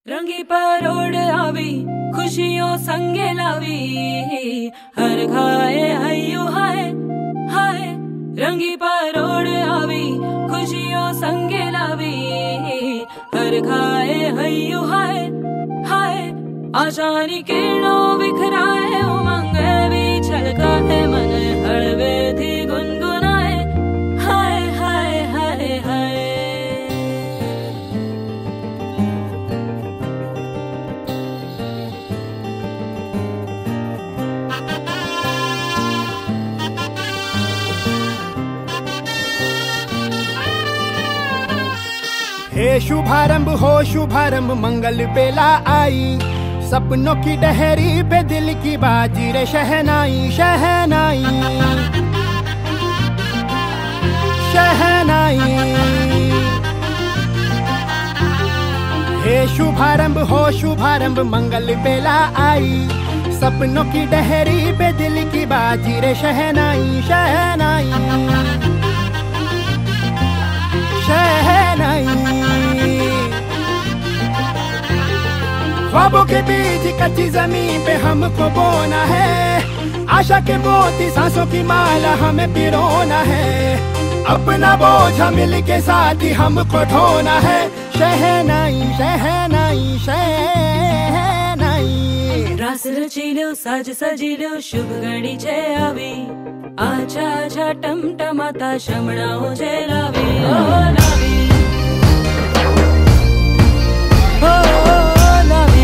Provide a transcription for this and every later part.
रंगी परोड़ आवी खुशियों संगे लावी, हर खाए हयू हाय हाय। रंगी परोड़ आवी खुशियों संगे लावी, हर खाए हयू हाय हाय। आशानी किरणों बिखराए उमंग भी छलका है मन, हड़वे थी गुनगुनाए हाय हाय हाय हाय। हे शुभारंभ हो शुभारंभ मंगल बेला आई, सपनों की डहरी पे दिल की बाजी रे शहनाई शहनाई शहनाई। हे शुभारंभ हो शुभारंभ मंगल बेला आई, सपनों की डहरी पे दिल की बाजी रे शहनाई शहनाई शहनाई। ख्वाबों के बीज कच्ची जमीन पे हमको बोना है, आशा के मोती सांसों की माला हमें पिरोना है। अपना बोझ मिल के साथ ही हमको ढोना है, शहनाई शहनाई शहनाई। रास रचीलो साज सजीलो शुभ घड़ी छे आवी, आछा आछा टमटमाता शमणाओ जे लावी ओ लावी ओ लावी।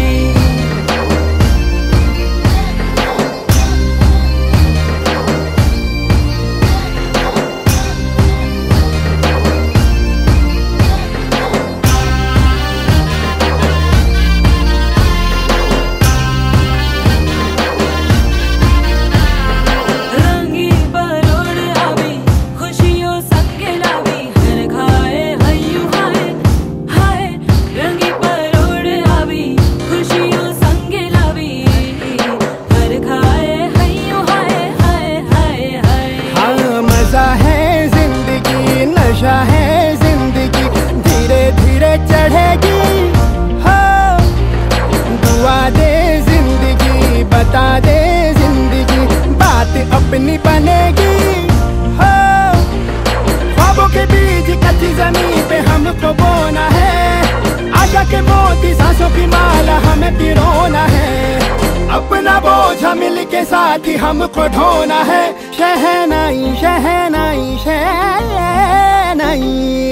बता दे जिंदगी बात अपनी बनेगी हो। ख्वाबों के बीज कच्ची जमीन पे हमको बोना है, आशा के मोती सांसों की माला हमें पिरोना है। अपना बोझ मिल के साथ ही हमको ढोना है, शहनाई शहनाई शहनाई।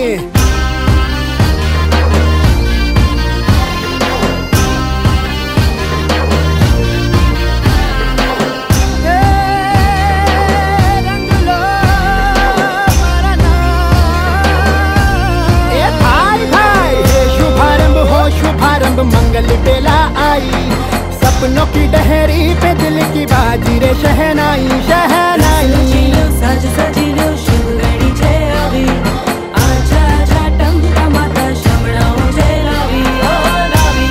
मंगल बेला आई, सपनों की डहरी पे दिल की बाजी रे शहनाई शहनाई। साज सजीलो शुभ घड़ी छे आवी, आछा आछा टमटमाता शमणाओ जे लावी ओ लावी।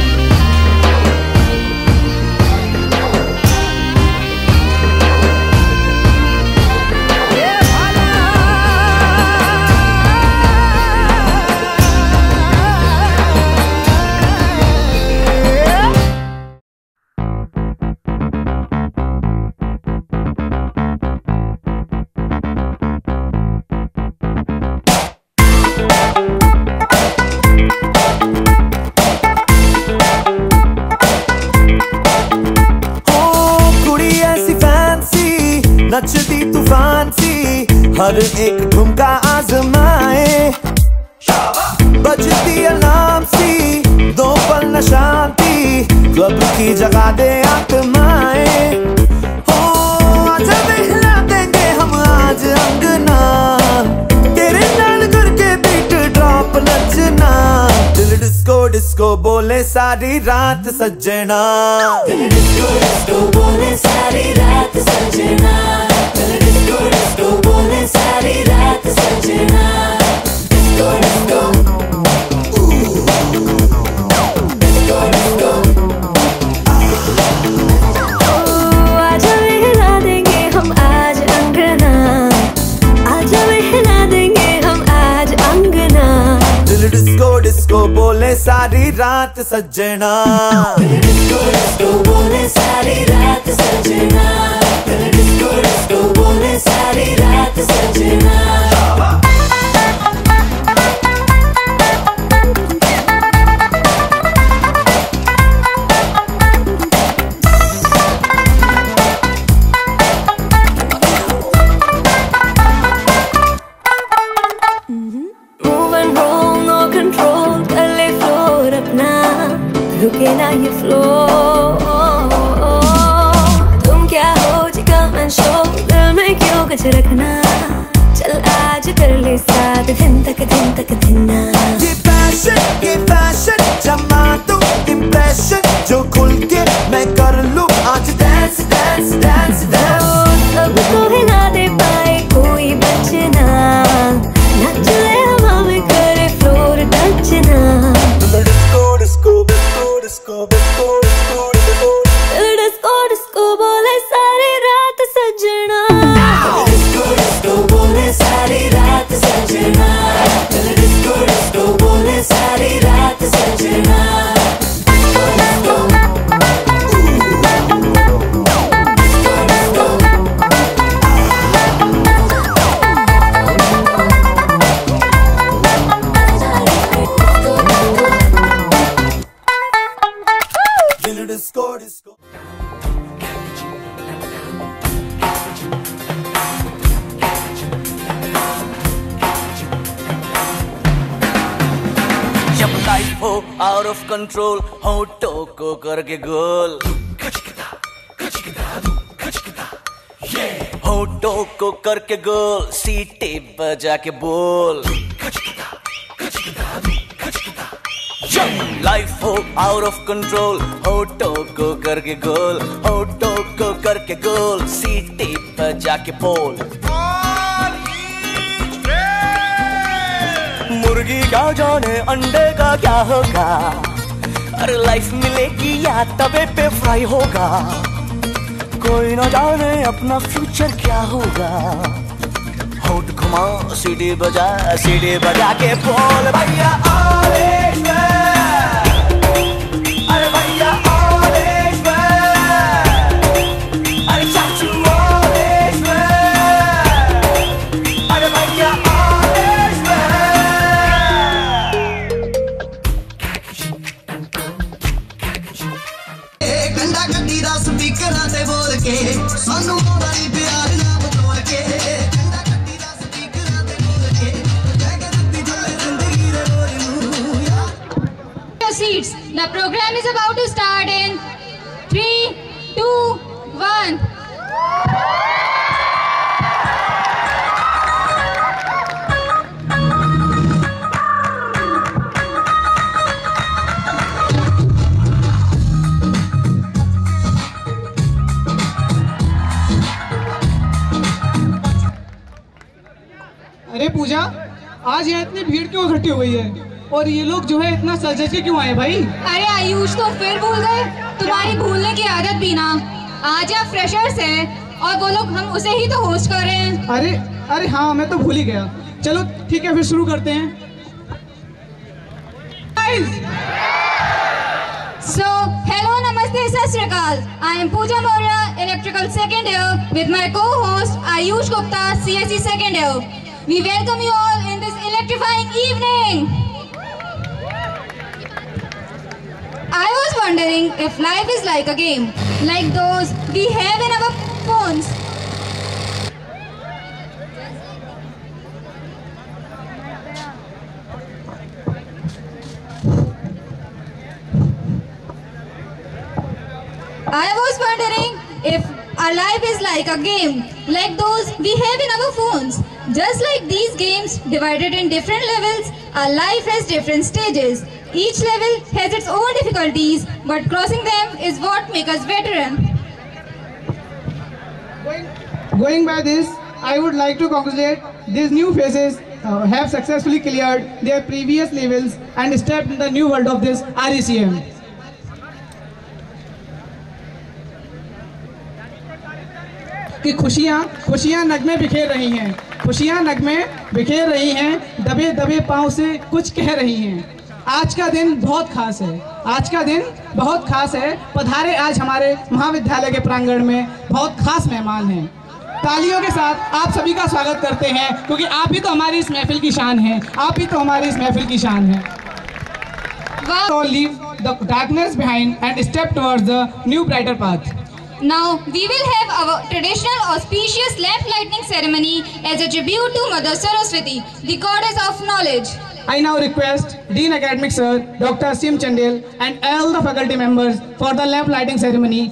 नचती तूफान सी हर एक ठुमका आजमाए, बजती अलार्म सी दो पल न शांति, क्लब की जगह दे आत्माएं। हो आजा दिखला देंगे हम आज अंगना, तेरे नाल करके बीट ड्रॉप नचना। दिल डिस्को डिस्को बोले सारी रात सजना, दिल डिस्को डिस्को बोले सारी रात सजना, दिल डिस्को डिस्को बोले सारी रात सजना। डिस्को डिस्को डिस्को डिस्को आजा बहला देंगे हम आज अंगना, आजा बहला देंगे हम आज अंगना। दिल डिस्को डिस्को बोले सारी रात सजना, डिस्को डिस्को बोले सारी रात सजना, डिस्को डिस्को बोले सारी रात सजना। रुके ना ये फ्लो, तुम क्या हो जी कम एंड शो, दिल में क्यों कुछ रखना, चल आज कर ले साथ दिन तक ना। ये फैशन जमा तू इम्प्रेशन, जो खुल के मैं कर लूं आज डांस डांस डांस डांस। सबको ही ना दे पाए कोई बचना, नाच ले हवा में करे फ्लोर टचना। Disco disco disco disco disco disco disco बोले सारी रात सजना, डिस्को डिस्को बोले सारी रात सजना, डिस्को डिस्को बोले सारी रात सजना। डिस्को डिस्को जब लाइफ हो आउट ऑफ कंट्रोल, होठों को करके गोल, होठों को करके गोल, सीटे बजा के बोल। लाइफ हो आउट ऑफ कंट्रोल, होठों को करके गोल, होठों को करके गोल, सीटे बजा के बोल। मुर्गी क्या जाने अंडे का क्या होगा, अरे लाइफ मिलेगी या तवे पे फ्राई होगा, कोई ना जाने अपना फ्यूचर क्या होगा। होठ घुमा सीढ़ी बजा के बोल भैया ऑल इज वेल, अरे भैया ऑल इज वेल, अरे चाचू ऑल इज वेल, अरे भैया ऑल इज वेल। गंदा गड्डी दा स्पीकरां ते बोल के सानू बड़ी प्यार ना बतोड़ के, गंदा गड्डी दा स्पीकरां ते बोल के जय करती जले जिंदगी दे रोज नू यार। Your seats. The program is about to start in 3, 2, 1. अरे पूजा, आज यहाँ इतनी भीड़ क्यों इकट्ठी हो गई है, और ये लोग जो है इतना सज के क्यों आए भाई? अरे आयुष, तो फिर भूल गए? तुम्हारी भूलने की आदत भी ना। आज आप फ्रेशर्स हैं और वो लोग हम उसे ही तो होस्ट कर रहे हैं। अरे हाँ, मैं तो भूल ही गया। चलो ठीक है, फिर शुरू करते हैं। So, hello, namaste, sat sri akal. I am Pooja Maurya, electrical second year, with my co-host Ayush Gupta, CSE second year. We welcome you all in this electrifying evening. I was wondering if life is like a game, like those we have in our phones. I was wondering if our life is like a game, like those we have in our phones. Just like these games divided in different levels, our life has different stages. Each level has its own difficulties, but crossing them is what makes us veteran. Going by this, I would like to congratulate these new faces have successfully cleared their previous levels and stepped in the new world of this RECM. कि खुशियाँ नगमे बिखेर रही हैं, खुशियाँ नगमे बिखेर रही हैं, दबे दबे पाँव से कुछ कह रही हैं। आज का दिन बहुत खास है, आज का दिन बहुत खास है। पधारे आज हमारे महाविद्यालय के प्रांगण में बहुत खास मेहमान हैं। तालियों के साथ आप सभी का स्वागत करते हैं, क्योंकि आप ही तो हमारी इस महफिल की शान हैं, आप ही तो हमारी इस महफिल की शान हैं। So leave the darkness behind and step towards the new brighter path. Now we will have our traditional auspicious lamp lighting ceremony as a tribute to Mother Saraswati, the goddess of knowledge. I now request Dean Academic Sir Dr. Sim Chandel and all the faculty members for the lamp lighting ceremony.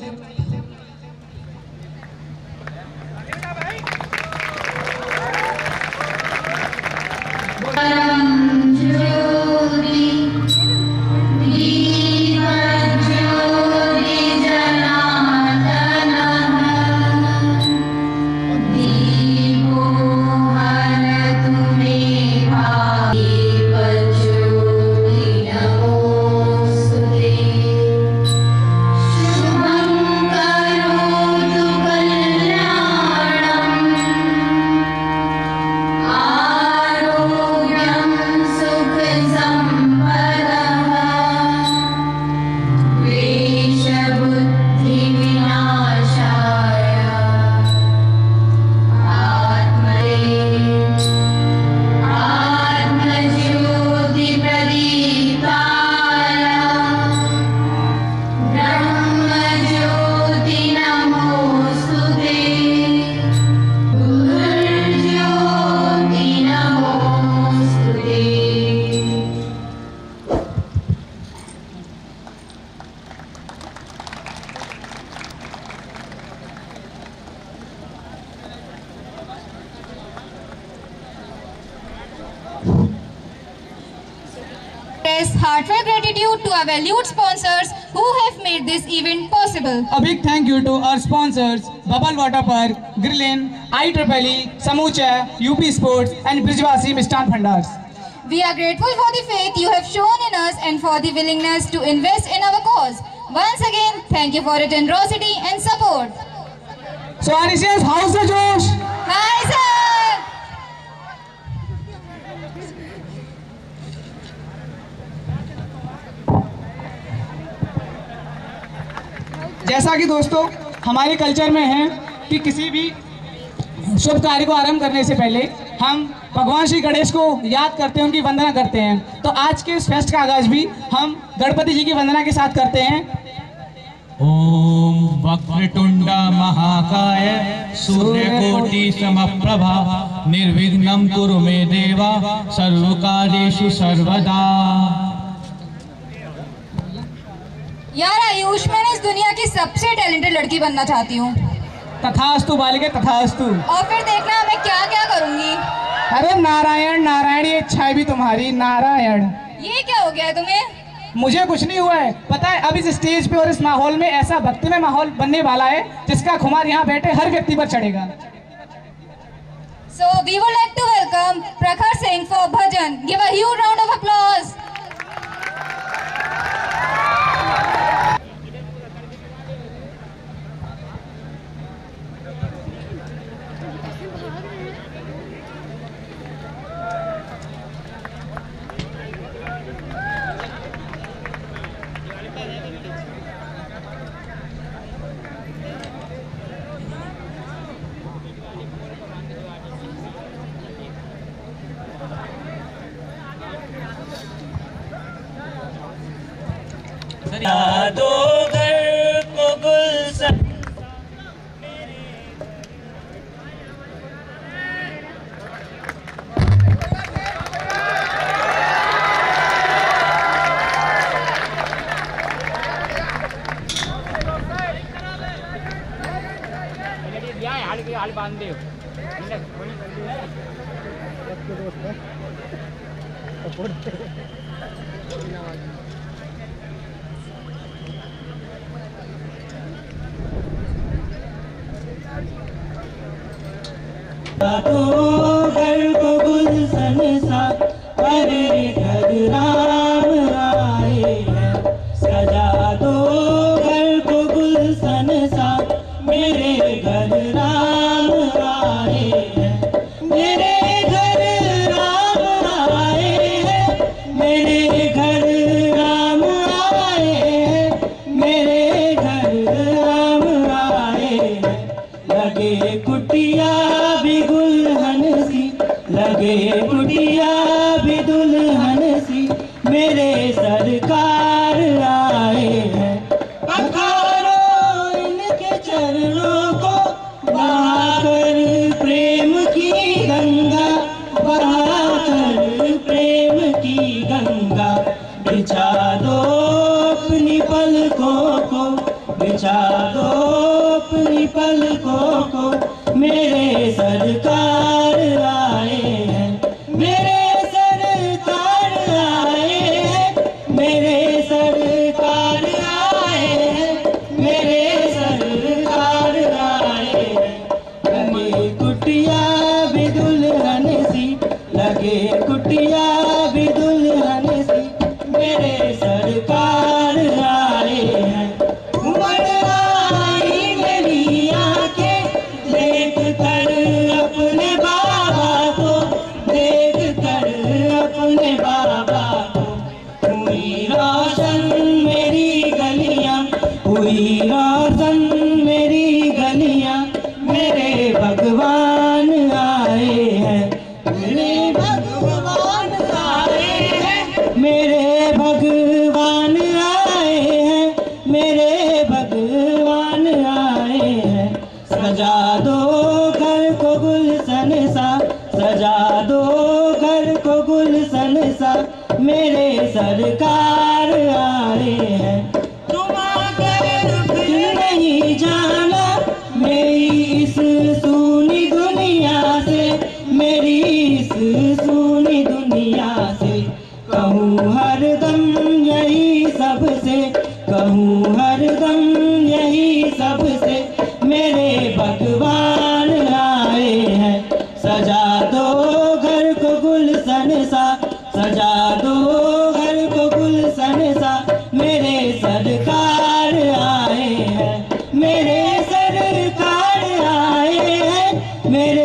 Heartfelt gratitude to our valued sponsors who have made this event possible. A big thank you to our sponsors Bubble Water Park, Grillen, IEEE, Samucha, UP Sports and Brijwasi Mistan Bhandars. We are grateful for the faith you have shown in us and for the willingness to invest in our cause. Once again, thank you for your generosity and support. So RCS, how's the Josh? Hi sir! जैसा कि दोस्तों हमारे culture में है कि किसी भी शुभ कार्य को आरंभ करने से पहले हम भगवान श्री गणेश को याद करते हैं, उनकी वंदना करते हैं। तो आज के इस फेस्ट का आगाज भी हम गणपति जी की वंदना के साथ करते हैं। ओम वक्रतुंड महाकाय सूर्यकोटि समप्रभा निर्विघ्नं कुरु मे देवा सर्वकार्येषु सर्वदा। यार आयुष, मैं इस दुनिया की सबसे टैलेंटेड लड़की बनना चाहती हूँ। तथास्तु बालिके तथास्तु। और फिर देखना मैं क्या क्या करूँगी। अरे नारायण नारायण, ये इच्छाएं भी तुम्हारी नारायण। ये क्या हो गया है तुम्हें? मुझे कुछ नहीं हुआ है, पता है अब इस स्टेज पे और इस माहौल में ऐसा भक्तिमय माहौल बनने वाला है जिसका खुमार यहाँ बैठे हर व्यक्ति पर चढ़ेगा। So we would like to welcome Prakhar Singh for bhajan. Give a huge round of applause. दो घर को गुलशन तो घर को गुलशन सा मेरे घर राम आए हैं। सजा दो घर को गुलशन सा मेरे घर राम आए हैं। मेरे घर राम आए हैं, मेरे घर पलकों को, बिछा दो अपनी पलकों को। मेरे सरकार आए हैं, मेरे सरकार आए हैं, मेरे सरकार आए हैं, मेरे सरकार आए हैं। लगे कुटिया भी दुल्हन सी, लगे कुटिया भी दुल्हन सी, मेरे सरकार आए हैं। उमड़ आई मेरी आंखें देख कर अपने बाबा को, देख कर अपने बाबा को। हुई रोशन मेरी गलियां, हुई रोशन मेरी गलियां, मेरे भगवान आए हैं, मेरे भगवान आए हैं, मेरे भगवान आए हैं, मेरे भगवान आए हैं। सजा दो घर को गुलशन सा, सजा दो घर को गुलशन सा, मेरे सरकार आए हैं। तुम आकर फिर नहीं जाना मेरी इस सूनी दुनिया से, मेरी इस सूनी दुनिया से। कहूँ हरदम यही सबसे, कहूँ हरदम यही सबसे, मेरे भगवान आए हैं। सजा दो घर को गुलशन सा, सजा दो घर को गुलशन सा, मेरे सरकार आए हैं, मेरे सरकार आए हैं, मेरे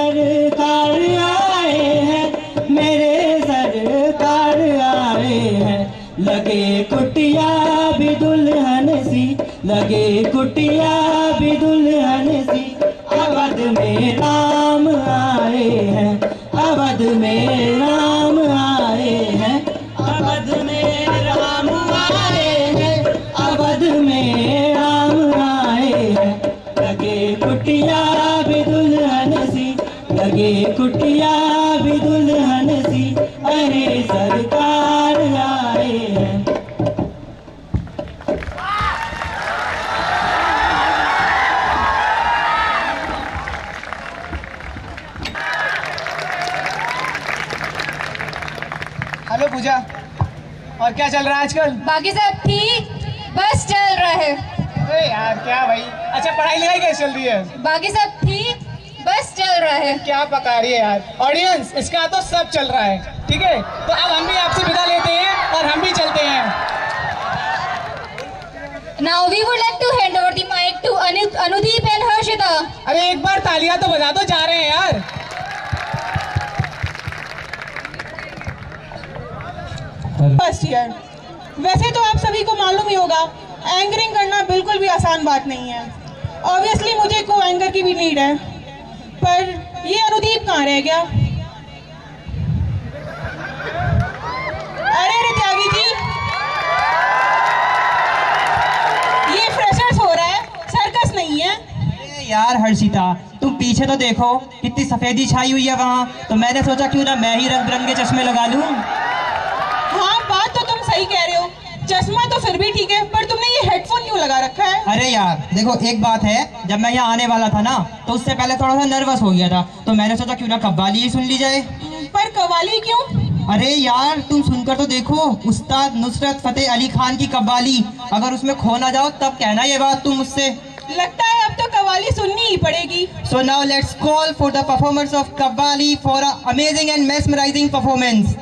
सरकार आए हैं, मेरे सरकार आए हैं। लगे कुटिया भी दुल्हन सी, लगे कुटिया भी दुल्हन सी, अवध में राम आए हैं, अवध में राम आए हैं, अवध में राम आए हैं, अवध में राम आए हैं। लगे कुटिया भी दुल्हन सी, लगे कुटिया भी दुल्हन सी, अरे सरकार आए हैं। हेलो पूजा, और क्या चल रहा है आजकल? बाकी सब ठीक, बस चल रहा है। अरे यार क्या भाई, अच्छा पढ़ाई लिखाई कैसे चल रही है? बाकी सब ठीक, बस चल रहा है। क्या पका रही है यार ऑडियंस, इसका तो सब चल रहा है, ठीक है। तो अब हम भी आपसे विदा लेते हैं और हम भी चलते हैं। Now we would like to hand over the mic to Anudeep and Harshita. अरे एक बार तालियां तो बजा दो, जा रहे हैं यार। फर्स्ट ईयर, वैसे तो आप सभी को मालूम ही होगा एंकरिंग करना बिल्कुल भी आसान बात नहीं है। ऑब्वियसली मुझे को एंकर की भी नीड है, पर ये अनुदीप कहाँ रह गया? अरे रे त्यागी जी, ये फ्रेशर्स हो रहा है, सर्कस नहीं है। यार हर्षिता, तुम पीछे तो देखो कितनी सफेदी छाई हुई है वहाँ, तो मैंने सोचा क्यों ना मैं ही रंग बिरंगे चश्मे लगा लूं। हाँ बात तो तुम सही कह रहे हो, चश्मा तो फिर भी ठीक है, पर तुमने ये हेडफोन क्यों लगा रखा है? अरे यार देखो, एक बात है, जब मैं यहाँ आने वाला था ना तो उससे पहले थोड़ा सा नर्वस हो गया था, तो मैंने सोचा क्यों ना कव्वाली ही सुन ली जाए। पर कव्वाली क्यों? अरे यार तुम सुनकर तो देखो, उस्ताद नुसरत फतेह अली खान की कव्वाली, अगर उसमें खो ना जाओ तब कहना ये बात तुम मुझसे। लगता है अब तो कव्वाली सुननी ही पड़ेगी। So now let's call for the performers of Qawwali for an amazing and mesmerizing performance.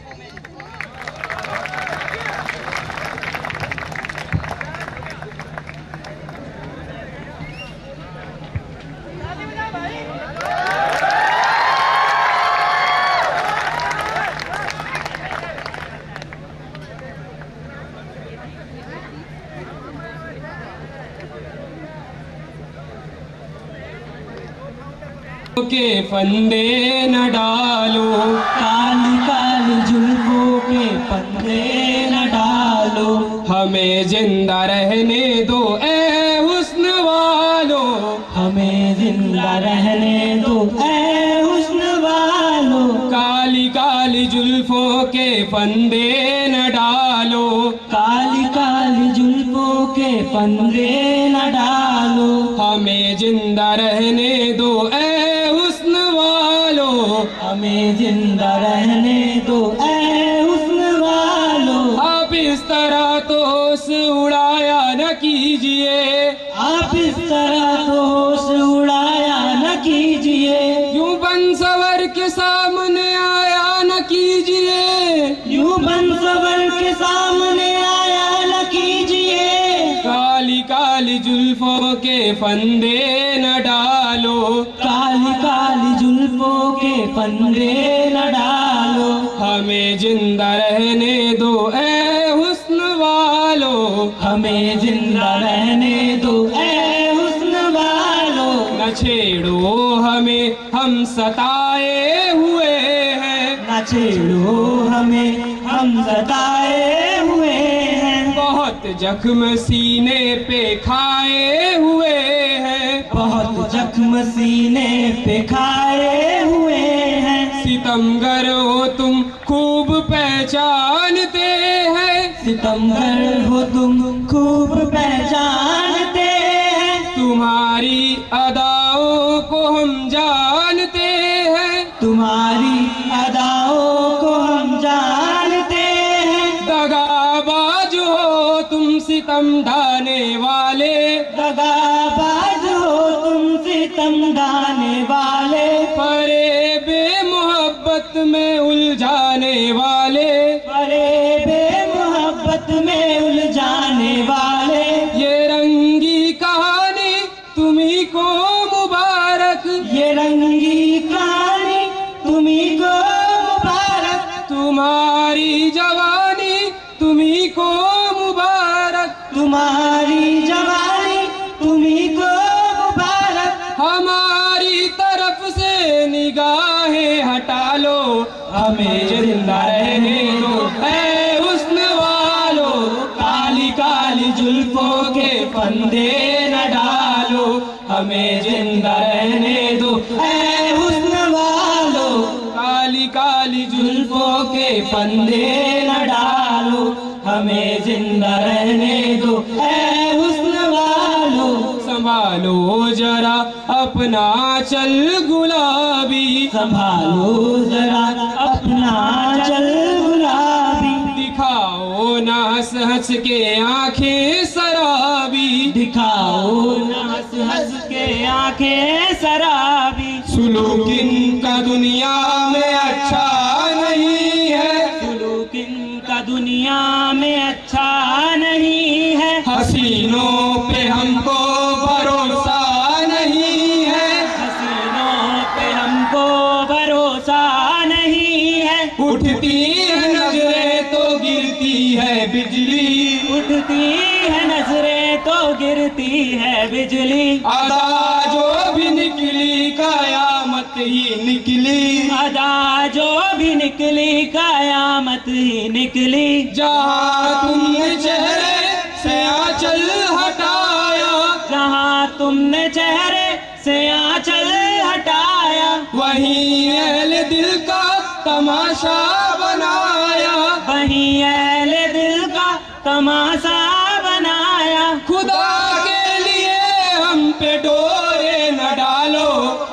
के फंदे न डालो, काली काली जुल्फों के फंदे न डालो, हमें जिंदा रहने दो ए हुस्न वालो, हमें जिंदा रहने दो ए हुस्न वालो। काली काली जुल्फों के फंदे न डालो, काली काली काली जुल्फों के फंदे न डालो, हमें जिंदा रहने दो ए हुस्न वालो, हमें जिंदा रहने दो ए हुस्न वालो। आप इस तरह तो होश उड़ाया न कीजिए, आप इस तरह तो होश उड़ाया न कीजिए, यूं बन सवर के सामने आया न कीजिए, यूं बन सवर के सामने आया न कीजिए। काली काली जुल्फों के फंदे न डालो, काली काली जुल्फों के फंदे न डालो, हमें जिंदा रहने दो ए हुस्न वालो, हमें जिंदा रहने दो ए हुस्न वालो। न छेड़ो हमें हम सताए हुए हैं, न छेड़ो हमें हम सताए हुए हैं, बहुत जख्म सीने पे खाए हुए हैं, बहुत जख्म सीने पे खाए हुए हैं। सितमगर हो तुम खूब पहचानते हैं, सितमगर हो तुम खूब पहचानते हैं, तुम्हारी अदाओं को हम जानते हैं, तुम्हारी अदाओं को हम जानते हैं। दगाबाज हो तुम सितम ढाने वाले, दगाबाज हो तुम सितम ढाने वाले, फरेबे मोहब्बत में उलझाने वाले, फरेबे मोहब्बत में उलझाने वाले। ये रंगी कहानी तुम्ही को मुबारक, ये रंगी कहानी तुम्ही को मुबारक, तुम्हारी जवानी तुम्ही को मुबारक, तुम्हारी जवानी तुम्ही को मुबारक। हमारी तरफ से निगाहें हटा लो, हमें जिंदा रहने दो ऐ हुस्न वालो, काली काली जुल्फों के फंदे न डालो, हमें जिंदा रहने दो ऐ हुस्न वालो, काली काली जुल्फों के फंदे न डालो, हमें जिंदा रहने दो ऐ हुस्न वालो। संभालो जरा अपना चल गुलाबी, संभालो जरा अपना चल गुलाबी, दिखाओ ना हंस हंस के आंखें शराबी, दिखाओ ना हंस हंस के आंखें शराबी। सुलूक इनका दुनिया में अच्छा नहीं है, सुलूक इनका दुनिया में अच्छा नहीं है, हसीनों पे हमको भरोसा नहीं है, हसीनों पे हमको भरोसा नहीं है। उठती है नजरें तो गिरती है बिजली, उठती है नजरें तो गिरती है बिजली, अदा जो भी निकली कयामत ही निकली, अदा जो भी निकली कयामत ही निकली। जहाँ तुमने चेहरे से आंचल हटाया, जहाँ तुमने चेहरे से आंचल हटाया, वहीं अहले दिल का तमाशा बनाया, वहीं अहले दिल का तमाशा बनाया। खुदा के लिए हम पे डोरे न डालो,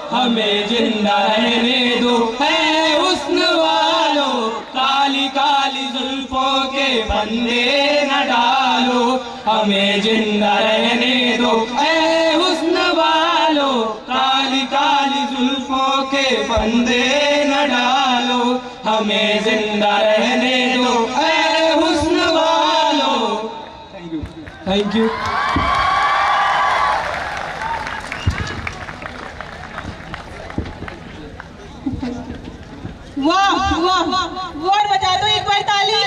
हमें जिंदा रहने दो है हुस्न वालो, काली काली जुल्फों के फंदे न डालो, हमें जिंदा रहने दो है हुस्न वालो, काली काली जुल्फों के फंदे न डालो, हमें जिंदा रहने दो है हुस्न वालो। Thank you. वाह वाह, वर्ड बजा दो एक बार ताली।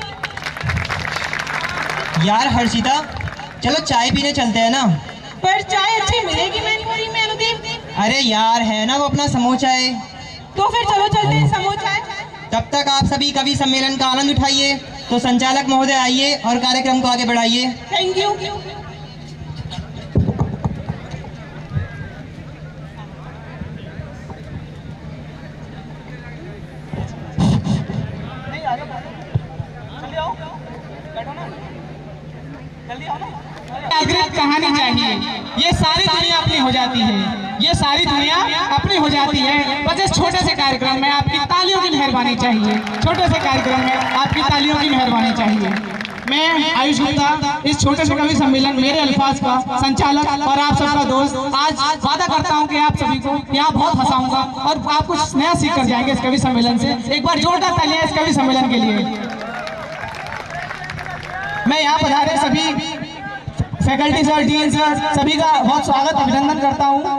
यार हर्षिता, चलो चाय पीने चलते हैं ना। पर चाय अच्छी मिलेगी मैनपुरी में अनुदीप? अरे यार है ना वो अपना समोसा है। तो फिर चलो चलते हैं समोसा। तब तक आप सभी कवि सम्मेलन का आनंद उठाइए। तो संचालक महोदय आइए और कार्यक्रम को आगे बढ़ाइए। Thank you. जागृत कहानी चाहिए। ये सारी दुनिया अपनी हो जाती है, ये सारी दुनिया अपनी हो जाती है। बस इस छोटे से कार्यक्रम में आपकी तालियों की मेहरबानी चाहिए, छोटे से कार्यक्रम में आपकी तालियों की मेहरबानी चाहिए। मैं आयुष गुप्ता इस छोटे से कवि सम्मेलन मेरे अल्फाज का संचालक और आप सबका दोस्त आज वादा करता हूं कि आप सभी को यहाँ बहुत हंसाऊंगा और आप कुछ नया सीख कर जाएंगे इस कवि सम्मेलन से। एक बार जोरदार तालियां इस कवि सम्मेलन के लिए। मैं यहाँ पधारे सभी फैकल्टी सर, डीन सर, सभी का बहुत स्वागत अभिनंदन करता हूँ।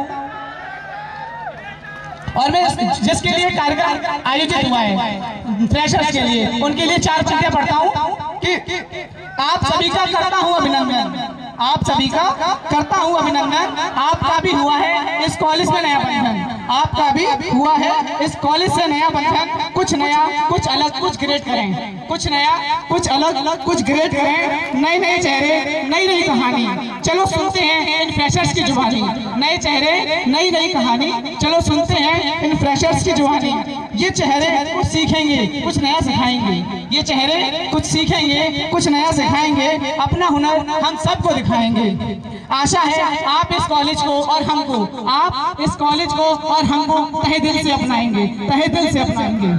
और मैं जिसके लिए कार्यक्रम आयोजित हुआ है फ्रेशर्स के लिए, उनके लिए 4 पंक्तियां पढ़ता हूँ कि आप सभी का करता हूँ अभिनंदन, आप सभी का करता हूँ अभिनंदन। आपका भी हुआ है इस कॉलेज में नया बंधन, आपका भी हुआ है इस कॉलेज से नया बंधन। कुछ नया, कुछ अलग, कुछ ग्रेट करें, कुछ नया, कुछ अलग, कुछ ग्रेट करें। नए नए चेहरे, नई नई कहानी, चलो सुनते हैं इन फ्रेशर्स की जुबानी। नए चेहरे, नई नई कहानी, चलो सुनते हैं इन फ्रेशर्स की जुबानी। ये चेहरे कुछ सीखेंगे, कुछ नया सिखाएंगे, ये चेहरे कुछ सीखेंगे, कुछ नया सिखाएंगे, अपना हुनर हम सबको दिखाएंगे। आशा है आप इस कॉलेज को और हमको, आप इस कॉलेज को और हमको तहे दिल से अपनाएंगे, तहे दिल से अपनाएंगे।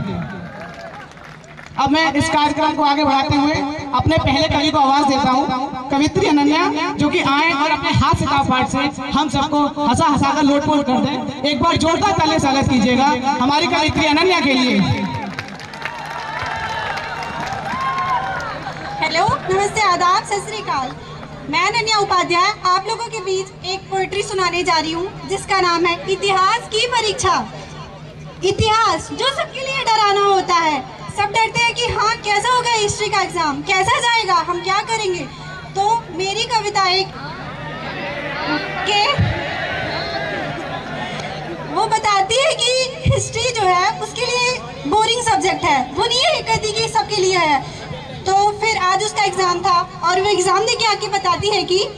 अब मैं इस कार्यक्रम को आगे बढ़ाते हुए अपने पहले कवि को आवाज देता हूँ, कवित्री अनन्या, जो कि आए और अपने हाथ से काव्य पाठ से हम सबको हंसा हंसा कर लोटपोट कर दें। एक बार जोरदार तालियां स्वागत कीजिएगा हमारी कवित्री अनन्या के लिए। हेलो, नमस्ते, आदाब, सत श्री अकाल। मैं अनन्या उपाध्याय आप लोगों के बीच एक पोएट्री सुनाने जा रही हूँ जिसका नाम है इतिहास की परीक्षा। इतिहास जो सबके लिए डराना होता है, सब डरते हैं कि हाँ कैसा होगा हिस्ट्री का एग्जाम, कैसा जाएगा, हम क्या करेंगे। तो मेरी कविता एक के वो बताती है कि हिस्ट्री जो है उसके लिए बोरिंग सब्जेक्ट है, वो नहीं है कहती कि सबके लिए है। तो फिर आज उसका एग्जाम था और वो एग्जाम देके आके बताती है कि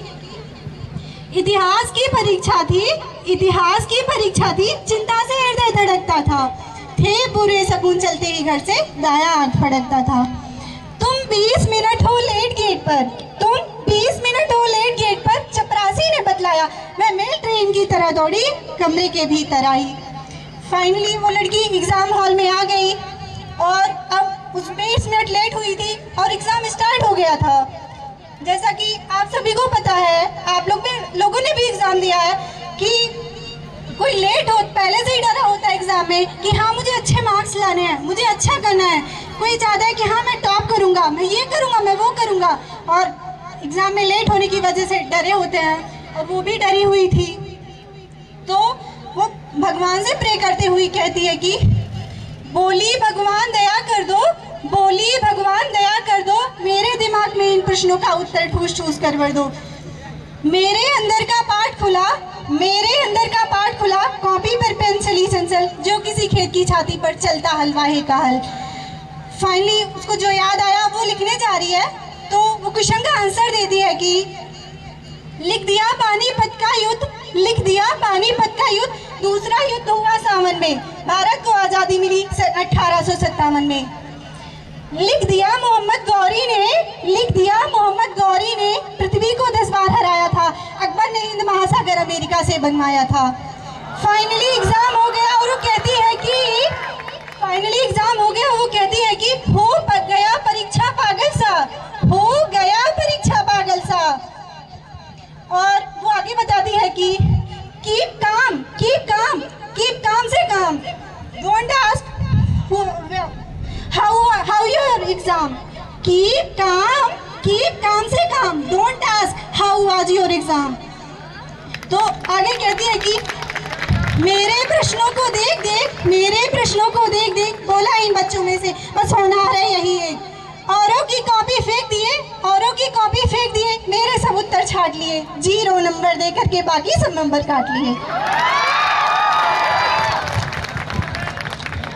इतिहास की परीक्षा थी, इतिहास की परीक्षा थी, चिंता से हृदय धड़कता था, थे बुरे शगुन चलते ही घर से दाया आंख फड़कता था। तुम 20 मिनट हो लेट गेट पर, तुम 20 मिनट हो लेट गेट पर, चपरासी ने बतलाया, मैं मेल ट्रेन की तरह दौड़ी, कमरे के भीतर आई। फाइनली वो लड़की एग्जाम हॉल में आ गई और अब उस 20 मिनट लेट हुई थी और एग्जाम स्टार्ट हो गया था। जैसा कि आप सभी को पता है, आप लोगों ने भी एग्जाम दिया है कि कोई लेट हो पहले से ही डरा होता है एग्जाम में कि हाँ मुझे अच्छे मार्क्स लाने हैं, मुझे अच्छा करना है। कोई चाहता है कि हाँ मैं टॉप करूँगा, मैं ये करूँगा, मैं वो करूँगा, और एग्जाम में लेट होने की वजह से डरे होते हैं। और वो भी डरी हुई थी, तो वो भगवान से प्रे करते हुए कहती है कि बोली भगवान दया कर दो, बोली भगवान दया कर दो, मेरे दिमाग में इन प्रश्नों का उत्तर ठूस ठूस कर भर दो। मेरे अंदर का पाठ खुला, मेरे अंदर का पाठ खुला, कॉपी पर पेंसिली चंचल, जो किसी खेत की छाती पर चलता हलवाहे का हल। फाइनली उसको जो याद आया वो लिखने जा रही है, तो वो क्वेश्चन का आंसर देती है कि लिख दिया पानीपत का युद्ध, लिख दिया पानीपत का युद्ध, दूसरा युद्ध हुआ सावन में, भारत को आज़ादी मिली 1857 में। लिख दिया मोहम्मद गौरी ने, लिख दिया मोहम्मद गौरी ने, पृथ्वी को 10 बार हराया था, अकबर ने हिंद महासागर अमेरिका से बनवाया था। फाइनली एग्जाम हो गया और वो कहती है कि फाइनली एग्जाम हो गया, वो कहती है कि हो गया परीक्षा पागल सा, हो गया परीक्षा पागल सा। और वो आगे बताती है कि keep calm, keep calm, keep काम से काम, don't ask how your exam, keep काम से काम, don't ask how was your exam। तो आगे कहती है कि मेरे प्रश्नों को देख देख, मेरे प्रश्नों को देख देख, बोला इन बच्चों में से बस होनहार है यही एक, औरों की कॉपी फेंक दिए, औरों की कॉपी फेंक दिए, मेरे सब उत्तर छाट लिए, 0 नंबर दे करके बाकी सब नंबर काट लिए।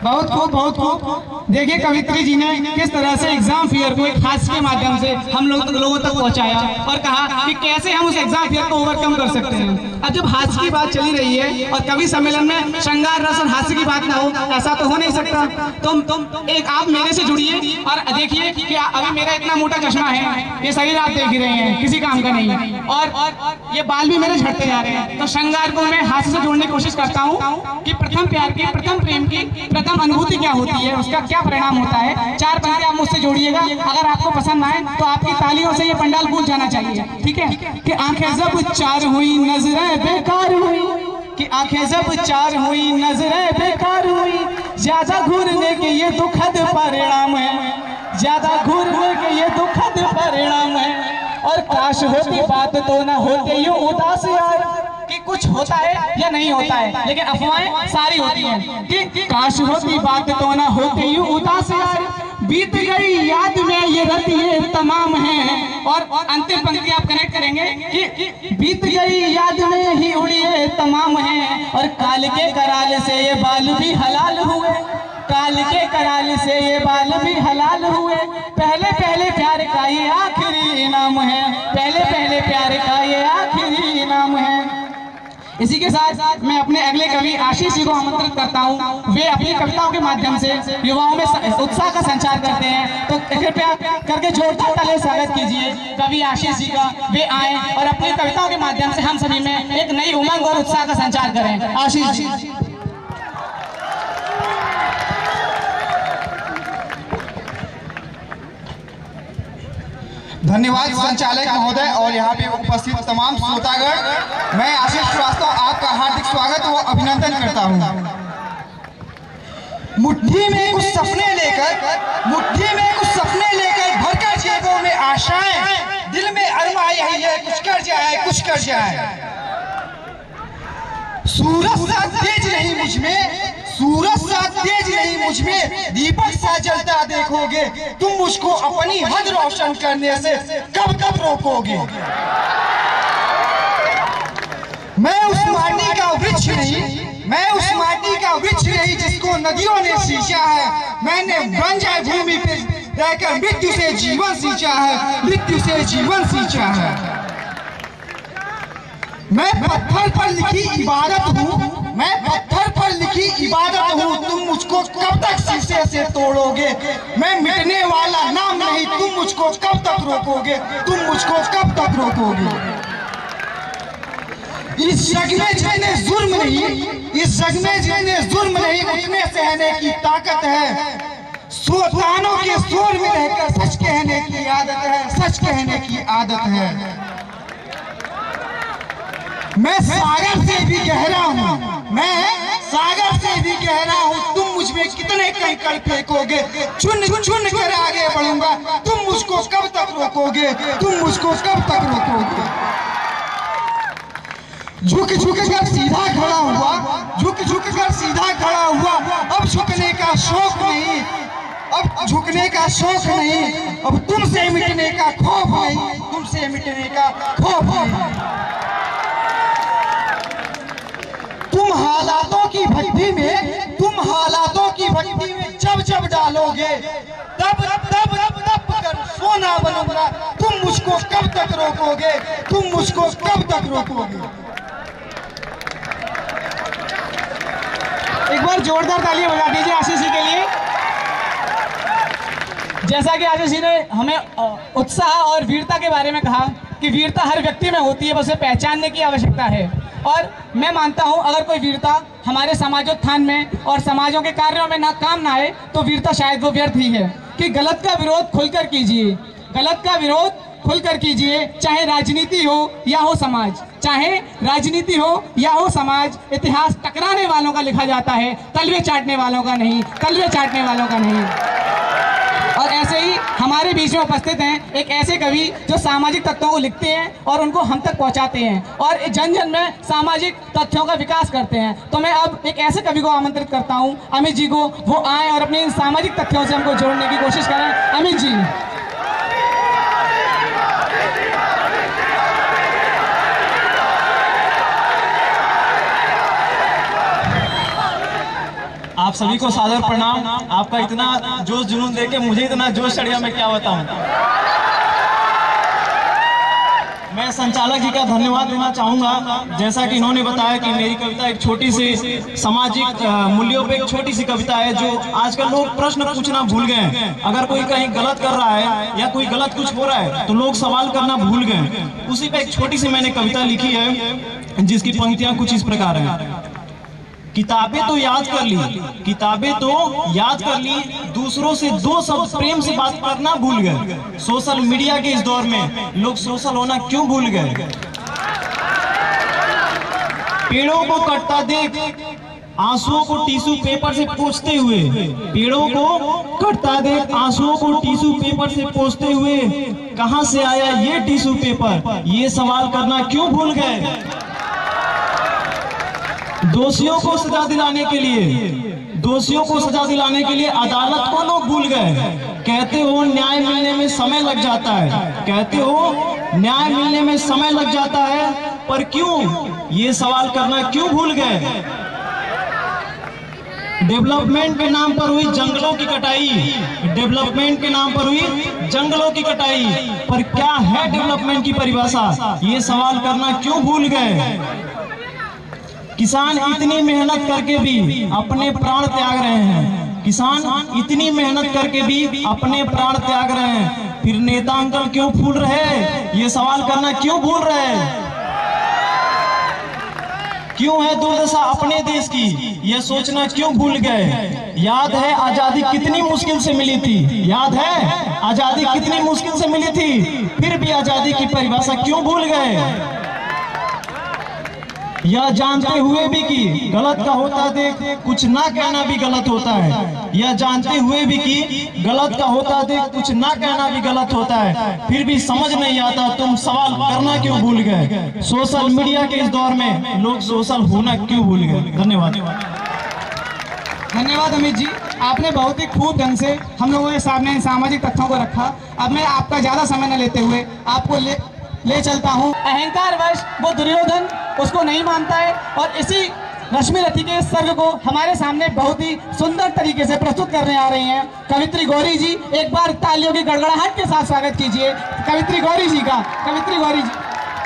बहुत खूब, बहुत खूब। देखिए कवित्री जी ने किस तरह से एग्जाम फियर को एक हास्य के माध्यम से हम लोगों तक पहुंचाया और कहा कि कैसे हम उस एग्जाम फियर को ओवरकम कर सकते हैं। अब जब हास्य की बात चली रही है और कवि सम्मेलन में श्रृंगार रस और हास्य की बात ना हो, ऐसा तो हो नहीं सकता। तुम एक आप मेरे से जुड़िए और देखिए कि अभी मेरा इतना मोटा चश्मा है, ये शरीर आप देख ही रहे हैं, किसी काम का नहीं, और ये बाल भी मेरे झड़ते जा रहे हैं। तो श्रृंगार को मैं हास्य से जोड़ने की कोशिश करता हूँ कि प्रथम प्यार की, प्रथम प्रेम की प्रथम अनुभूति क्या होती है, उसका क्या परिणाम होता है। 4 पंक्ति आप मुझसे जोड़िएगा। अगर आपको पसंद आए तो आपकी तालियों से ये पंडाल गूंज जाना चाहिए, ठीक है। कि आंखें जब 4 हुई नजरें बेकार हुई, कि आंखें जब 4 हुई नजरें बेकार हुई, ज्यादा घूरने के ये दुखद परिणाम है, ज्यादा घूरने के ये दुखद परिणाम है। और काश होती बात तो ना होते यूं उदास यार, कि कुछ होता है या नहीं होता है, लेकिन अफवाहें सारी होती हैं। कि काश होती बात तो ना होते यूं उदास यार, बीत गई याद में ये रतिये तमाम हैं। और अंतिम पंक्ति आप कनेक्ट करेंगे कि बीत गई याद में ही उड़िए तमाम हैं, और काल के कराल से ये बाल भी हलाल हुए, काल के कराल से ये बाल भी हलाल हुए। पहले पहले प्यार का ये आखिरी इनाम है, पहले पहले प्यार का ये आखिरी इनाम है। इसी के साथ मैं अपने अगले कवि आशीष जी को आमंत्रित करता हूं। वे अपनी कविताओं के माध्यम से युवाओं में उत्साह का संचार करते हैं, तो कृपया करके जोरदार तालियों से स्वागत कीजिए कवि आशीष जी का। वे आए और अपनी कविताओं के माध्यम से हम सभी में एक नई उमंग और उत्साह का संचार करें। आशीष जी। धन्यवाद संचालक महोदय और यहाँ पे उपस्थित तमाम श्रोतागण। मैं आशीष श्रीवास्तव आपका हार्दिक स्वागत व अभिनंदन करता हूँ। मुट्ठी में कुछ सपने लेकर, मुट्ठी में कुछ सपने लेकर भरकर जेबों में आशाएं, दिल में अरमा यही है कुछ कर जाए, कुछ कर जाए। सूरज सा तेज नहीं मुझ में, सूरज सा तेज नहीं मुझ में, दीपक सा जलता देखोगे तुम मुझको अपनी हद रोशन करने से कब कब रोकोगे। मैं उस माटी का वृक्ष नहीं, मैं उस माटी का वृक्ष नहीं जिसको नदियों ने सींचा है। मैंने बंजर भूमि पे रहकर मृत्यु से जीवन सींचा है, मृत्यु से जीवन सींचा है। मैं पत्थर पर लिखी इबादत हूँ, मैं पत्थर पर लिखी इबादत हूँ, तुम मुझको कब तक शीशे से तोड़ोगे। मैं मिटने वाला नाम नहीं, तुम मुझको कब तक रोकोगे, तुम मुझको कब तक रोकोगे। इस जग में जिन्हें जुर्म नहीं, इस जग में जिन्हें जुर्म नहीं, उतने सहने की ताकत है। तानों के शोर में रहकर सच कहने की आदत है, सच कहने की आदत है। मैं सागर से भी गहरा हूँ, मैं सागर से भी गहरा हूँ, तुम मुझ में कितने कंकड़ फेंकोगे, चुन चुन कर आगे बढ़ूंगा, तुम मुझको कब तक रोकोगे, तुम मुझको कब तक रोकोगे। झुक झुक कर सीधा खड़ा हुआ, झुक झुक कर सीधा खड़ा हुआ, अब झुकने का शौक नहीं, अब झुकने का शौक नहीं, अब तुमसे मिटने का खौफ नहीं, तुमसे मिटने का खौफ नहीं। तुम हालातों की भट्टी में, तुम हालातों की भट्टी में जब जब डालोगे तब तब तब कर सोना बनूंगा, तुम मुझको कब तक रोकोगे, तुम मुझको कब तक रोकोगे। एक बार जोरदार तालियां बजा दीजिए आशीष जी के लिए। जैसा कि आशीष जी ने हमें उत्साह और वीरता के बारे में कहा कि वीरता हर व्यक्ति में होती है, बस उसे पहचानने की आवश्यकता है। और मैं मानता हूं अगर कोई वीरता हमारे समाजोत्थान में और समाजों के कार्यों में काम ना आए तो वीरता शायद वो व्यर्थ ही है। कि गलत का विरोध खुलकर कीजिए, गलत का विरोध खुलकर कीजिए, चाहे राजनीति हो या हो समाज, चाहे राजनीति हो या हो समाज। इतिहास टकराने वालों का लिखा जाता है, तलवे चाटने वालों का नहीं, तलवे चाटने वालों का नहीं। और ऐसे ही हमारे बीच में उपस्थित हैं एक ऐसे कवि जो सामाजिक तत्वों को लिखते हैं और उनको हम तक पहुंचाते हैं और जन जन में सामाजिक तथ्यों का विकास करते हैं। तो मैं अब एक ऐसे कवि को आमंत्रित करता हूं, अमित जी को, वो आए और अपने इन सामाजिक तथ्यों से हमको जोड़ने की कोशिश करें। अमित जी। आप सभी को सादर प्रणाम। आपका इतना जोश जुनून देके मुझे इतना जोश चढ़ गया, मैं क्या बताऊं। मैं संचालक जी का धन्यवाद देना चाहूंगा। जैसा कि इन्होंने बताया कि मेरी कविता एक छोटी सी सामाजिक मूल्यों पे एक छोटी सी कविता है, जो आजकल लोग प्रश्न पूछना भूल गए हैं। अगर कोई कहीं गलत कर रहा है या कोई गलत कुछ हो रहा है तो लोग सवाल करना भूल गए। उसी पे एक छोटी सी मैंने कविता लिखी है, जिसकी पंक्तियां कुछ इस प्रकार हैं। किताबें तो याद कर ली, किताबें तो याद कर ली, दूसरों से दो शब्द प्रेम से बात करना भूल गए। सोशल मीडिया के इस दौर में लोग सोशल होना क्यों भूल गए। पेड़ों को कटता देख आंसुओं को टिश्यू पेपर से पोंछते हुए, पेड़ों को कटता देख आंसुओं को टिश्यू पेपर से पोंछते हुए, कहां से आया ये टिश्यू पेपर, ये सवाल करना क्यों भूल गए। दोषियों को सजा दिलाने के लिए, दोषियों को सजा दिलाने के लिए अदालत को लोग भूल गए। कहते हो न्याय मिलने में समय लग जाता है, कहते हो न्याय मिलने में समय लग जाता है, पर क्यों, ये सवाल करना क्यों भूल गए। डेवलपमेंट के नाम पर हुई जंगलों की कटाई, डेवलपमेंट के नाम पर हुई जंगलों की कटाई, पर क्या है डेवलपमेंट की परिभाषा, ये सवाल करना क्यों भूल गए। किसान इतनी मेहनत करके भी अपने प्राण त्याग रहे हैं, किसान इतनी मेहनत करके भी अपने प्राण त्याग रहे हैं, फिर नेता अंकल क्यों फूल रहे, ये सवाल करना क्यों भूल रहे। क्यों है दुर्दशा अपने देश की, ये सोचना क्यों भूल गए। याद है आजादी कितनी मुश्किल से मिली थी, याद है आजादी कितनी मुश्किल से मिली थी, फिर भी आजादी की परिभाषा क्यों भूल गए। यह जानते हुए भी कि गलत का होता देख कुछ ना कहना भी गलत होता है, यह जानते हुए भी कि गलत का होता देख कुछ ना कहना भी गलत होता है, फिर भी समझ नहीं आता तुम सवाल करना क्यों भूल गए। सोशल मीडिया के इस दौर में लोग सोशल होना क्यों भूल गए। धन्यवाद। धन्यवाद अमित जी, आपने बहुत ही खूब ढंग से हम लोगों के सामने इन सामाजिक तथ्यों को रखा। अब मैं आपका ज्यादा समय न लेते हुए आपको ले चलता हूँ। अहंकारवश वो दुर्योधन उसको नहीं मानता है, और इसी रश्मि रथी के सर्ग को हमारे सामने बहुत ही सुंदर तरीके से प्रस्तुत करने आ रही हैं कवित्री गौरी जी। एक बार तालियों की गड़गड़ाहट के साथ स्वागत कीजिए कवित्री गौरी जी का। कवित्री गौरी जी।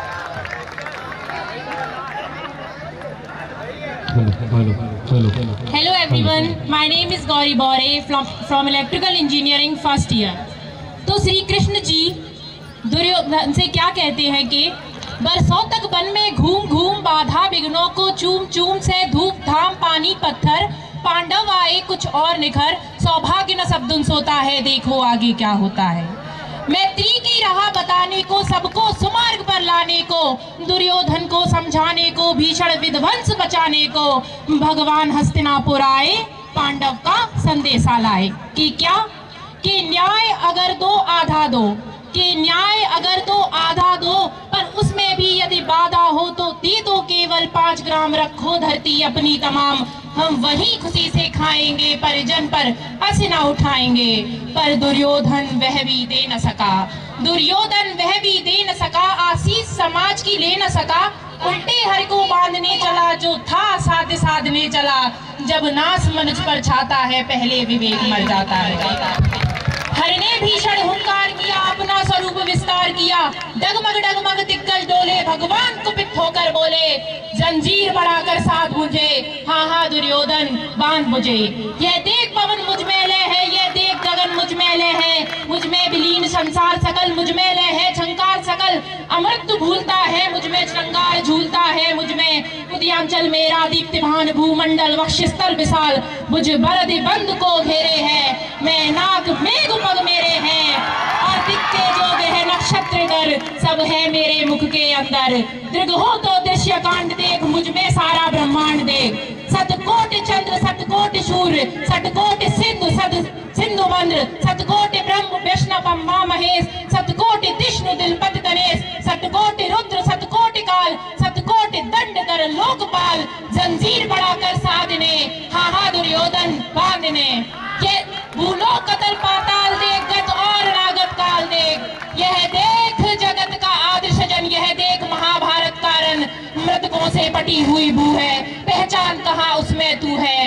Hello everyone, my name is Gauri Bore from Electrical Engineering first year। तो श्री कृष्ण जी दुर्योधन से क्या कहते हैं कि बरसों तक वन में घूम घूम बाधा विघ्नों को चूम चूम से धूप धाम पानी पत्थर, पांडव आए कुछ और निखर, सौभाग्य न सब दुन सोता है, देखो आगे क्या होता है। मैत्री की राह बताने को, सबको सुमार्ग पर लाने को, दुर्योधन को समझाने को, भीषण विध्वंस बचाने को, भगवान हस्तिनापुर आए, पांडव का संदेशा लाए कि क्या, कि न्याय अगर दो आधा दो, कि न्याय अगर दो आधा दो, पर उसमें भी यदि बाधा हो तो दे दो केवल 5 ग्राम, रखो धरती अपनी तमाम, हम वही खुशी से खाएंगे, परिजन पर हंस न उठाएंगे। पर दुर्योधन वह भी दे न सका, दुर्योधन वह भी दे न सका, आशीष समाज की ले न सका, उल्टे हर को बांधने चला, जो था साध साधने चला, जब नाश मनुष्य पर छाता है, पहले विवेक मर जाता है। हर ने भीषण हुंकार किया, अपना स्वरूप विस्तार किया, डगमग डगमग दिग्गज डोले, भगवान कुपित होकर बोले, जंजीर बढ़ाकर साथ मुझे, हाँ हाँ दुर्योधन बांध मुझे। यह देख पवन मुझ में लय है, यह देख गगन मुझ में लय है, मुझ में विलीन संसार सकल, मुझ में लय है झंकार सकल, अमृत भूलता है, मुझ में श्रृंगार झूलता है, मुझ में उदयांचल मेरा दीप्तिमान, भूमंडल वक्षस्थल विशाल, मुझ बरद बंद को घेरे है, मैं नाग मेघ पग मेरे हैं, और दिखते जो वह नक्षत्र दर, सब है मेरे मुख के अंदर। दृग हो तो दृश्य कांड देख, मुझ में सारा ब्रह्मांड देख, सतकोट चंद्र सतकोट सूर्य, सतकोट सिंधु सिंधु मंद्र, सतकोट ब्रह्म वैष्णव अम्बा महेश, सतकोट विष्णु दिलपत गणेश, सतकोट रुद्र सतकोट काल, सतकोट दंड कर लोकपाल, जंजीर बढ़ाकर साधने, हाँ हाँ दुर्योधन बांधने। ये भूलो कतल पाताल देख, गत और नागत काल देख, यह देख जगत का आदर्श जन, यह देख महाभारत कारण, मृतकों से पटी हुई भू है, पहचान कहाँ उसमें तू है।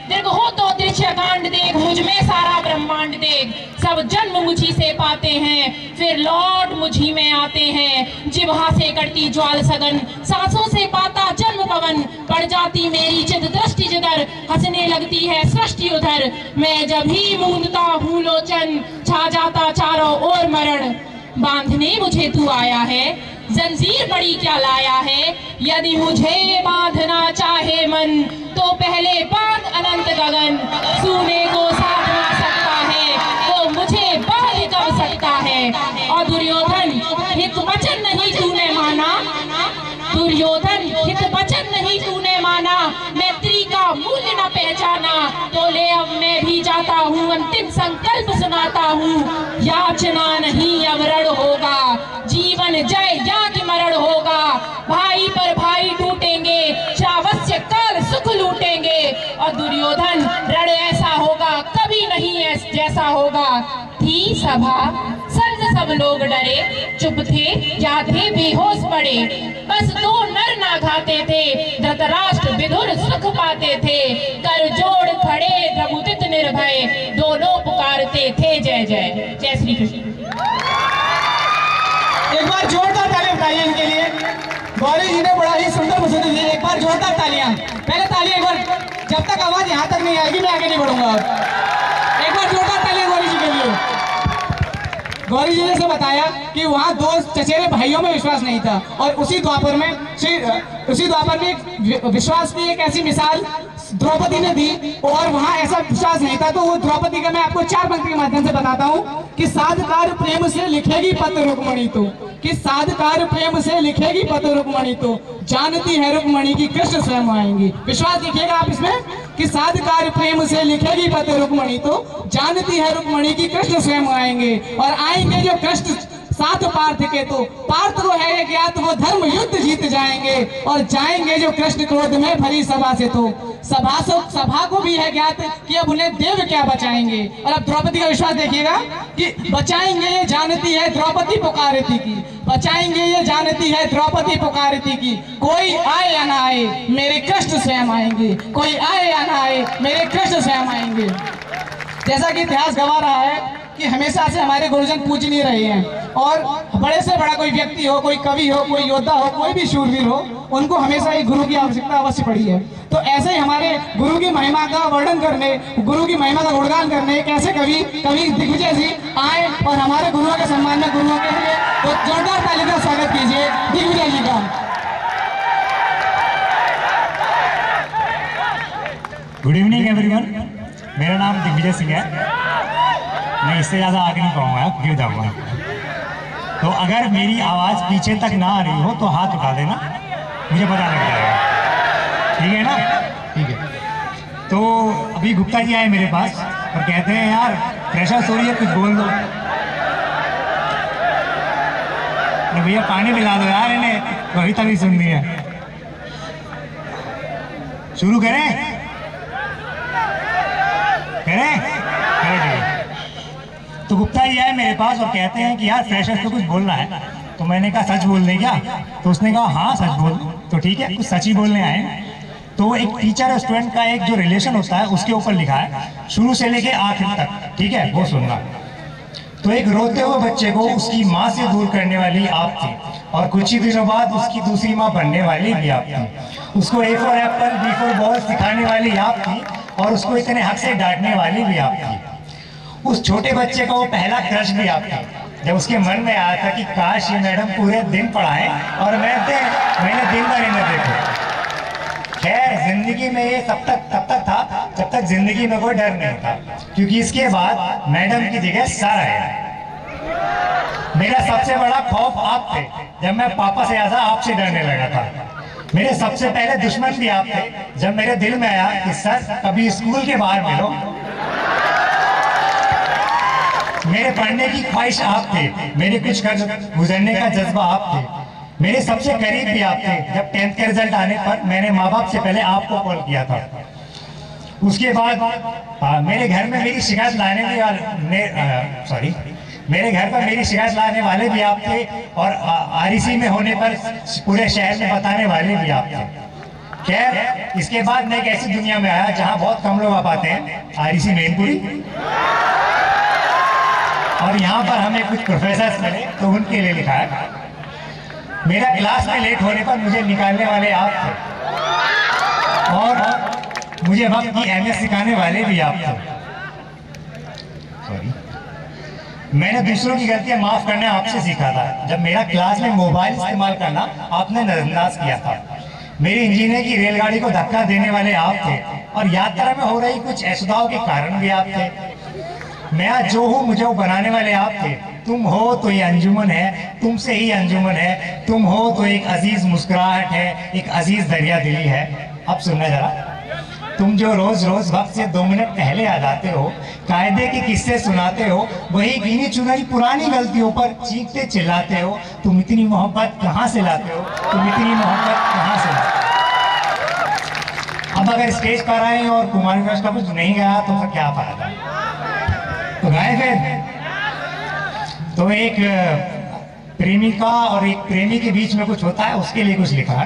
दीर्घ हो तो दृश्य कांड देख, मुझ में सारा ब्रह्मांड देख। सब जन्म मुझी से पाते हैं, फिर लौट मुझी में आते हैं। जिह्वा से कटती ज्वाल सघन, सांसों से पाता जन्म पवन। पड़ जाती मेरी चित दृष्टि जिधर, हंसने लगती है सृष्टि उधर। मैं जब ही मूंदता हूँ लोचन, छा जाता चारों ओर मरण। बांधने मुझे तू आया है, जंजीर बड़ी क्या लाया है। यदि मुझे बांधना चाहे मन, तो पहले बांध अनंत गगन। सूने को साध ना सकता है, वो मुझे बांध कर सकता है। और दुर्योधन हित वचन नहीं तूने माना, दुर्योधन हित वचन नहीं तूने माना। मैत्री का मूल्य न पहचाना, तो ले अब मैं भी जाता हूँ, अंतिम संकल्प सुनाता हूँ। याचना नहीं अब रण होगा, जीवन जय या कि मरण होगा। भाई पर भाई टूटेंगे, श्रावस्य काल सुख लूटेंगे। और दुर्योधन रण ऐसा होगा, कभी नहीं जैसा होगा। थी सभा सर्द, सब लोग डरे, चुप थे या थे बेहोश पड़े। बस दो नर ना घाते थे, धृतराष्ट्र विदुर सुख पाते थे। कर जोड़ खड़े द्रमुदित निर्भय, दोनों पुकारते थे जय जय। जय श्री कृष्ण। एक बार जोरदार तालियां बताइए इनके लिए। गौरी जी ने बड़ा ही सुंदर प्रस्तुति दी, एक बार जोरदार तालियां। पहले तालियां एक बार, जब तक आवाज यहाँ तक नहीं आएगी मैं आगे नहीं बढ़ूंगा। एक बार जोरदार तालियां गौरी जी के लिए। गौरी जी ने से बताया कि वहाँ दो चचेरे भाइयों में विश्वास नहीं था, और उसी द्वापर में विश्वास की एक ऐसी मिसाल द्रौपदी ने दी, और वहाँ ऐसा विश्वास नहीं था। तो वो द्रौपदी का मैं आपको 4 पंक्ति के माध्यम से बताता हूँ कि साधकार प्रेम से लिखेगी पत्र रुक्मणी तो, कि साधकार प्रेम से लिखेगी पत्र रुक्मणी तो, जानती है रुक्मणी की कृष्ण स्वयं आएंगी। विश्वास देखिएगा आप इसमें कि साधकार प्रेम से लिखेगी पत्र रुक्मणी तो, जानती है रुक्मणी की कृष्ण स्वयं आएंगे। और आएंगे जो कृष्ण साथ पार्थ के, तो पार्थ को है ज्ञात वो धर्म युद्ध जीत जाएंगे। और जाएंगे जो कृष्ण क्रोध में भरी सभा से, तो सभा को भी है ज्ञात कि अब उन्हें देव क्या बचाएंगे। और अब द्रौपदी का विश्वास देखिएगा कि बचाएंगे ये जानती है द्रौपदी पुकारती की, बचाएंगे ये जानती है द्रौपदी पुकारती की। कोई आए या ना आए मेरे कृष्ण स्वयं आएंगे, कोई आए या ना आए मेरे कृष्ण स्वयं आएंगे। जैसा कि इतिहास गवा रहा है कि हमेशा से हमारे गुरुजन पूजनीय रहे हैं, और बड़े से बड़ा कोई व्यक्ति हो, कोई कवि हो, कोई योद्धा हो, कोई भी शूरवीर हो, उनको हमेशा एक गुरु की आवश्यकता अवश्य पड़ी है। तो ऐसे ही हमारे गुरु की महिमा का वर्णन करने, गुरु की महिमा का गुणगान करने एक ऐसे कवि दिग्विजय जी आए और हमारे गुरुओं के सम्मान में गुरुओं के लिए तो जोरदार ताली का स्वागत कीजिए दिग्विजय जी का। गुड इवनिंग एवरीवन, मेरा नाम दिग्विजय सिंह है। मैं इससे ज़्यादा आगे नहीं कहूँगा, गिर जाऊँगा। तो अगर मेरी आवाज़ पीछे तक ना आ रही हो तो हाथ उठा देना, मुझे पता लग जाएगा, ठीक है ना? ठीक है। तो अभी गुप्ता जी आए मेरे पास और कहते हैं यार फ्रेशर्स हो रही है, कुछ बोल दो। अरे भैया पानी पिला दो यार इन्हें, कविता भी सुननी है। शुरू करें? तो गुप्ता जी आए मेरे पास और कहते हैं कि यार फ्रेशर्स को कुछ बोलना है। तो मैंने कहा सच बोल दें क्या? तो उसने कहा हाँ सच बोल। तो ठीक है, कुछ सच ही बोलने आए। तो एक टीचर और स्टूडेंट का एक जो रिलेशन होता है उसके ऊपर लिखा है, शुरू से लेके आखिर तक, ठीक है? वो सुनना। तो एक रोते हुए बच्चे को उसकी माँ से दूर करने वाली आप थी, और कुछ ही दिनों बाद उसकी दूसरी माँ बनने वाली भी आप थी। उसको A for apple, B for ball सिखाने वाली आप थी, और उसको इतने हक से डांटने वाली भी आप थी। उस छोटे बच्चे का वो पहला क्रश भी आप था, जब उसके मन में आया था कि काश ये मैडम पूरे दिन पढ़ाए और मैंने दिन भर इन्हें देखो। खैर जिंदगी में ये तब तक था जब तक जिंदगी में कोई डर नहीं था, क्योंकि इसके बाद मैडम की जगह सर आया। मेरा सबसे बड़ा खौफ आप थे, जब मैं पापा से ज्यादा आपसे डरने लगा था। मेरे सबसे पहले दुश्मन भी आप थे, जब मेरे दिल में आया कि सर कभी स्कूल के बाहर मिलो। मेरे पढ़ने की ख्वाहिश आप थे, मेरे कुछ कर गुजरने का जज्बा आप थे। मेरे सबसे करीब भी आप थे, जब 10th के रिजल्ट आने पर मैंने माँ बाप से पहले आपको कॉल किया था। उसके बाद मेरे घर में मेरी शिकायत लाने मेरे घर पर मेरी शिकायत लाने वाले भी आप थे, और REC में होने पर पूरे शहर में बताने वाले भी आप थे। खैर, इसके बाद मैं एक ऐसी दुनिया में आया जहां बहुत कम लोग आ पाते हैं, आरईसी मैनपुरी। और यहाँ पर हमें कुछ प्रोफेसर मिले तो उनके लिए लिखा है। मेरा क्लास में लेट होने पर मुझे निकालने वाले आप थे और मुझे वक्त की अहमियत सिखाने वाले भी आप थे। सॉरी, मैंने दूसरों की गलतियां माफ करना आपसे सीखा था। जब मेरा क्लास में मोबाइल इस्तेमाल करना आपने नजरअंदाज किया था। मेरी इंजीनियर की रेलगाड़ी को धक्का देने वाले आप थे और यात्रा में हो रही कुछ असुविधाओं के कारण भी आप थे। मैं आज जो हूँ मुझे वो बनाने वाले आप थे। तुम हो तो ये अंजुमन है, तुमसे ही अंजुमन है। तुम हो तो एक अजीज मुस्कुराहट है, एक अजीज दरिया दिली है। अब सुनना जरा, तुम जो रोज रोज वक्त से 2 मिनट पहले आ जाते हो, कायदे के किस्से सुनाते हो, वही गिनी चुनी पुरानी गलतियों पर चीखते चिल्लाते हो। तुम इतनी मोहब्बत कहाँ से लाते हो? तुम इतनी मोहब्बत कहाँ से लाते हो? अब अगर स्टेज पर आए और कुमार विकास का कुछ नहीं गाया तो फिर क्या फायदा? तो गाए फिर। तो एक प्रेमिका और एक प्रेमी के बीच में कुछ होता है, उसके लिए कुछ लिखा है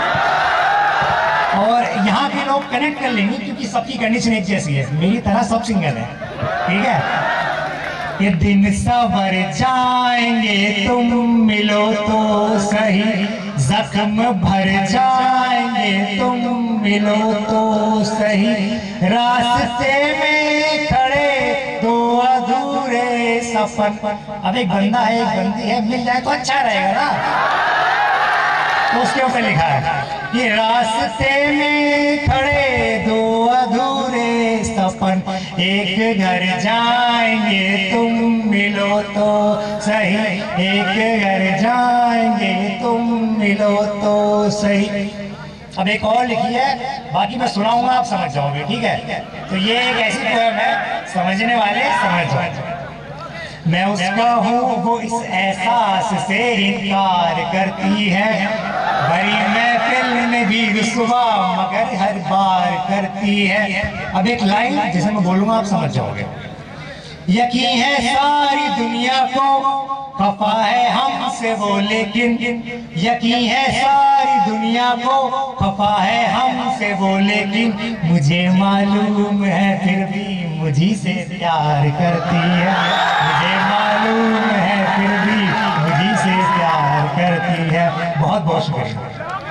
और यहाँ के लोग कनेक्ट कर लेंगे क्योंकि सबकी कंडीशन एक जैसी है। मेरी तरह सब सिंगल है, ठीक है। ये दिन सवर जाएंगे, तुम मिलो तो सही, जख्म भर जाएंगे, तुम मिलो तो सही, रास्ते में खड़े 2 अधूरे सफर। अब एक बंदा है एक बंदी है, मिल जाए तो अच्छा रहेगा ना। तो उसके ऊपर लिखा है, ये रास्ते में खड़े 2 अधूरे सपन, एक घर जाएंगे, तुम मिलो तो सही, एक घर जाएंगे, तुम मिलो तो सही। अब एक और लिखी है, बाकी मैं सुनाऊंगा, आप समझ जाओगे, ठीक है। तो ये एक ऐसी पोएम है, समझने वाले समझ जाओ। मैं उसका हूँ वो इस एहसास से इनकार करती है, बड़ी महफिल में भी रुसवा मगर हर बार करती है। अब एक लाइन जिसे मैं बोलूंगा आप समझ जाओगे। यकीन है सारी दुनिया को खफा है हमसे वो लेकिन, यकीन है सारी दुनिया को खफा है हमसे वो लेकिन, मुझे मालूम है फिर भी मुझी से प्यार करती है, मुझे मालूम है फिर भी मुझी से प्यार करती है। बहुत बहुत शुक्रिया।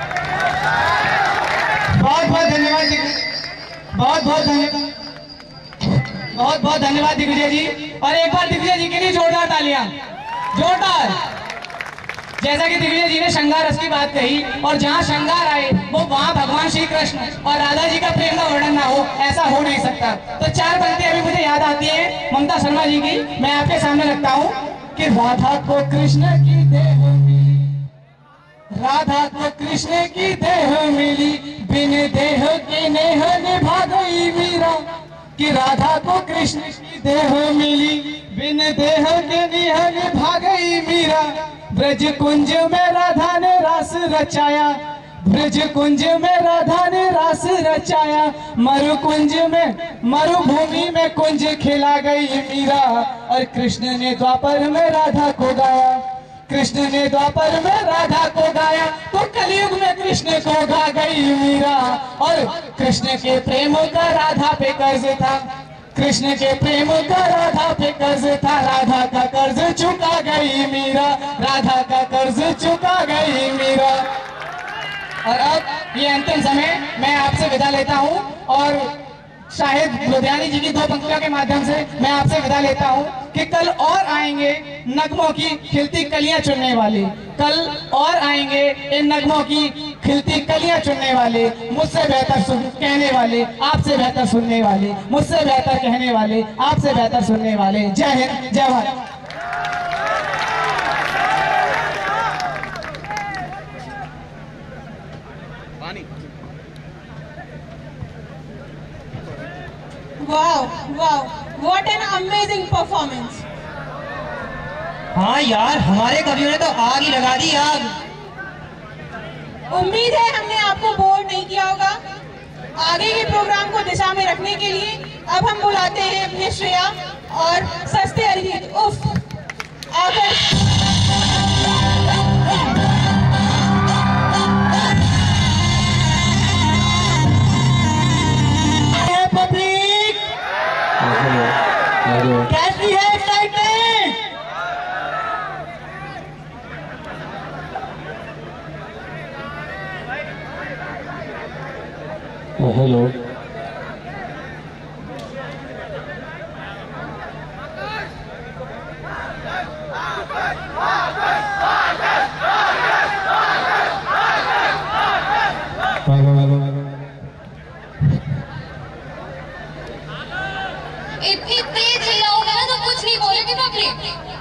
बहुत बहुत धन्यवाद, बहुत बहुत धन्यवाद, बहुत बहुत धन्यवाद दिग्विजय जी। और एक बार दिग्विजय जी के लिए जोरदार तालियां, जोरदार। जैसा कि दिग्विजय जी ने श्रृंगार रस की बात कही और जहाँ श्रृंगार आए वो वहाँ भगवान श्री कृष्ण और राधा जी का प्रेम का वर्णन ना हो, ऐसा हो नहीं सकता। तो 4 पंक्तियां अभी मुझे याद आती है ममता शर्मा जी की, मैं आपके सामने रखता हूँ कि राधा को कृष्ण की देह मिली, राधा को कृष्ण की देह मिली, बिन देह के नेह निभा गई मीरा, कि राधा को कृष्ण की देह मिली, बिन देह के नेह निभा गई मीरा। ब्रज कुंज में राधा ने रास रचाया, ब्रज कुंज में राधा ने रास रचाया, मरु कुंज में मरुभूमि में कुंज खिला गई मीरा, और कृष्ण ने द्वापर में राधा को गाया, कृष्ण ने द्वापर में राधा को गाया, तो कलयुग में कृष्ण को गा गई मीरा। और कृष्ण के प्रेम का राधा पे कर्ज था, कृष्ण के प्रेम का राधा पे कर्ज था, राधा का कर्ज चुका गई मीरा, राधा का कर्ज चुका गई मीरा। और अब ये अंतिम समय मैं आपसे विदा लेता हूँ और शाहिद लुधियानी जी की 2 पंक्तियों के माध्यम से मैं आपसे विदा लेता हूँ कि कल और आएंगे नगमों की खिलती कलियां चुनने वाले, कल और आएंगे इन नगमों की खिलती कलियां चुनने वाले, मुझसे बेहतर कहने वाले, आपसे बेहतर सुनने वाले, मुझसे बेहतर कहने वाले, आपसे बेहतर सुनने वाले। जय हिंद, जय Bharat. Wow, wow, what an amazing performance! हाँ यार, हमारे कवियों ने तो आग ही लगा दी, आग। उम्मीद है हमने आपको बोर नहीं किया होगा। आगे के प्रोग्राम को दिशा में रखने के लिए अब हम बुलाते हैं अपने श्रेया और सस्ते अरिजीत उफ आकर। हेलो। इतनी तेज हिलाओगे ना तो कुछ नहीं बोलेगी पब्लिक।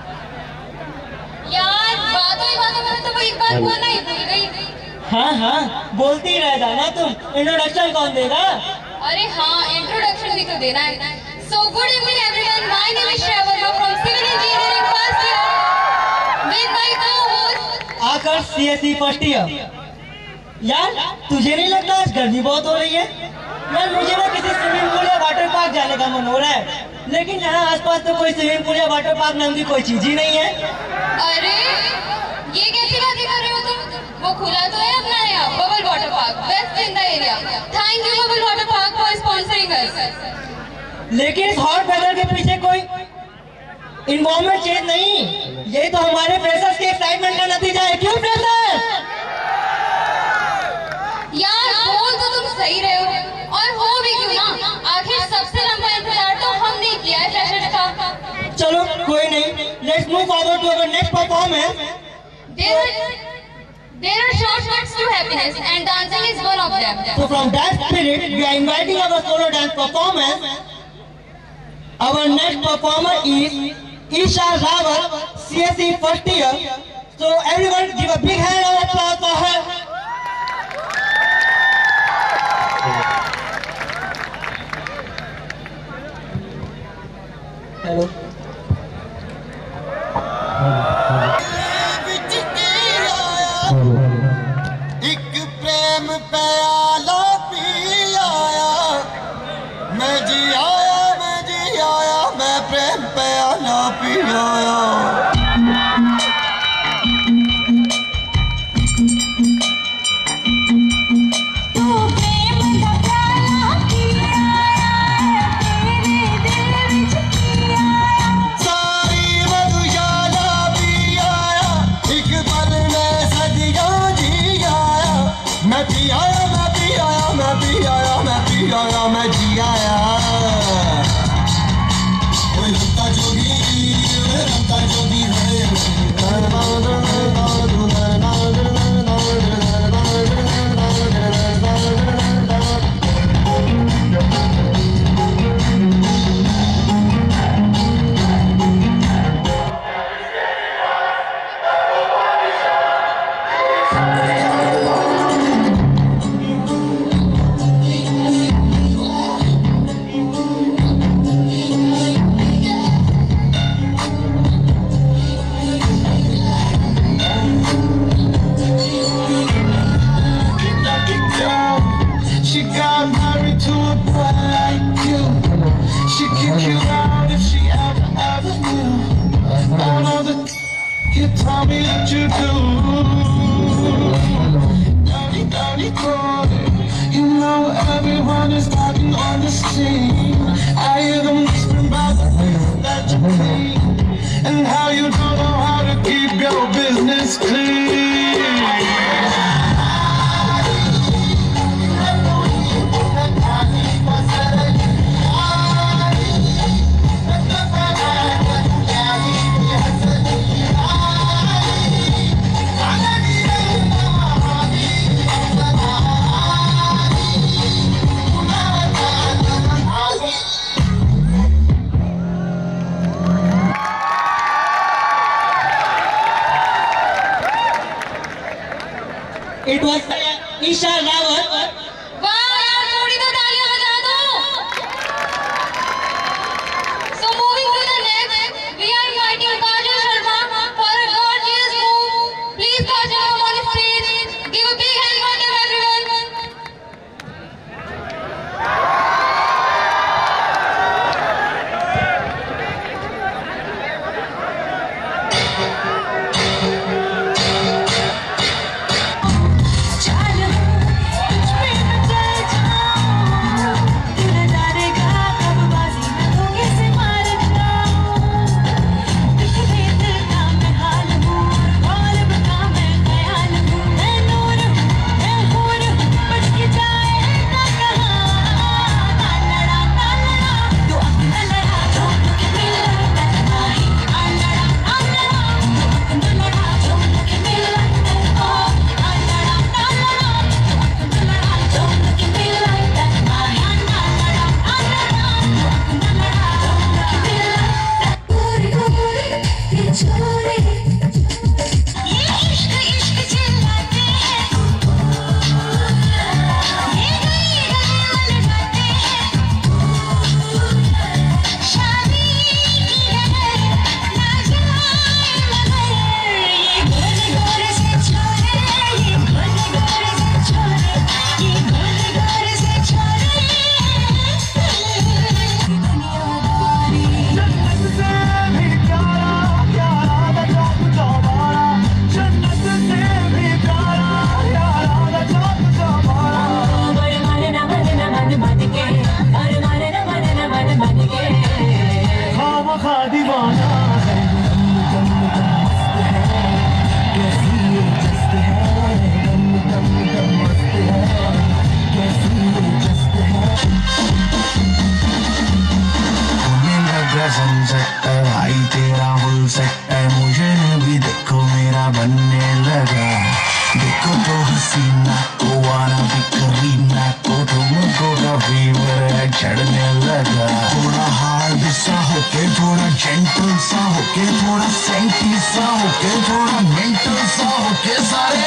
यार बातों ही बातों में तो वो एक बात बोलना ही भूल गई। हाँ हाँ बोलती रह जाना तुम। इंट्रोडक्शन कौन देगा? अरे हाँ इंट्रोडक्शन भी तो देना है। So good evening everyone. My name is Shreya Verma from Civil Engineering first year with my co-host आकर CSE फर्स्ट ईयर। यार तुझे नहीं लगता आज गर्मी बहुत हो रही है? यार मुझे ना किसी स्विमिंग पूल या वाटर पार्क जाने का मन हो रहा है, लेकिन यहाँ आसपास तो कोई स्विमिंग पूल या वाटर पार्क नाम की कोई चीज ही नहीं है। अरे ये कैसी बातें कर रहे हो तुम? वो खुला तो है अपना नया bubble water park best in the area. Thank you bubble water park for sponsoring us. लेकिन इस हॉट वेदर के पीछे कोई इन्वायरमेंट चेंज नहीं, यही तो हमारे फ्रेशर्स के एक्साइटमेंट का नतीजा है। क्यों फ्रेशर्स? यार बोल तो तुम सही रहे हो, और हो भी क्यों ना, आखिर सबसे लंबा इंतजार तो हमने किया है फ्रेशर्स का। चलो कोई नहीं, let's move forward to our next performance. There are shortcuts to happiness and dancing is one of them. So from that spirit, we are inviting our solo dance performance. Our next performer is Isha Rawat, CSE first year. So everyone give a big hand of applause for her. Hello. एक प्रेम प्याला P आया, मैं जी आया, मैं जी आया, मैं प्रेम प्याला P आया। मैं जी आया, कोई रमता जोगी है। She got married to a boy like you. She'd kick you out if she ever knew all of the you told me that you do. Dirty, dirty boy, you know everyone is talking on the scene. I hear them whispering about the things that you clean and how you don't know how to keep your business clean. It was Isha Rawat. वाह यार थोड़ी तो तालियां बजा दो। So moving to the next, we are inviting Kajal Sharma for a gorgeous move. Please Kajal come on stage. Give a big hand for them everyone. China, it's me. तो हसीना को आना भी करीना को तुमको का फीवर है चढ़ने लगा। थोड़ा हार्ड सा होके थोड़ा जेंटल सा होके थोड़ा सेंटी सा होके थोड़ा मेंटल सा होके सारे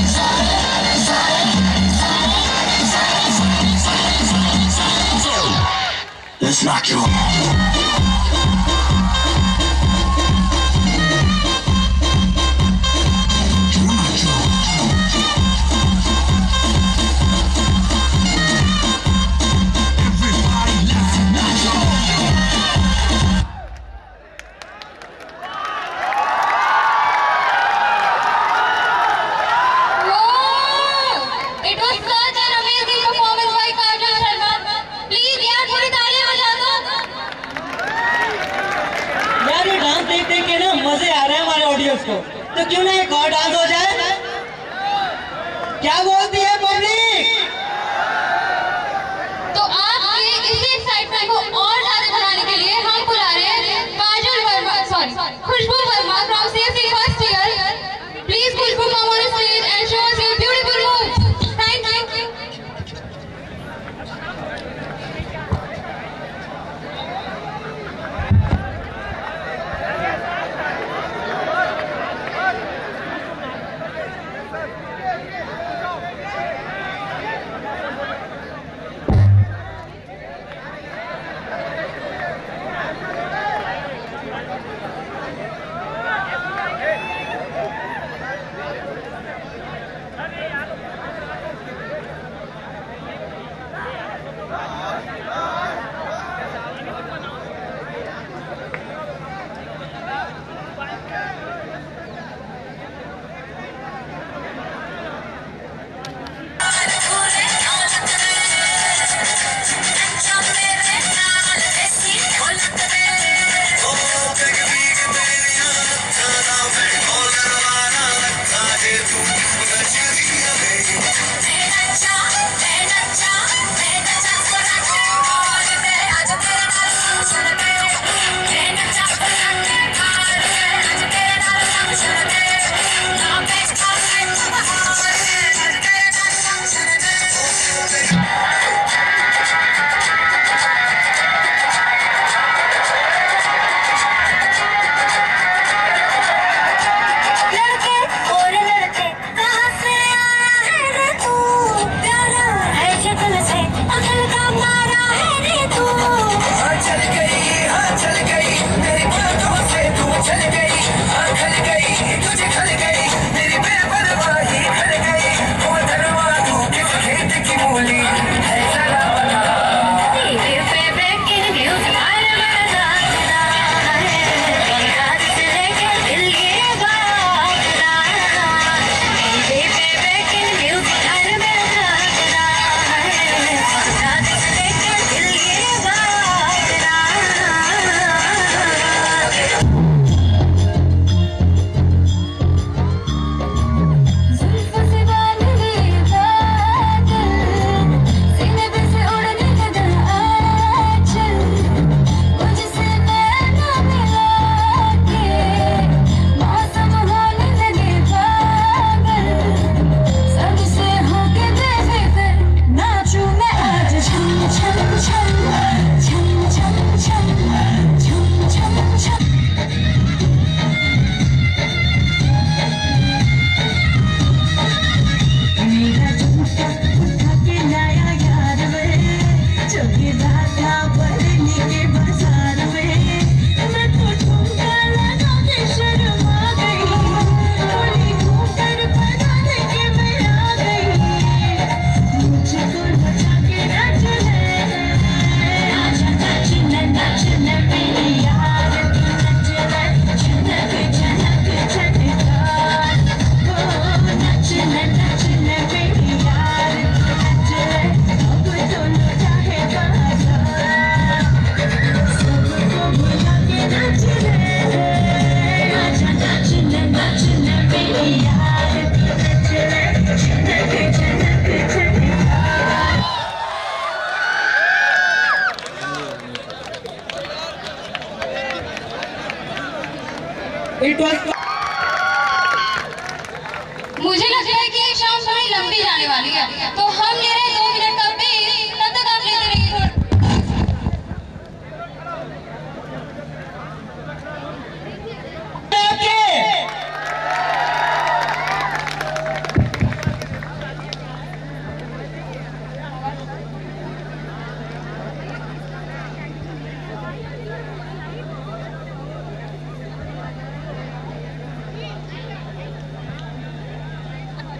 Let's rock you. मजे आ रहे हैं हमारे ऑडियंस को, तो क्यों ना एक और डांस हो जाए? क्या बोलती है पब्लिक? तो आपके इसी एक्साइटमेंट को और ज्यादा बढ़ाने के लिए हम बुला रहे हैं Kajal Verma, sorry Khushboo Verma from CSE first year. Please Khushboo come on stage and show us your beautiful moves. Thank you.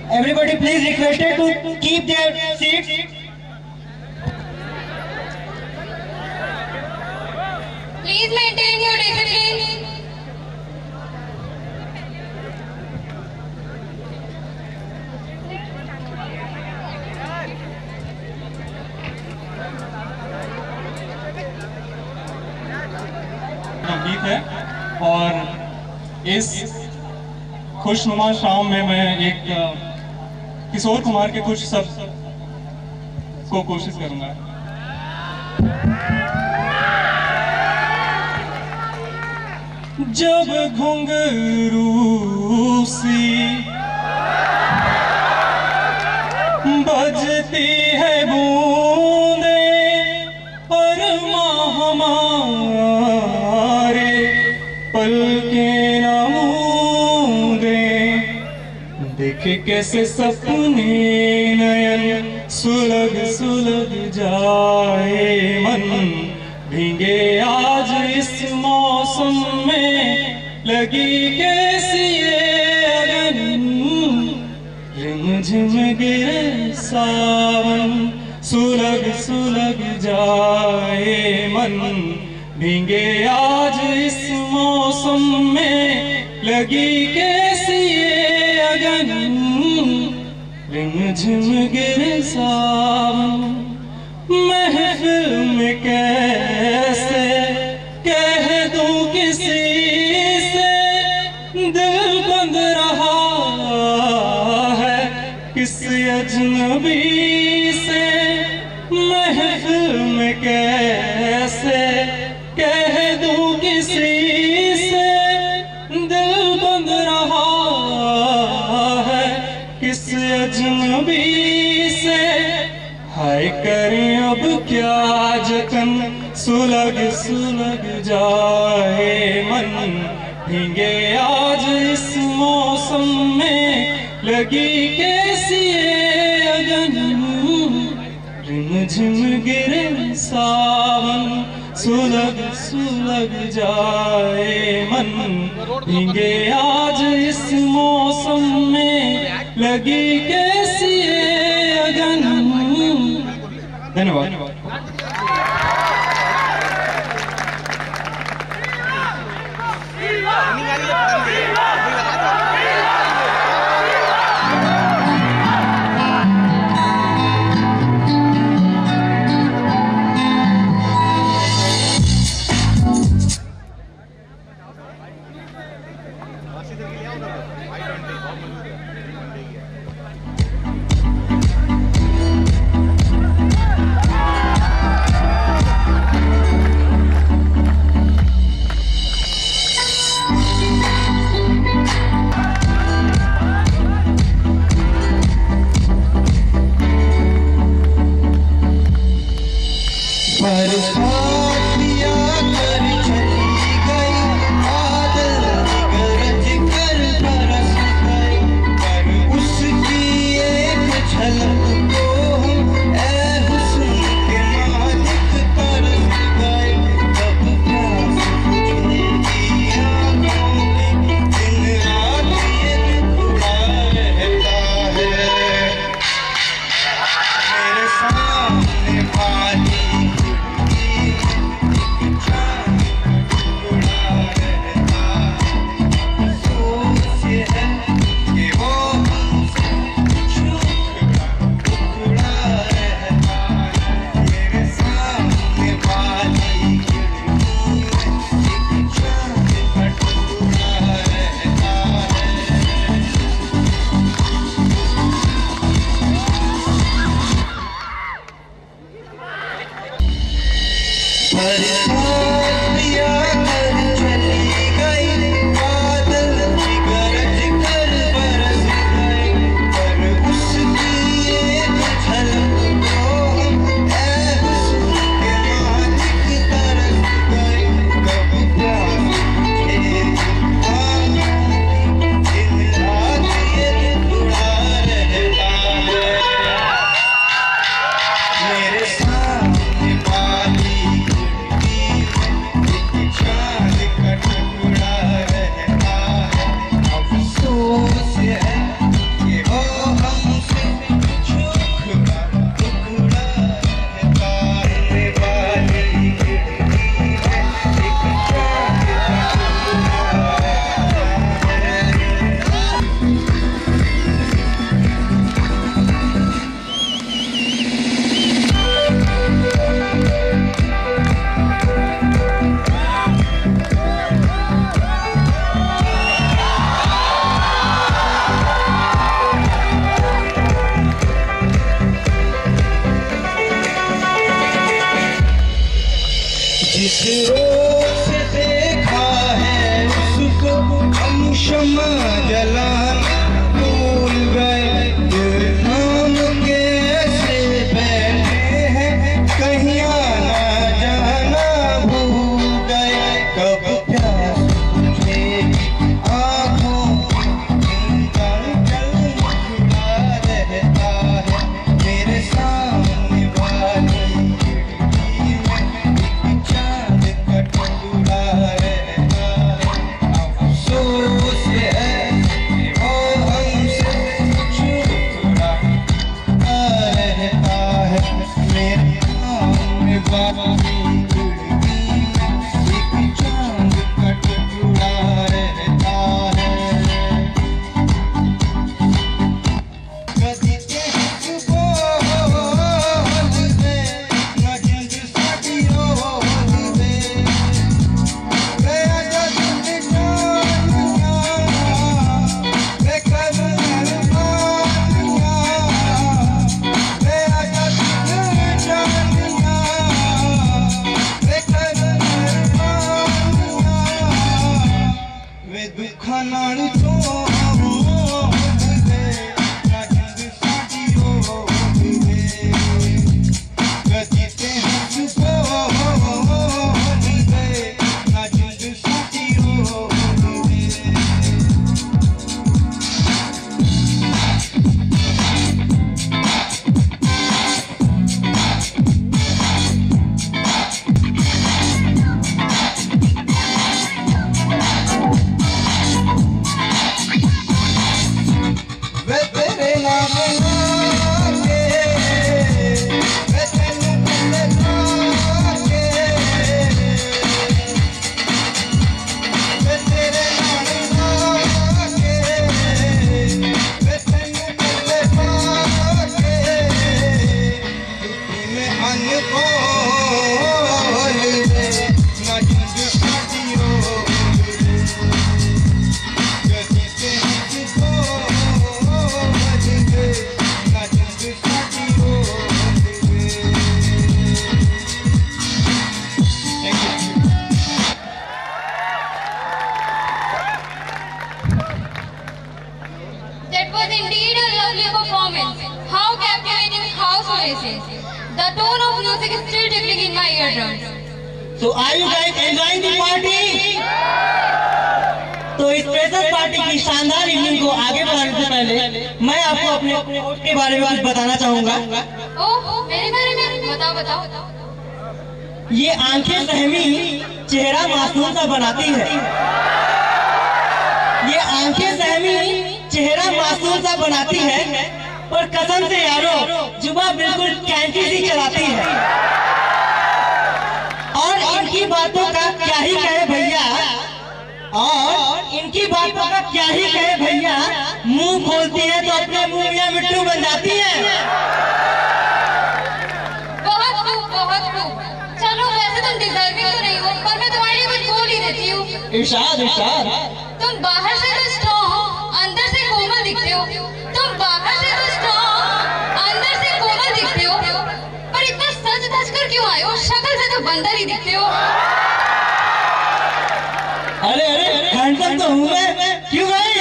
Everybody please requested to keep their seats. Please maintain your discipline. गीत है और इस खुशनुमा शाम में मैं एक किशोर कुमार के कुछ शब्द को कोशिश करूंगा। जब घुंघरू सी बजती है बूंदे और हमारे पलके न मूंदे, देखे कैसे सपने नयन सुलग सुलग जाए मन, भीगे आज इस मौसम में लगी कैसी ये अगन, रिमझिम गिरे सावन सुलग सुलग जाए मन, भीगे आज इस मौसम में लगी कैसी ये अगन, रिमझिम गिरे सावन। महफिल में कैसे कह दूं किसी से, दिल बंद रहा है किसी अजनबी से, महफिल में कैसे कह दूं किसी से, दिल बंद रहा है किसी अजनबी से, हाय करें अब क्या जतन सुलग सुलग जाए मन, भीगे आज इस मौसम में लगी कैसी ये अगन, रिमझिम गिरे सावन सुलग सुलग जाए मन, भीगे आज इस मौसम में लगी कैसी ये अगन। धन्यवाद। मेरे सामने वाली जिस ओर से देखा है उसको हम शमा जलाना भूल गए, दिल थाम के ऐसे बैठे हैं कहीं आना जाना भूल गए। कब प्यास बुझेगी आँखों चल खिला रहता है मेरे सामने वाली चांद का टुकड़ा रहता है। अफसोस है कि वो हमसे छुपा रहता है मेरे सामने वाली खिड़की में एक चांद का टुकड़ा रहता है। कदी खाना तो That was indeed a lovely performance. How captivating, how solaces. The tone of music is still tickling in my eardrums. So are you guys enjoying the party? तो इस प्रेशर पार्टी की शानदार इवनिंग को आगे बढ़ाने से पहले मैं आपको अपने कोट के बारे में कुछ बताना चाहूंगा। ओह, मेरे बारे में बताओ। ये आंखें सहमी चेहरा मासूम सा बनाती है। ये आंखें सहमी चेहरा मासूम सा बनाती है, पर कसम से यारो जुबा बिल्कुल कैंची सी चलाती है। और इनकी बातों का क्या ही कहे भैया, और इनकी बातों का क्या ही कहे भैया, मुंह खोलती है तो अपने मुंह में मिट्टू बन जाती है। बहुत खूब। चलो वैसे तुम डिजर्विंग तो नहीं हो, पर मैं तुम्हारे लिए कुछ बोल ही देती हूँ। इरशाद। तुम बाहर से तो स्ट्रॉन्ग, अंदर से कोमल दिखते हो। तुम बाहर से तो स्ट्रॉन्ग, अंदर से कोमल दिखते हो, पर इतना सच धज कर क्यों आए हो? शक्ल से तो बंदर ही दिखते हो। अरे हैंडसम तो हूँ मैं, क्यों भाई?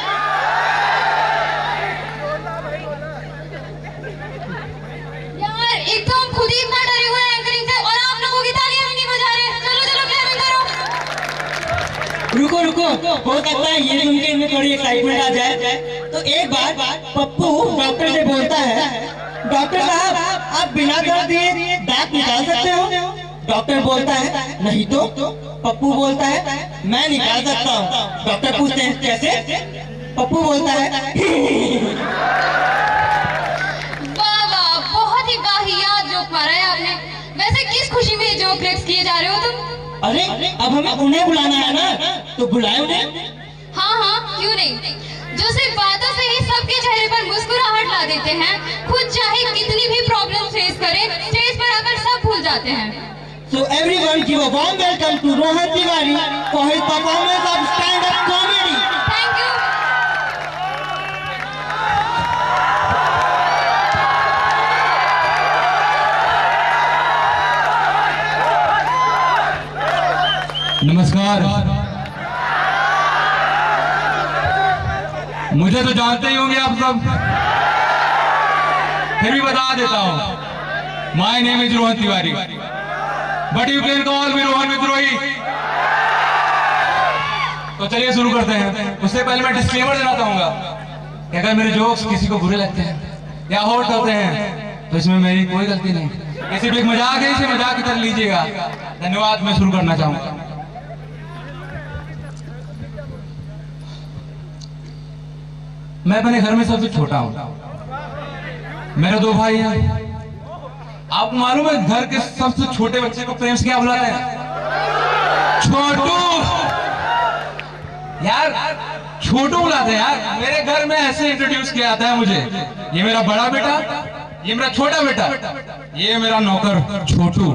यार एक तो हम खुद ही इतना डरे हुए हैं एंकरिंग से, और आप लोगों की तालियां भी नहीं बजा रहे। चलो क्लैपिंग करो। रुको, हो सकता है ये सुन के इनमें थोड़ी एक्साइटमेंट आ जाए। तो एक बार पप्पू डॉक्टर से बोलता है, डॉक्टर साहब आप बिना दर्द दिए दांत निकाल सकते हो? डॉक्टर बोलता है नहीं तो। पप्पू बोलता है मैं निकाल सकता हूँ। डॉक्टर पूछते हैं कैसे? पप्पू बोलता है वाह, बहुत ही वाहियात जोक मारा है आपने। वैसे किस खुशी में जोक रेक्स किए जा रहे हो तुम? अरे अब हमें उन्हें बुलाना है ना, तो बुलाए उन्हें। हाँ, क्यों नहीं। जो सिर्फ बातों से ही सबके चेहरे पर मुस्कुराहट ला देते हैं, खुद चाहे कितनी भी प्रॉब्लम फेस करें, स्टेज पर आकर सब भूल जाते हैं। So everyone give a warm welcome to Rohan Tiwari for his performance of stand-up comedy. Thank you. नमस्कार। मुझे तो जानते ही होंगे आप सब, फिर भी बता देता हूं। My name is Rohan Tiwari, but you can call me Rohan Vidrohi. तो चलिए शुरू करते हैं। उससे पहले मैं डिस्क्लेमर देना चाहूंगा कि अगर मेरे जोक्स किसी को बुरे लगते हैं या हॉट करते हैं तो इसमें मेरी कोई गलती नहीं, ये सिर्फ एक मजाक है, इसे मजाक की तरह लीजिएगा। धन्यवाद। मैं शुरू करना चाहूंगा। मैं अपने घर में सबसे छोटा हूं, मेरे 2 भाई हैं। आपको मालूम है घर के सबसे छोटे बच्चे को प्रेम से क्या बुलाते हैं? छोटू। यार छोटू बुलाते हैं यार। मेरे घर में ऐसे इंट्रोड्यूस किया जाता है मुझे, ये मेरा बड़ा बेटा, ये मेरा छोटा बेटा, ये मेरा नौकर छोटू।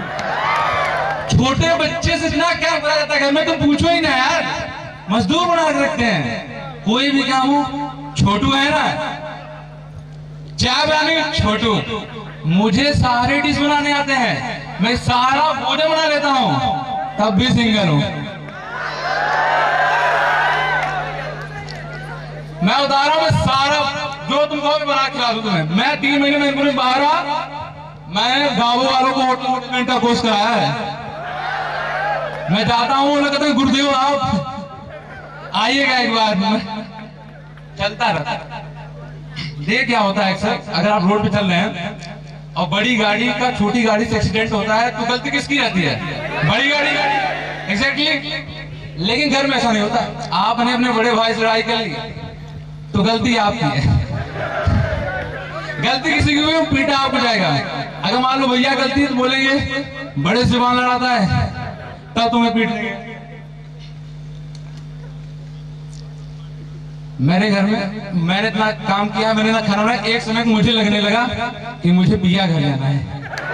छोटे बच्चे से इतना क्या बुलाया जाता है घर में, तुम पूछो ही ना यार। मजदूर बना के रखते हैं, कोई भी काम हो छोटू है ना। चाय बनानी छोटू। मुझे सारे डिश बनाने आते हैं, मैं सारा भोजन बना लेता हूं, तब भी सिंगल हूं। मैं बता रहा हूं, सारा जो तुम कहो बना खिला दूं तुम्हें। मैं 3 महीने में बाहर आ, मैंने गांवों वालों को होटल का कोर्स कराया है। मैं जाता हूं, वो कहते हैं गुरुदेव आप आइएगा एक बार। चलता रहता। देख क्या होता है अक्सर, अगर आप रोड पे चल रहे हैं और बड़ी गाड़ी का छोटी गाड़ी से एक्सीडेंट होता है तो गलती किसकी रहती है? बड़ी गाड़ी। एग्जैक्टली। लेकिन घर में ऐसा नहीं होता। आपने अपने बड़े भाई से लड़ाई कर ली तो गलती आपकी है। गलती किसी की हुई पीटा आपको जाएगा। अगर मान लो भैया गलती है तो बोलेंगे बड़े से जुबान लड़ाता है, तब तुम्हें पीट देंगे। मेरे घर में मैंने इतना काम किया, मैंने इतना खाना बनाया, एक समय मुझे लगने लगा कि मुझे पिया घर जाना है।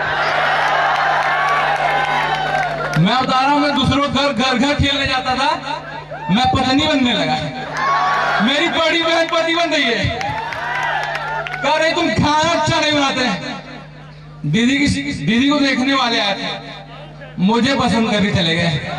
मैं बता रहा हूं, मैं दूसरों घर खेलने जाता था, मैं पत्नी बनने लगा। मेरी बड़ी बहन पति बन रही है, कह रही तुम खाना अच्छा नहीं बनाते। दीदी को देखने वाले आए थे, मुझे पसंद करके चले गए।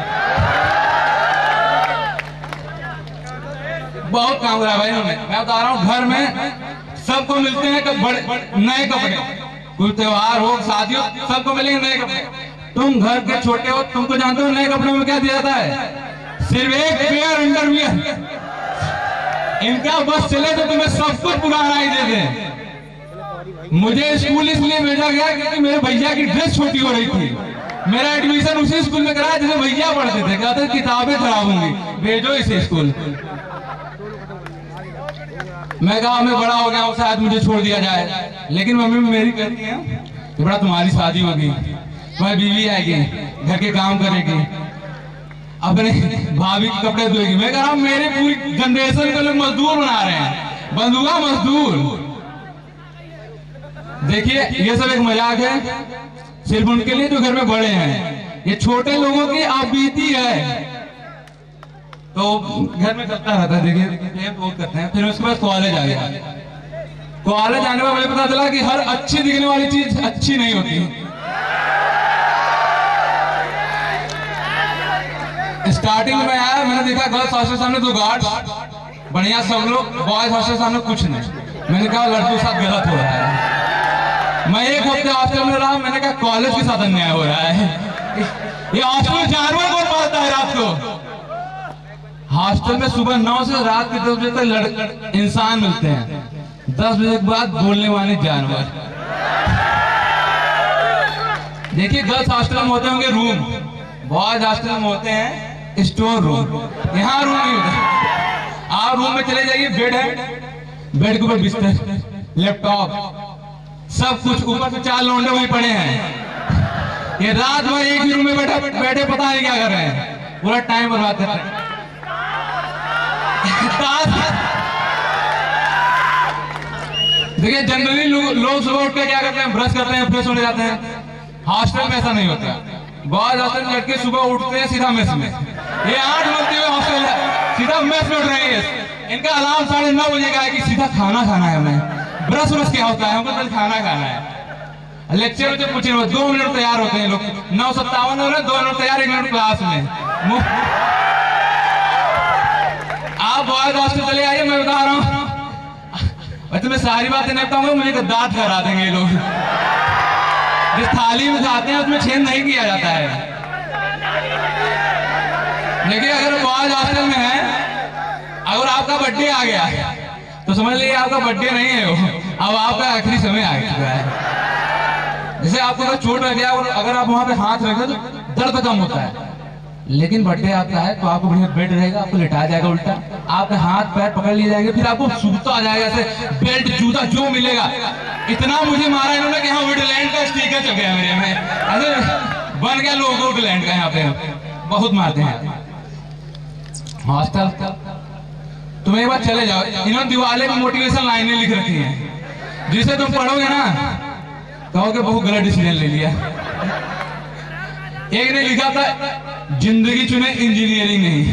बहुत काम करा भाई उन्होंने। मैं बता रहा हूँ, घर में सबको मिलते हैं नए कपड़े, कोई त्योहार हो शादी हो सबको मिलेंगे नए कपड़े। तुम घर के छोटे हो, तुमको जानते हो नए कपड़ों में क्या दिया जाता है? सिर्फ एक पेयर अंडरवियर। इनका बस चले तो तुम्हें सब कुछ पुराना ही दे दें। मुझे स्कूल इसलिए भेजा गया क्योंकि मेरे भैया की ड्रेस छोटी हो रही थी। मेरा एडमिशन उसी स्कूल में कराया जिसे भैया पढ़ते थे। कहते किताबें खराब होंगी, भेजो इसे स्कूल। मैं कहा मैं बड़ा हो गया हूँ, शायद मुझे छोड़ दिया जाए। लेकिन मम्मी मेरी कहती है कि बड़ा तुम्हारी शादी होगी, तुम्हारी बीवी आएगी, घर के काम करेगी, अपने भाभी के कपड़े धोएगी। मैं कह रहा हूँ मेरे पूरी जनरेशन को लोग मजदूर बना रहे हैं, बंधुआ मजदूर। देखिए ये सब एक मजाक है, सिर्फ उनके लिए जो घर में बड़े हैं। ये छोटे लोगों की आपबीती है, तो घर में चलता रहता है। देखिए बहुत करते हैं। फिर उसके बाद कॉलेज आ गया। कॉलेज आने में मुझे पता चला कि हर अच्छी दिखने वाली चीज अच्छी नहीं होती। स्टार्टिंग में आया, मैंने देखा गर्ल्स हॉस्टल सामने 2 गार्ड बढ़िया सब लोग, बॉयज हॉस्टल सामने कुछ नहीं। मैंने कहा लड़कों के साथ गलत हो रहा है। मैं 1 हफ्ते हॉस्टल में रहा, मैंने कहा कॉलेज के साथ अन्याय हो रहा है। ये हॉस्टल जानवर कौन पालता है रात को? हॉस्टल में सुबह 9 से रात के 10 बजे तक इंसान मिलते हैं, 10 बजे के बाद बोलने वाले जानवर। देखिए गर्ल्स हॉस्टल में होते होंगे रूम, बॉयज हॉस्टल में होते हैं स्टोर रूम। यहाँ रूम नहीं होता। आप रूम में चले जाइए, बेड है, बेड के ऊपर बिस्तर, लैपटॉप, सब कुछ, ऊपर से 4 लौंडे वहीं पड़े हैं। ये रात भर एक ही रूम में बैठे पता नहीं क्या कर रहे हैं, पूरा टाइम बर्बाद कर रहे हैं। देखिए जनरली लोग सुबह उठ के क्या करते हैं, ब्रश करते हैं, फ्रेश होने जाते हैं। हॉस्टल में ऐसा नहीं होता। बहुत हॉस्टल में लड़के सुबह उठते हैं सीधा मेस में। ये 8 बनते हुए हॉस्टल है, सीधा मेस में उठ रहे हैं। इनका अलार्म 9:30 बजे का है कि सीधा खाना खाना है हमें। ब्रश व्रश क्या होता है, हमको कल खाना खाना है। लेक्चर में पूछे 2 मिनट तैयार होते हैं लोग। 9:57 हो रहे, 2 मिनट तैयार, 1 मिनट क्लास में। आप बॉयज हॉस्टल चले आइए, मैं बता रहा हूँ। तुम्हें सारी बातें नहीं बताऊंगा, मुझे दांत करा देंगे ये लोग। जिस थाली में खाते हैं उसमें छेद नहीं किया जाता है। लेकिन अगर बॉयज हॉस्टल में है, अगर आपका बर्थडे आ गया तो समझ लीजिए आपका बर्थडे नहीं है वो, अब आपका आखिरी समय आ चुका है। जैसे आपको अगर चोट लग गया और अगर आप वहां पे हाथ रख दो तो दर्द कम होता है, लेकिन बर्थडे आपका है तो आपको बढ़िया बेड रहेगा, आपको लिटाया जाएगा उल्टा, आपके हाथ पैर पकड़ लिए जाएंगे, फिर आपको सूखता आ जाएगा ऐसे, बेल्ट जूता जो मिलेगा। इतना मुझे मारा इन्होंने कि हाँ वुडलैंड का स्टिकर चल गया मेरे में, ऐसे बन गया लोगो वुडलैंड का। यहाँ पे बहुत मारते हैं हॉस्टल। तुम एक बार चले जाओ, इन्होंने दीवाले में मोटिवेशन लाइनें लिख रखी हैं, जिसे तुम पढ़ोगे ना कहोगे बहुत गलत डिसीजन ले लिया। एक ने लिखा था जिंदगी चुने इंजीनियरिंग नहीं,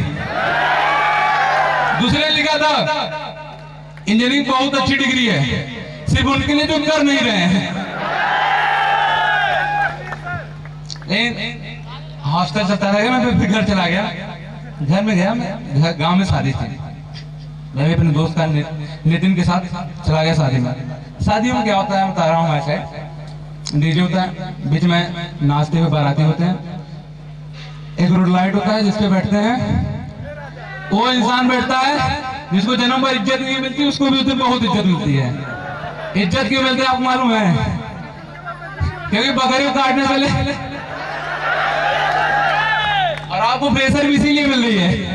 दूसरे ने लिखा था इंजीनियरिंग बहुत अच्छी डिग्री है, सिर्फ उनके लिए जो कर नहीं रहे हैं। लेकिन हॉस्टल चलता रहेगा, मैं फिर घर चला गया। घर में गया, मैं गांव में शादी थी, मैं भी अपने दोस्त का नितिन के साथ चला गया शादी में। शादियों में क्या होता है बता रहा हूँ, ऐसे डीजे होता है, बीच में नाचते हुए बाराती होते हैं, एक रोड लाइट होता है जिसपे बैठते हैं, वो इंसान बैठता है जिसको जन्म पर इज्जत नहीं मिलती, उसको भी उसमें बहुत इज्जत मिलती है। इज्जत क्यों मिलती है आपको मालूम है? क्योंकि बकरी को काटने से ले, और आपको प्रेशर भी इसीलिए मिल रही है।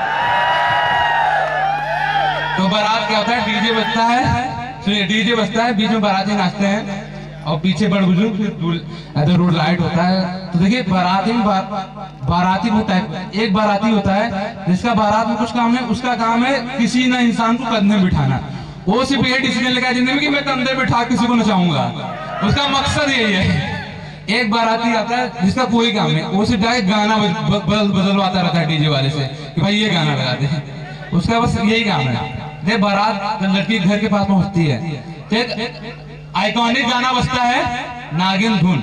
तो बारात क्या होता है, डीजे बजता है, सुनिए डीजे बजता है, बीच में बाराती नाचते हैं और पीछे बड़ बुजुर्ग, रोड लाइट होता है। तो देखिए बाराती होता है, एक बाराती होता है जिसका बारात में कुछ काम है, उसका काम है किसी ना इंसान को कंधे में बिठाना। वो सिर्फ ये डिसीजन लेकर जिंदगी कि मैं कंधे बिठा किसी को नचाऊंगा, उसका मकसद यही है। एक बाराती आता है जिसका कोई काम है, वो सिर्फ जाके गाना बदलवाता रहता है डीजे वाले से कि भाई ये गाना लगा दे, उसका बस यही काम है। जब बारात लड़की घर के पास पहुंचती है, आइकॉनिक गाना बजता है नागिन धुन।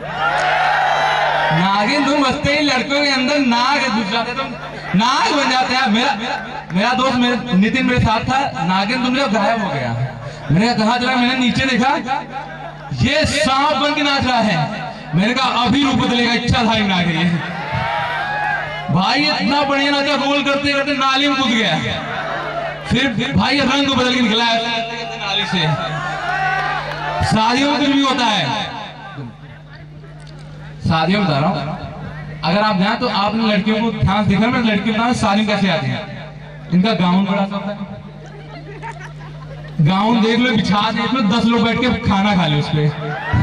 नागिन धुन बजते ही लड़कों के अंदर नाग घुस जाते, तो नाग बन जाते हैं। मेरा दोस्त नितिन मेरे साथ था, नागिन धुन जब गायब हो गया, मैंने कहा चला, मैंने नीचे देखा ये सांप बन के नाच रहा है। मैंने कहा अभी रूप बदलेगा, इच्छा था नाग ये भाई, इतना बढ़िया नाचा, रोल करते करते नाली में कूद गया, फिर भाई रंग बदल के निकला नाली से। शादियों में कुछ भी होता है, शादियों में बता रहा हूँ, अगर आप जाएं तो आपने लड़कियों को ध्यान देखा, मैं लड़कियों का शादी कैसे आती हैं, इनका गाउन बड़ा सा होता है, गाउन देख लो बिछा दे, इसमें 10 लोग बैठ के खाना खा ले उस पे।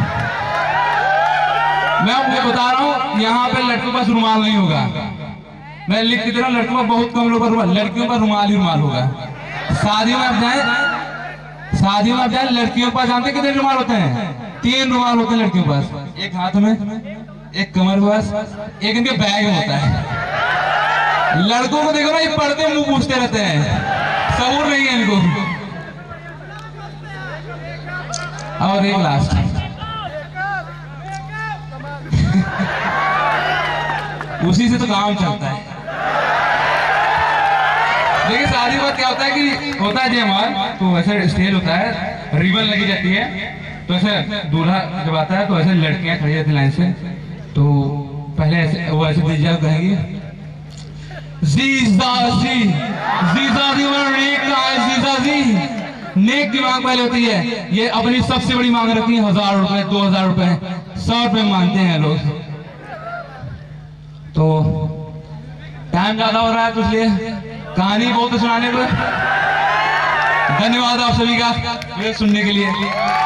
मैं आपको बता रहा हूँ यहाँ पे लड़कियों के पास रुमाल नहीं होगा, मैं लिख के दे रहा हूँ, लड़कियों का बहुत कम लोगों का रुमाल, लड़कियों का रुमाल ही रुमाल होगा। शादियों में आप जाए, लड़कियों के पास जानते कितने रुमाल होते हैं? 3 रुमाल होते हैं लड़कियों के पास, एक हाथ में, एक कमर के पास, एक इनके बैग में होता है। लड़कों को देखो ना, ये पढ़ते मुंह पूछते रहते हैं, सबूर नहीं है इनको। और एक लास्ट उसी से तो काम चलता है। देखिए शादी बात क्या होता है कि होता है जयमाल, तो ऐसे स्टेज होता है, रिबन लगी जाती है, तो ऐसे दूल्हा जब आता है तो ऐसे लड़कियां खड़ी रहती लाइन से, तो पहले ऐसे वो ऐसे दीजिए कहेंगी नेक की मांग पहले होती है, ये अपनी सबसे बड़ी मांग रखती है 1000 रुपए, 2000 रुपए, 100 रुपए मांगते हैं लोग। तो टाइम ज्यादा हो रहा है तो इसलिए कहानी बहुत सुनाने को। धन्यवाद आप सभी का ये सुनने के लिए।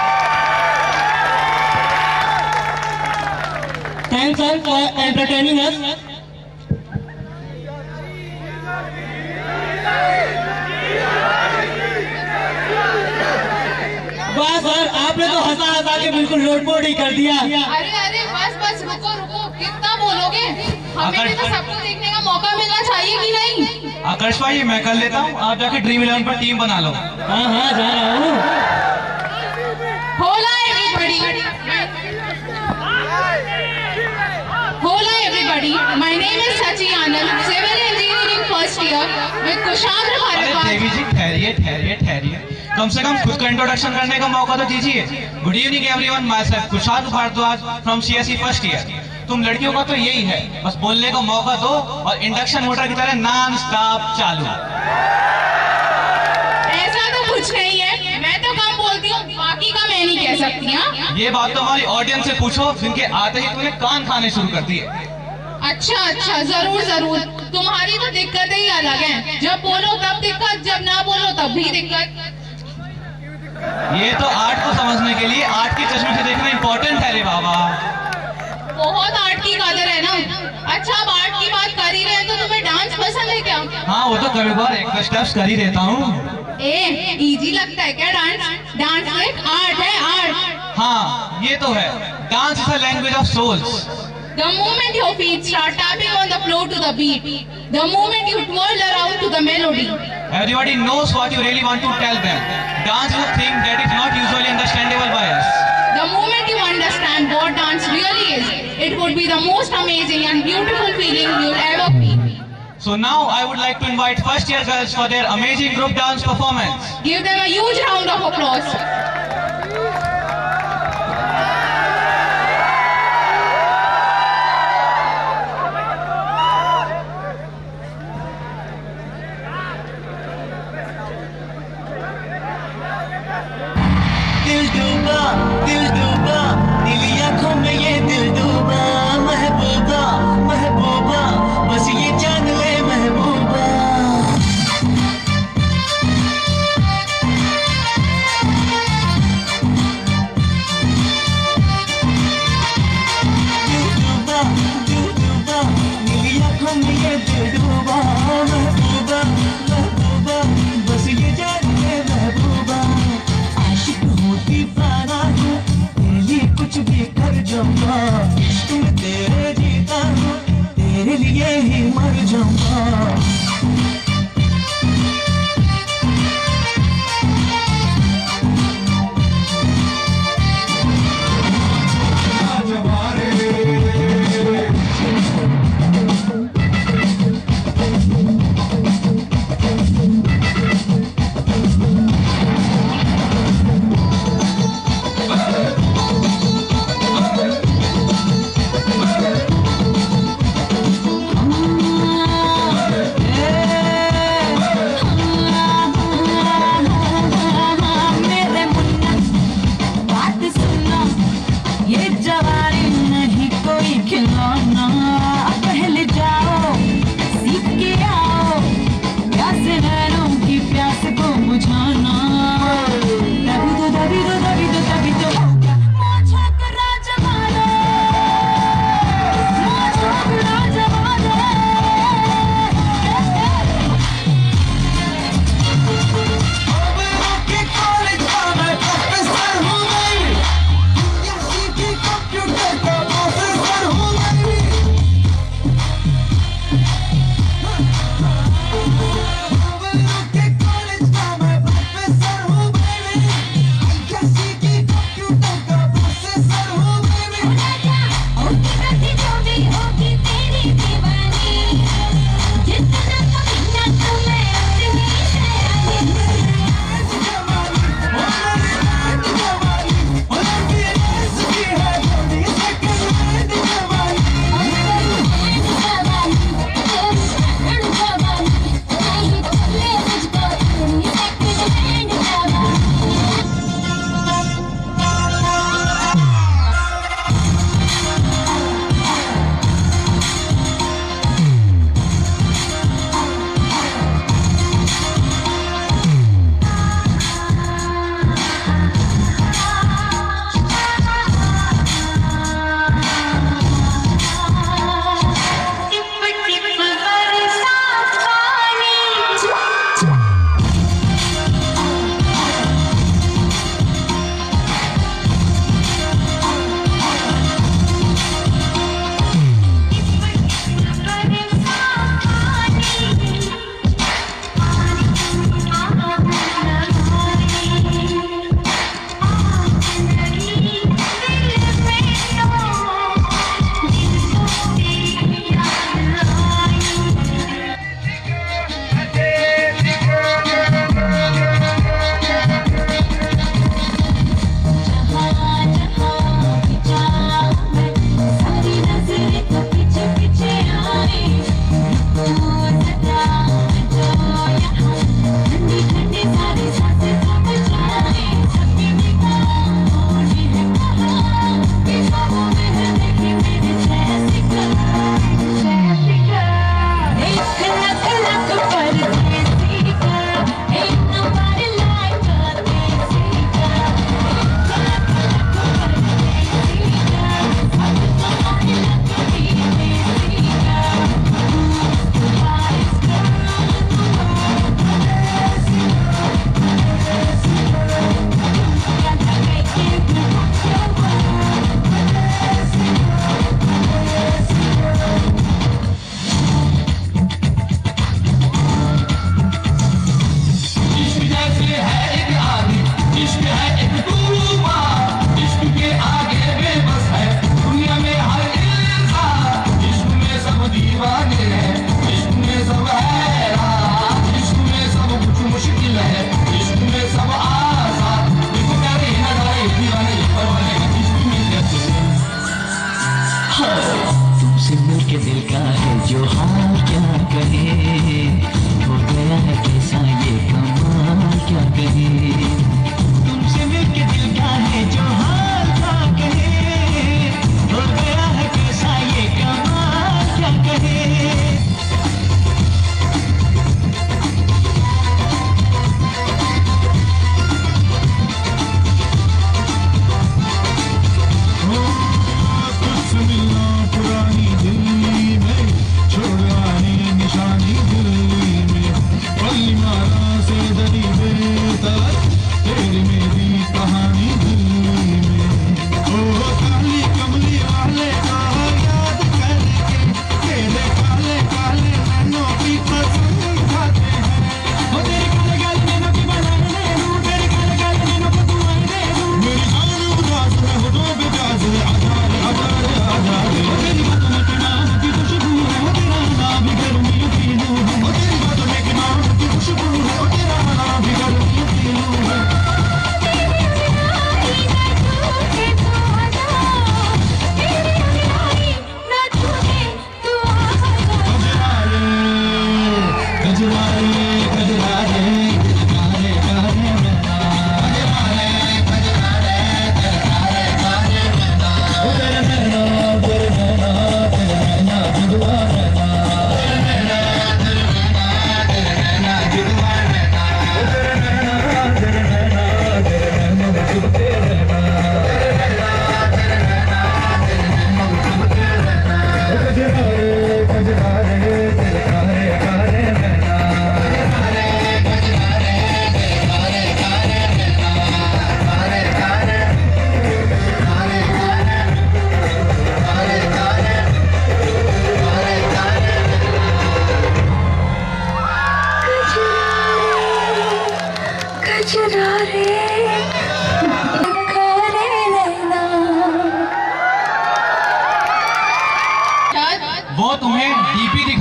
Thanks sir for entertaining us. वाह सर, आपने तो हंसा हंसा के बिल्कुल लोटपोट ही कर दिया। अरे बस रुको कितना बोलोगे, हमें भी तो सबको देखने का मौका मिलना चाहिए कि नहीं? आकाश भाई मैं कर लेता हूँ, आप जाके ड्रीम 11 पर टीम बना लो। हाँ जा रहा हूँ। होला everybody, my name is Sachi Anand year with Kushandra Bharadwaj. देवी जी ठहरिए ठहरिए ठहरिए, कम से कम खुद का इंट्रोडक्शन करने का मौका तो दीजिए। Good evening everyone, myself Kushant Bharadwaj from CSE first year. तुम लड़कियों का तो यही है, बस बोलने का मौका दो और इंडक्शन मोटर की तरह नॉन स्टॉप चालू। ऐसा तो कुछ नहीं है, मैं तो कम बोलती हूँ, बाकी का मैं नहीं कह सकती। हाँ, ये बात तो हमारी ऑडियंस से पूछो, जिनके आते ही तुमने कान खाने शुरू कर दिए। अच्छा, जरूर जरूर, तुम्हारी तो दिक्कतें ही अलग हैं। जब बोलो तब दिक्कत, जब ना बोलो तब भी दिक्कत। ये तो आर्ट को समझने के लिए आर्ट की चश्मे से देखना इम्पोर्टेंट है रे बाबा। बहुत आर्ट की कदर है ना। अच्छा, अब आर्ट की बात कर ही रहे हैं तो तुम्हें डांस पसंद है क्या? हाँ, वो तो कभी बार एक दो स्टेप्स कर ही देता हूँ। इजी लगता है क्या डांस? डांस तो एक आर्ट है, आर्ट। हाँ, ये तो है, dance is a language of souls. The moment your feet start tapping on the floor to the beat, the moment you twirl around to the melody, everybody knows what you really want to tell them. Dance is a thing that is not usually understandable by us. The moment you understand what dance really is, it would be the most amazing and beautiful feeling you'll ever feel. So now I would like to invite first year girls for their amazing group dance performance. Give them a huge round of applause. दिल डूबा नीली आंखों में ये दिल डूबा, महबूबा महबूबा बस ये जान ले महबूबा। दिल डूबा नीली आंखों में ये दिल डूबा, महबूबा महबूबा बस ये जान ले महबूबा। आशिक होती पाना हूँ, तेरे लिए कुछ भी कर जाऊंगा। इश्क में तेरे जीता हूँ, तेरे लिए ही मर जाऊंगा।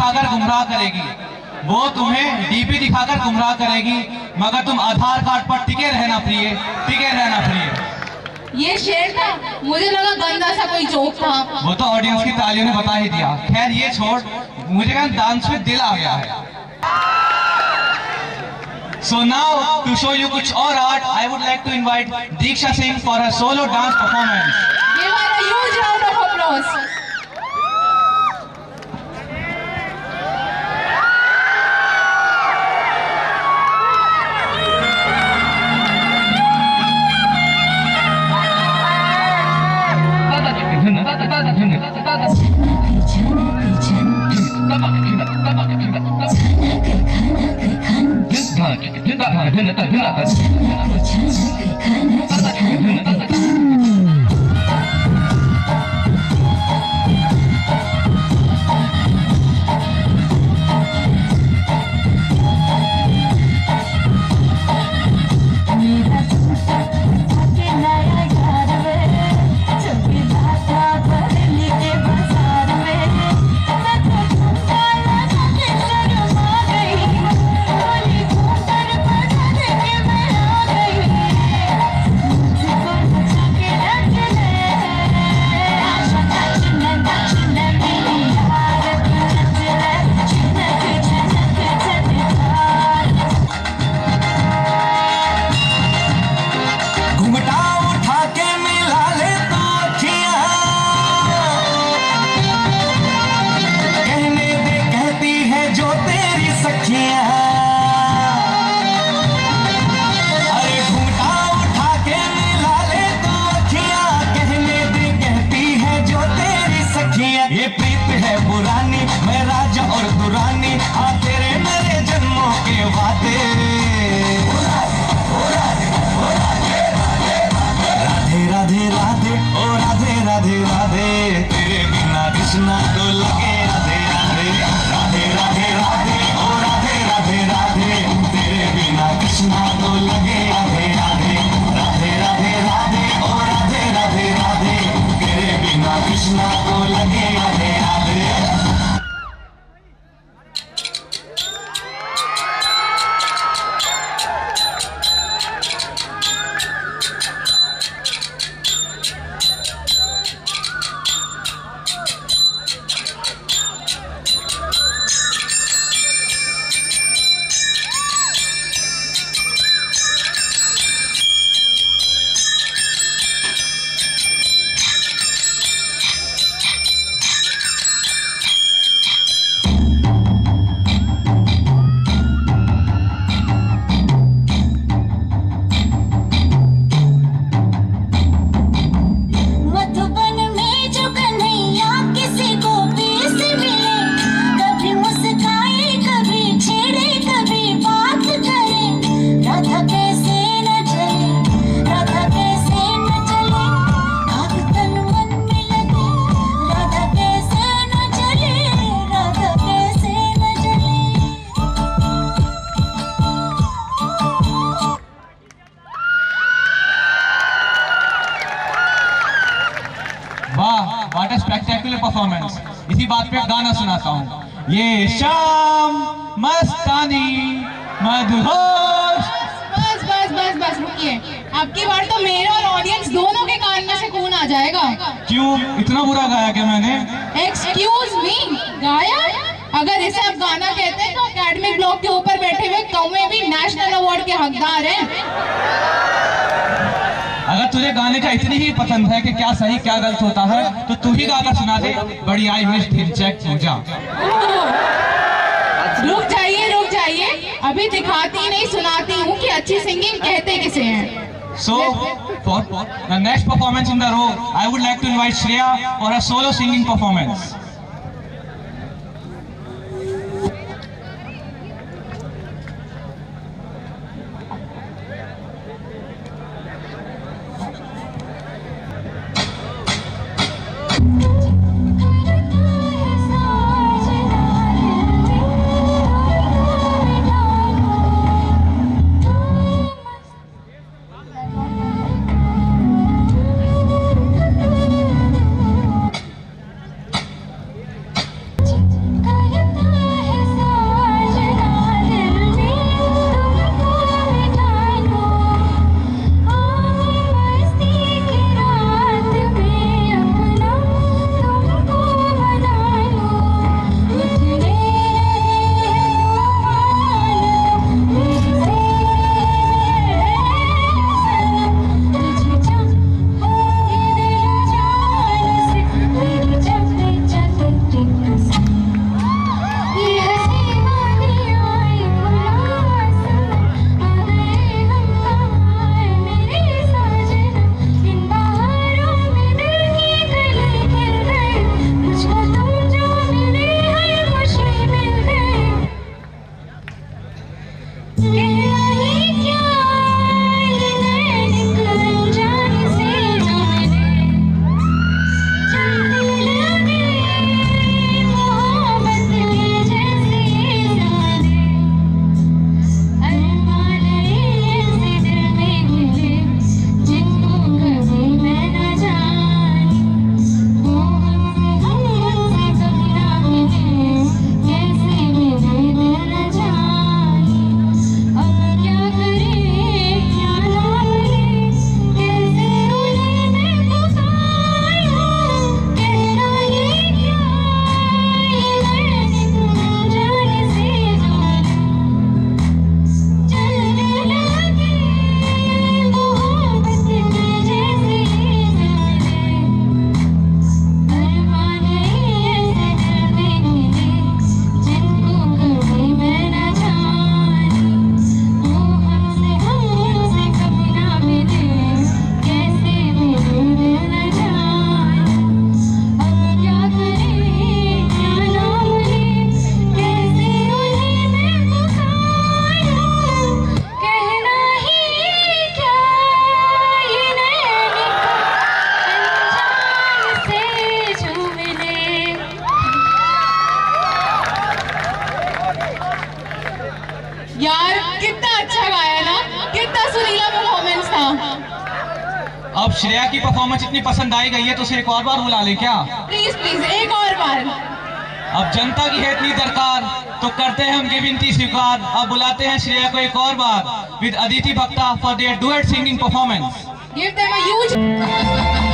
दिखाकर गुमराह करेगी, वो तुम्हें डीपी दिखाकर गुमराह करेगी, मगर तुम आधार कार्ड पर टिके रहना प्रिय, टिके रहना प्रिय। ये शेर था, मुझे लगा गंदा सा कोई जोक था। वो तो ऑडियंस की तालियों ने बता ही दिया। खैर ये छोड़, मुझे क्या डांस में दिल आ गया है। So now to show you कुछ और art, I would like to invite Diksha Singh for her solo dance performance. Give her a huge round of applause. ये प्रीत है पुरानी, मैं राजा और दुरानी, हाँ तेरे मेरे जन्मों के वादे। राधे राधे राधे ओ राधे राधे राधे, तेरे बिना कृष्णा तो लगे राधे राधे। राधे राधे राधे ओ राधे राधे राधे, तेरे बिना कृष्णा तो लगे राधे राधे। राधे राधे राधे ओ राधे राधे राधे, तेरे बिना कृष्णा तो लगे Radhe Radhe. What a spectacular performance. इसी बात पे गाना सुनाता हूँ। ये शाम मस्तानी मदहोश। बस बस बस बस रुकिए, अब की बार तो मेरे और ऑडियंस दोनों के कान में से खून आ जाएगा। क्यों, इतना बुरा गाया क्या मैंने? एक्सक्यूज मी, गाया? अगर इसे आप गाना कहते हैं तो एकेडमिक ब्लॉक के ऊपर बैठे हुए कौवे भी नेशनल अवार्ड के हकदार हैं। अगर तुझे गाने का इतनी ही पसंद है कि क्या सही क्या गलत होता है, तो तू ही गाकर सुना दे। बड़ी आई हुई दिलचैक पूजा। रुक जाइए, अभी दिखाती नहीं सुनाती हूँ कि अच्छी सिंगिंग कहते किसे हैं। So for the next performance in the row, I would like to invite Shreya for a solo singing performance. Shreya की परफॉर्मेंस इतनी पसंद आई गई है तो उसे एक और बार बुला ले क्या? प्लीज प्लीज एक और बार। अब जनता की है इतनी दरकार तो करते हैं हम ये विनती स्वीकार। अब बुलाते हैं श्रेया को एक और बार with Aditi Bhakta for their duet singing performance. Give them a huge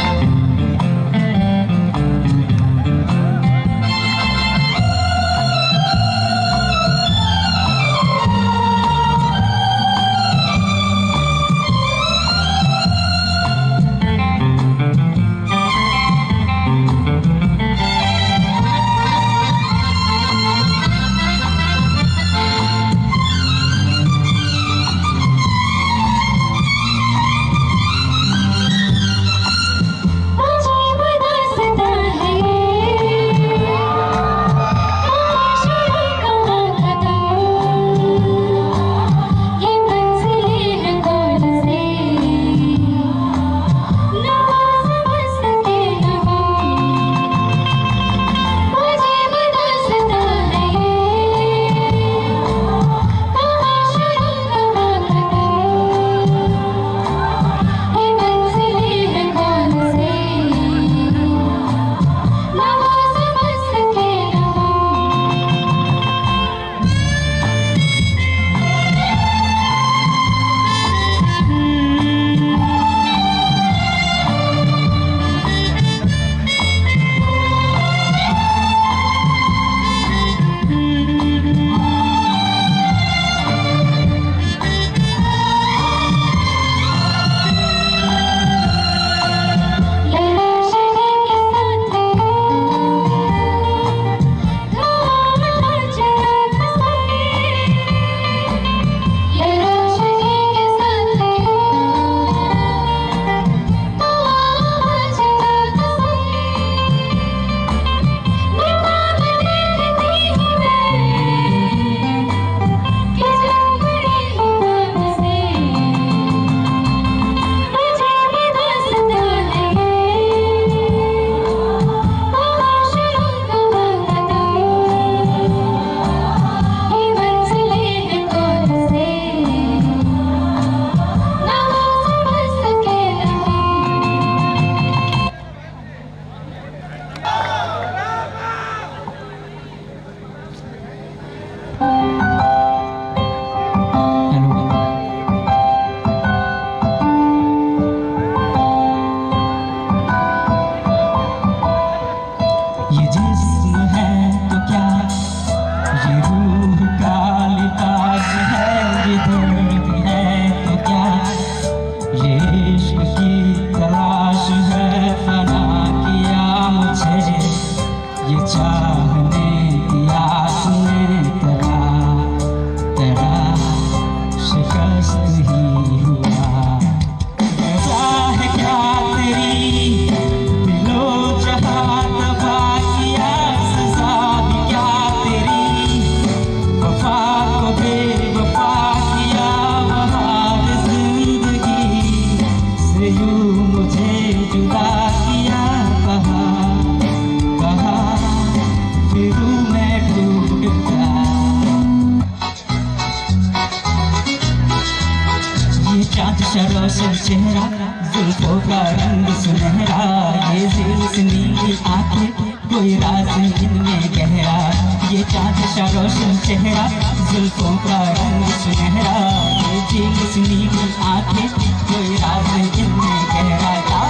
रोशन चेहरा, जुल्फों का रंग सुनहरा, ये ज़िल्स नीली आंखें, कोई राज इनमें गहरा। ये चाँद सा रोशन चेहरा, जुल्फों का रंग सुनहरा, ये ज़िल्स नीली आंखें, कोई राज इनमें गहरा।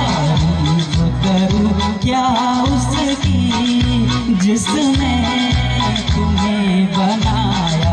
तारीफ करूँ क्या उसकी जिसने तुम्हें बनाया,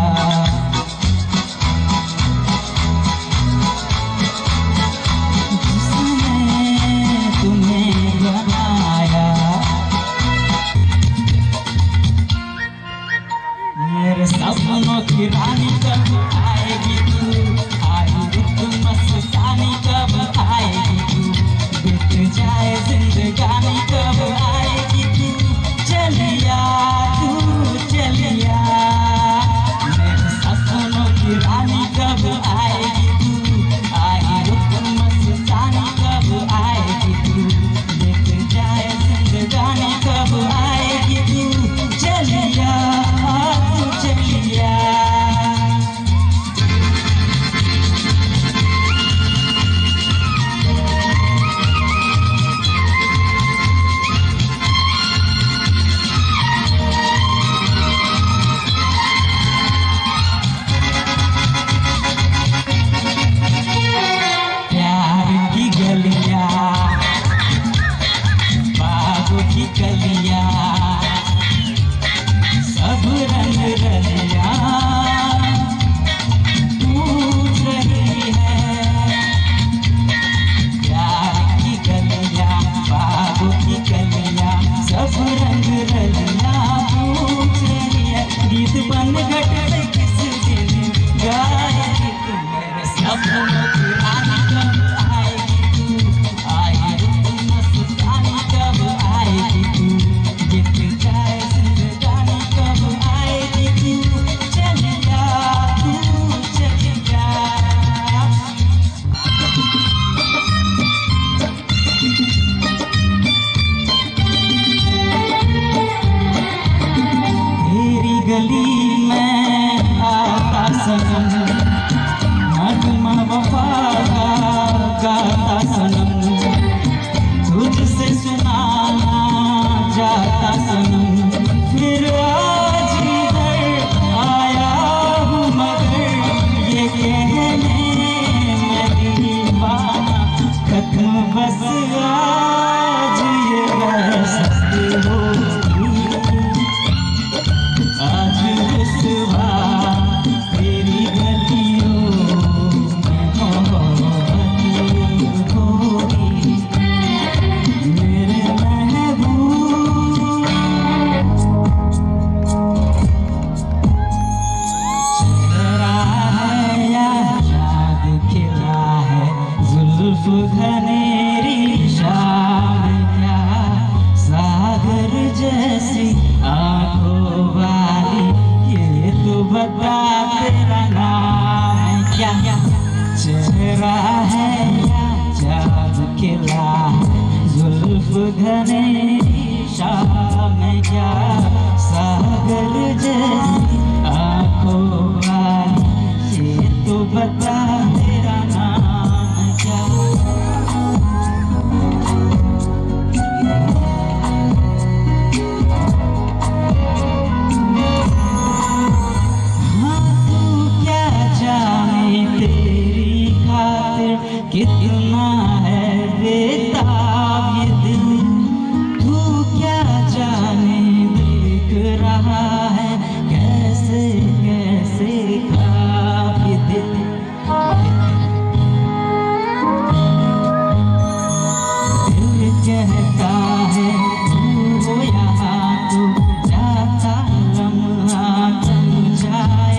सपनों की रानी कब आएगी तू, आई रुत मस्तानी कब आएगी तू, बीत जाए जिंदगानी कब आएगी तू, चलिया तू चलिया। मेरे सपनों की रानी कब आएगी तू, आई रुत मस्तानी कब आएगी तू, बीत जाए जिंदगानी कब आएगी तू, चलिया चलिया। घने शाम क्या सागर जैसी आँखों वाली, ये तो बता तेरा नाम क्या। तेरी खातिर कितना है बेताब ये दिल, तू क्या जाने देख रहा है कैसे कैसे ख्वाब ये दिल। दिल कहता है तू हो यहाँ तो जाता लम्हा थम जाए,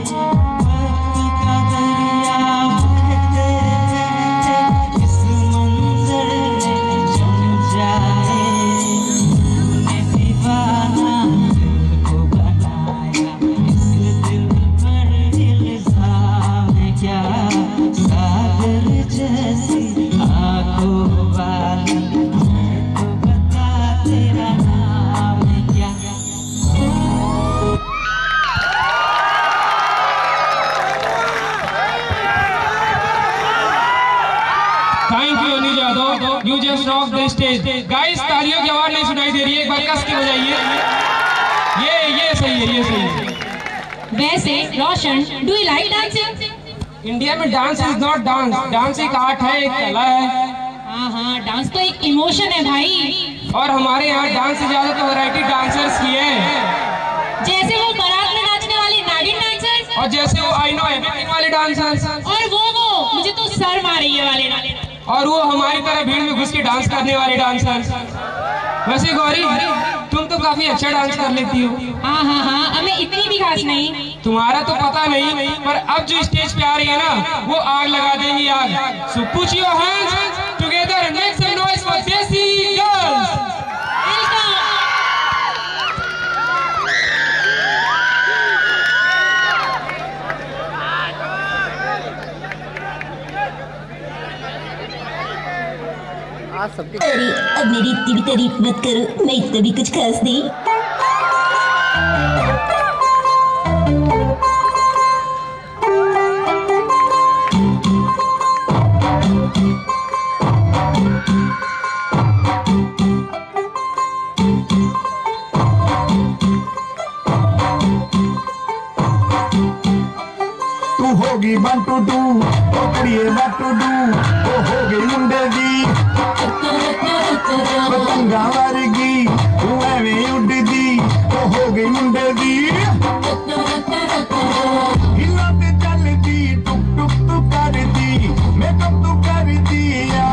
You just rock the stage. Guys, तालियों की आवाज नहीं सुनाई दे रही है, एक बार कस के बजाइए। ये सही है, ये सही है। वैसे Roshan, do you like dancing? India में dance is not dance, dance एक आर्ट है, एक कला है। हाँ, डांस तो एक इमोशन है भाई। और हमारे यहाँ डांस से ज्यादा तो वैरायटी डांसर्स की है, जैसे वो बारात में नाचने वाले नागिन डांसर्स, और जैसे वो आई नो एवरीथिंग वाले डांसर्स, और वो मुझे तो शर्म आ रही है वाले, और वो हमारी तरह भीड़ में घुस के डांस करने वाले डांसर्स। वैसे गौरी, तुम तो काफी अच्छा डांस कर लेती हो। हाँ, हमें इतनी भी खास नहीं। तुम्हारा तो पता नहीं, पर अब जो स्टेज पे आ रही है ना, वो आग लगा देंगी आग। So put your hands together and make some noise for Desi girls. अरे अब मेरी इतनी भी तारीफ मत करो, मैं इतना भी कुछ खास नहीं। तू होगी 1 2 2 ओ कुड़िए 1 2 2 ओ होगी मुंडे दी पतंगा वर्गी तू एवें उड़दी ओ होगी मुंडे दी हिला ते चलदी टुक टुक तू करदी मेकअप तू करदी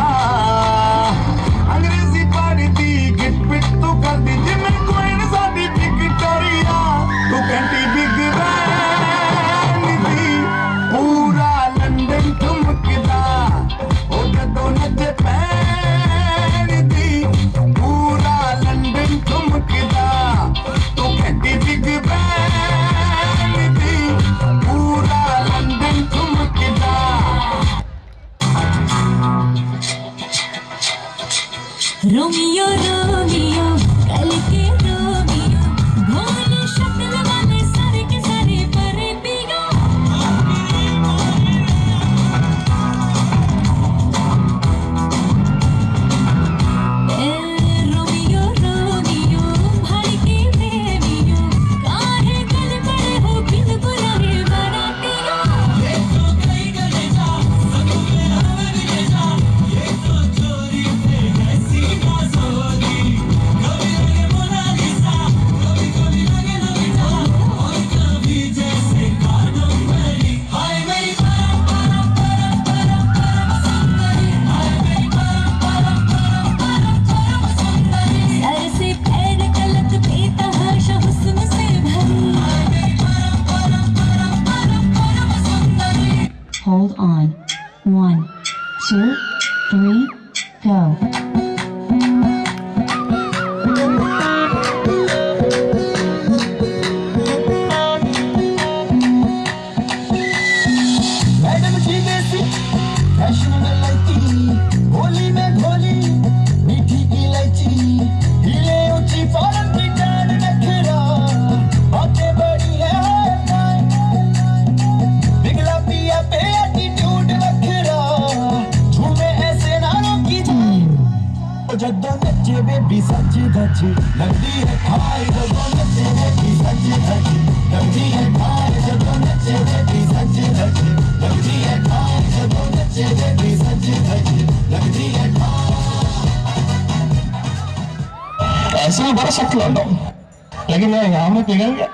अंग्रेजी पढ़दी गिट पिट तू करदी जिम्मे कोई न साडी विक्टोरिया तू कहती बिग बैन दी पूरा लंदन ठुमकदा ओ जदों नचे पैन दी पूरा लंदन ठुमकदा तू कहती बिग बैन दी पूरा लंदन ठुमकदा। रोमियो रोमियो कल के रोमियो भोले शक्ल वाले सारे के सारे परे पियो रोमियो रोमियो भाई के प्रेमियो काहे गल पड़े हो बिन बुलाए बारातियों ये तो कई गले जा सनू मेरा ले जा ये तो चोरी थे ऐसी ना सोगी कभी लगे बोला ਜਦੋਂ ਨੱਚੇ ਬੇਬੀ ਸੱਚੀ ਧੱਚੀ ਲੱਗਦੀ ਹੈ ਖਾਈ ਜਦੋਂ ਨੱਚੇ ਬੇਬੀ ਸੱਚੀ ਧੱਚੀ ਲੱਗਦੀ ਹੈ ਖਾਈ ਜਦੋਂ ਨੱਚੇ ਬੇਬੀ ਸੱਚੀ ਧੱਚੀ ਲੱਗਦੀ ਹੈ ਖਾਈ ਜਦੋਂ नच्चे बेबी सच्ची धच्ची लगती है ऐसे में बड़ा सख्त लग रहा हूँ लेकिन मैं यहाँ में पिघल गया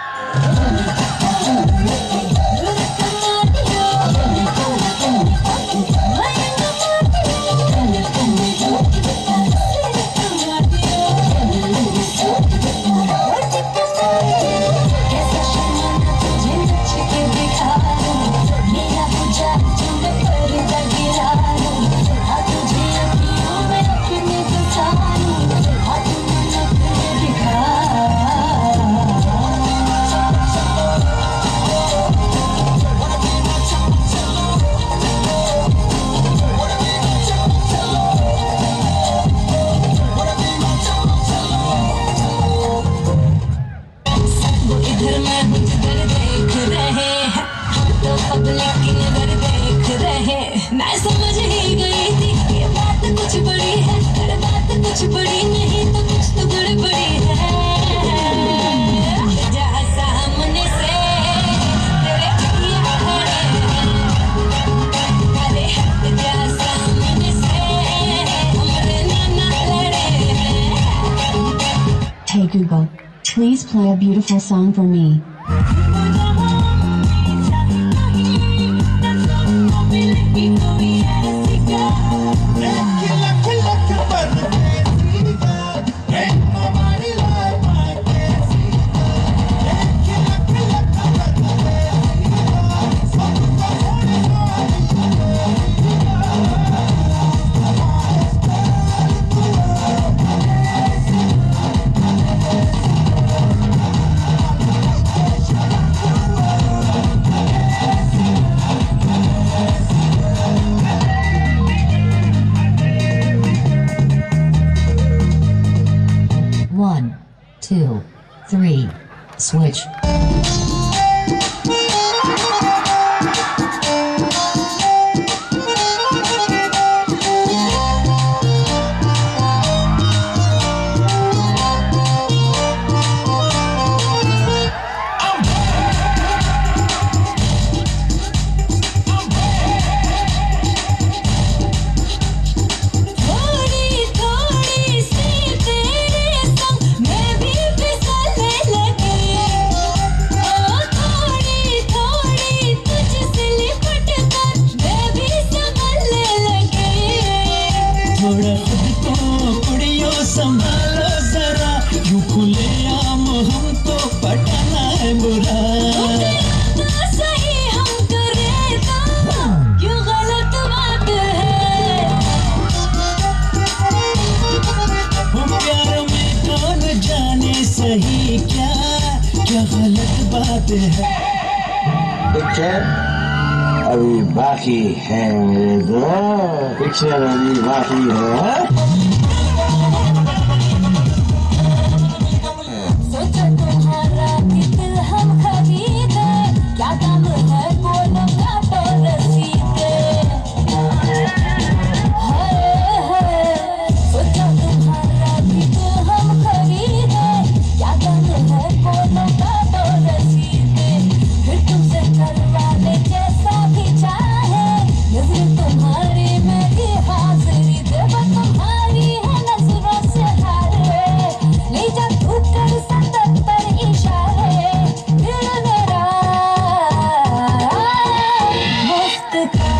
Hey Google, please play a beautiful song for me. One, two, three, switch. Picture अभी बाकी है मेरे दोस्त पिक्चर अभी बाकी है सोचा तुम्हारा दिल हम खरीदे क्या दाम है बोलो काटो रसीदे सोचा तुम्हारा दिल हम खरीदे क्या दाम है बोलो काटो रसीदे फिर तुमसे करवा ले जैसा भी चाहे नजर तुम्हारी मेरी हाजिरी दे बस तुम्हारी है नजरों से हारे ले जा तू कर संदत पर इशारे दिल मेरा मस्त का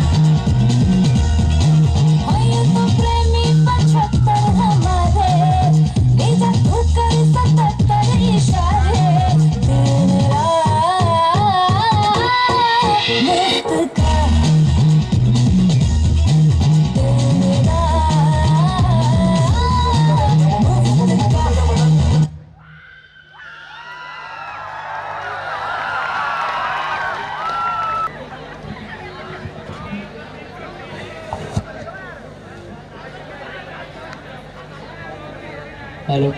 हो ये तो प्रेमी 75 हमारे ले जा तू कर संदत पर इशारे दिल मेरा मस्त का हेलो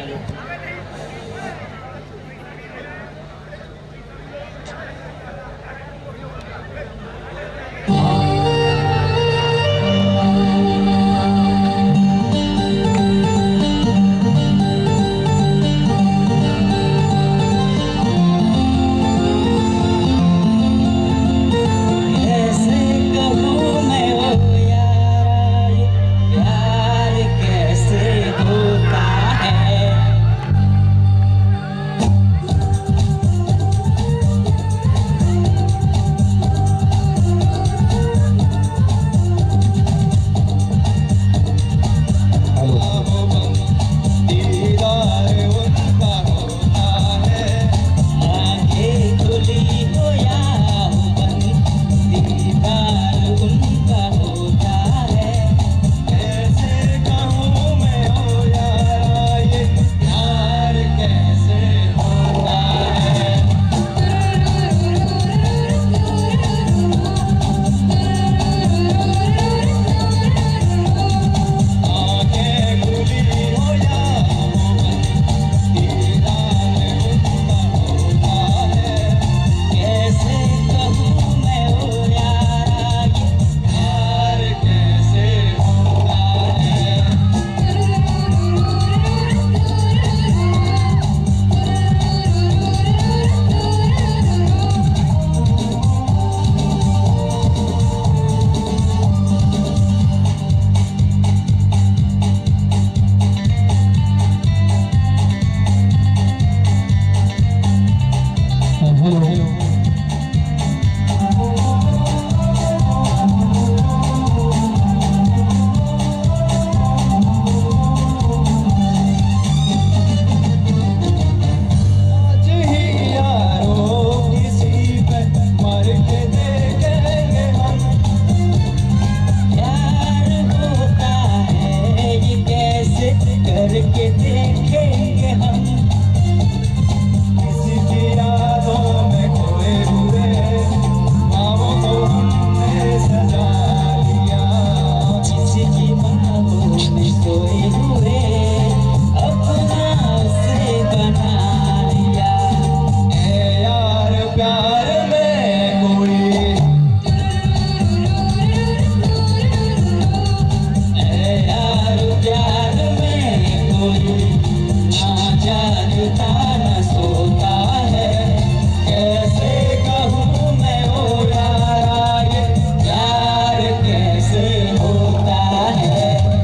के देखेंगे हम किसी की यादों में खोए हुए ख्वाबों को हमने सजा लिया किसी की बाहों में सोए हुए अपना उसे बना लिया ए यार प्यार में कोई प्यार में कोई ना जानता न सोता है कैसे कहूँ मैं ओ यारा ये प्यार कैसे होता है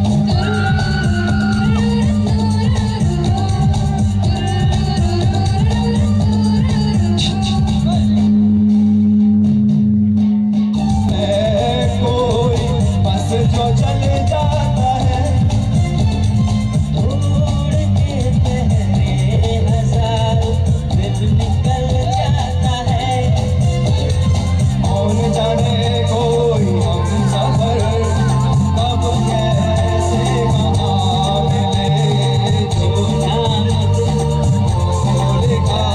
कोई बस जो चले जाता है निकल जाता है कौन जाने कोई हम सफर कब कैसे कहाँ मिले जो नाम लिखा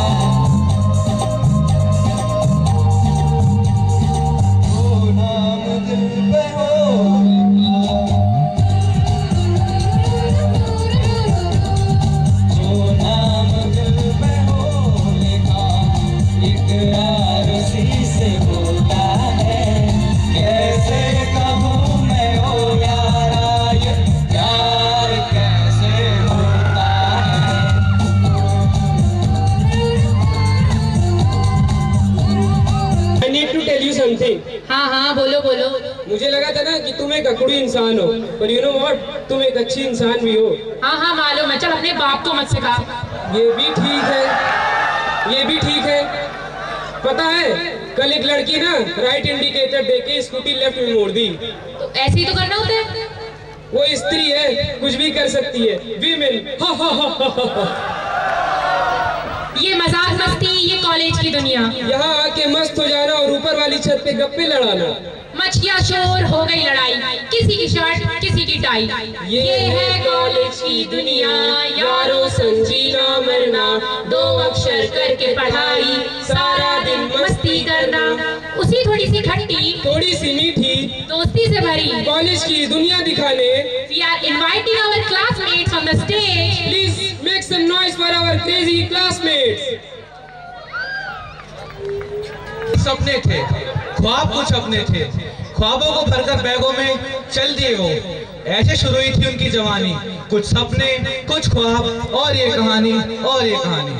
जो नाम दिल पे हो जो नाम दिल पे हो लिखा इकरार उसी से होता है कैसे कहूँ मैं ओ यारा ये प्यार कैसे होता है I need to tell you something. हाँ हाँ बोलो बोलो। मुझे लगा था ना कि तुम एक अकड़ू इंसान हो, पर you know what? तुम एक अच्छी इंसान भी हो। हाँ हाँ मालूम है, चल अपने बाप को मत सिखा। ये भी ठीक है, ये भी ठीक है। पता है कल एक लड़की ना राइट इंडिकेटर देके स्कूटी लेफ्ट में मोड़ दी। तो ऐसे ही तो करना होता है। वो स्त्री है, कुछ भी कर सकती है। वीमेन। ये मजाक मस्ती, ये कॉलेज की दुनिया। यहाँ आके मस्त हो जाना और ऊपर वाली छत पे गप्पे लड़ाना। मचिया शोर हो गई लड़ाई, किसी की शर्ट किसी की टाई। ये है कॉलेज की दुनिया, यारों समझीना मरना, दो अक्षर करके पढ़ाई, सारा दिन मस्ती करना, उसी थोड़ी सी खट्टी थोड़ी सी मीठी दोस्ती से भरी कॉलेज की दुनिया दिखाने। We are inviting our classmates on the stage. Please make some noise for our crazy classmates. सपने थे, ख्वाब कुछ अपने थे, ख्वाबों को भरकर बैगों में चल दिए वो। ऐसे शुरू हुई थी उनकी जवानी, कुछ सपने कुछ ख्वाब और ये कहानी और ये कहानी।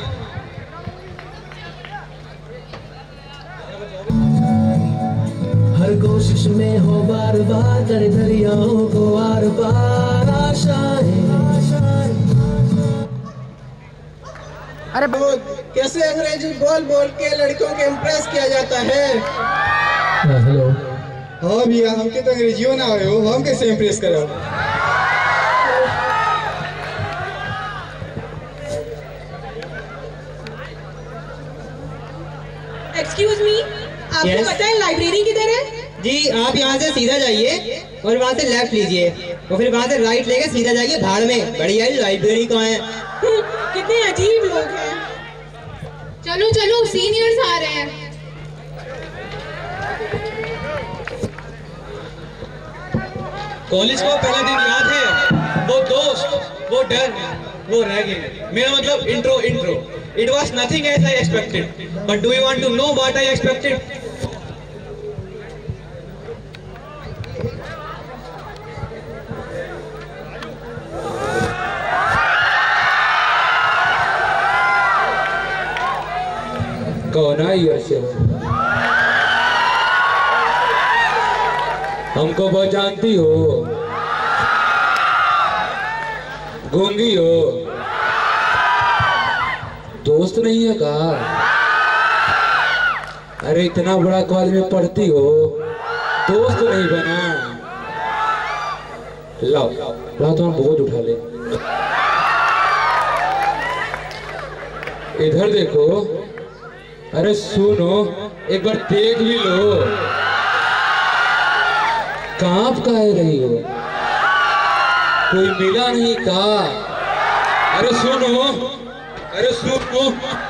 हर कोशिश में हो बार बार कर दरियाओं को आर पार आशाएं। अरे कैसे अंग्रेजी बोल बोल के लड़कों के इम्प्रेस किया जाता है। हेलो हाँ भैया, हमके तो अंग्रेजियों ना आए हो, हम कैसे इम्प्रेस करो। एक्सक्यूज मी, आपको पता है लाइब्रेरी किधर है? जी आप यहाँ से सीधा जाइए और वहाँ से लेफ्ट लीजिए और फिर वहाँ से राइट लेके सीधा जाइए भाड़ में। बढ़िया लाइब्रेरी कहाँ है? कितने अजीब लोग हैं। चलो चलो सीनियर्स आ रहे हैं। कॉलेज का पहला दिन याद है, वो दोस्त वो डर वो रह गए। मेरा मतलब intro. It was nothing as I expected. But do you want to know what I expected? कौन है ये हमको बहुत जानती हो, गूंगी हो, दोस्त नहीं है का? अरे इतना बड़ा कॉलेज में पढ़ती हो, दोस्त नहीं बना? लाओ लाओ तुम बोझ उठा ले। इधर देखो, अरे सुनो, एक बार देख भी लो। कांप काहे रही हो? कोई मिला नहीं का? अरे सुनो, अरे सुनो।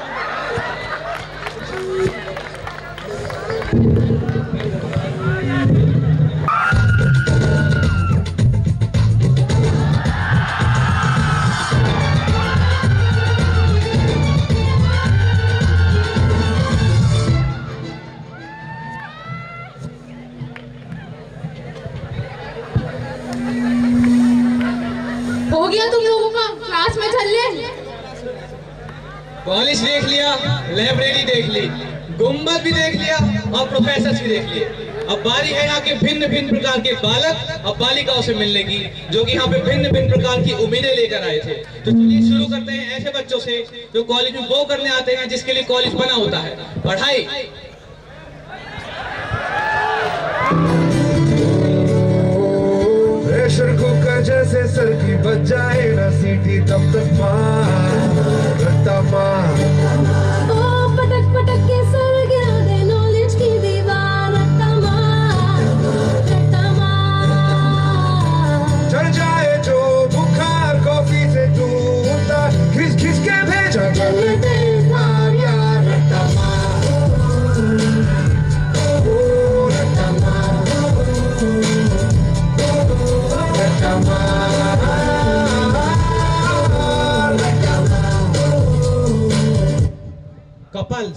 हो गया तुम लोगों का, क्लास में चल ले। कॉलेज देख लिया, लाइब्रेरी देख ली, गुम्बद भी देख लिया और प्रोफेसर भी देख लिए। अब बारी है यहाँ के भिन्न भिन्न प्रकार के बालक और बालिकाओं से मिलने की, जो कि यहाँ पे भिन्न भिन्न प्रकार की उम्मीदें लेकर आए थे। तो चलिए शुरू करते हैं ऐसे बच्चों से जो कॉलेज में वो करने आते हैं जिसके लिए कॉलेज बना होता है, पढ़ाई। प्रेशर कुकर जैसे सर की बज जाए ना सीटी, तब तक पटक पटक के सर गिरा दे नॉलेज की दीवार, चढ़ जाए जो बुखार कॉफी से दूर, खिस खिस के भेजा कर दे यार, कपल्स।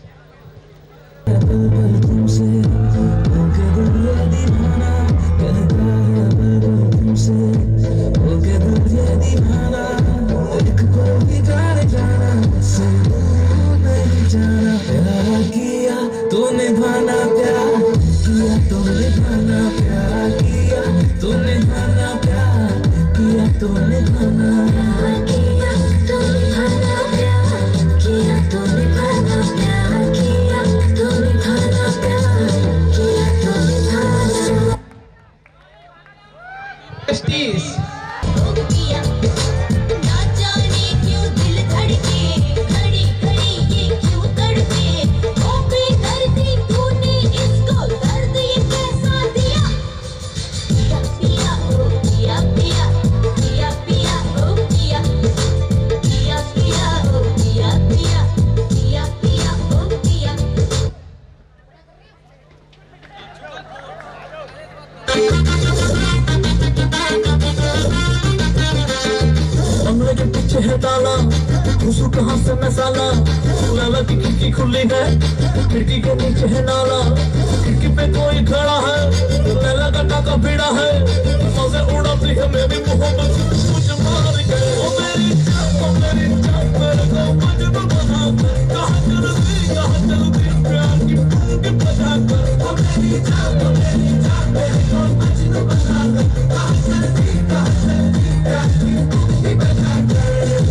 कहाँ से मसाला, लाला की खिड़की खुली है, खिड़की के नीचे है नाला, खिड़की पे कोई खड़ा है, लैला का टाका भिड़ा है, मजे उड़ाती है मेरी मोहब्बत मुझे मार के। ओ मेरी जान मेरे को मजनू बना कर, कहाँ चलती प्यार की फूंक बजा कर। ओ मेरी जान मेरे को मजनू बना कर, कहाँ चलती प्यार की फूंक बजा कर।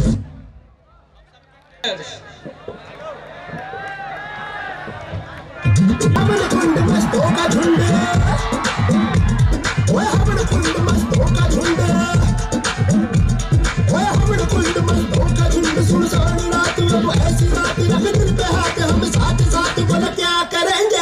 हमने झुंड मस्तों का झुंड, ओए हमने झुंड मस्तों का झुंड, ओए हमने झुंड मस्तों का झुंड। सुनसान रात अब ऐसी रात, रख दिल पे हाथ हम साथ साथ, बोला क्या करेंगे।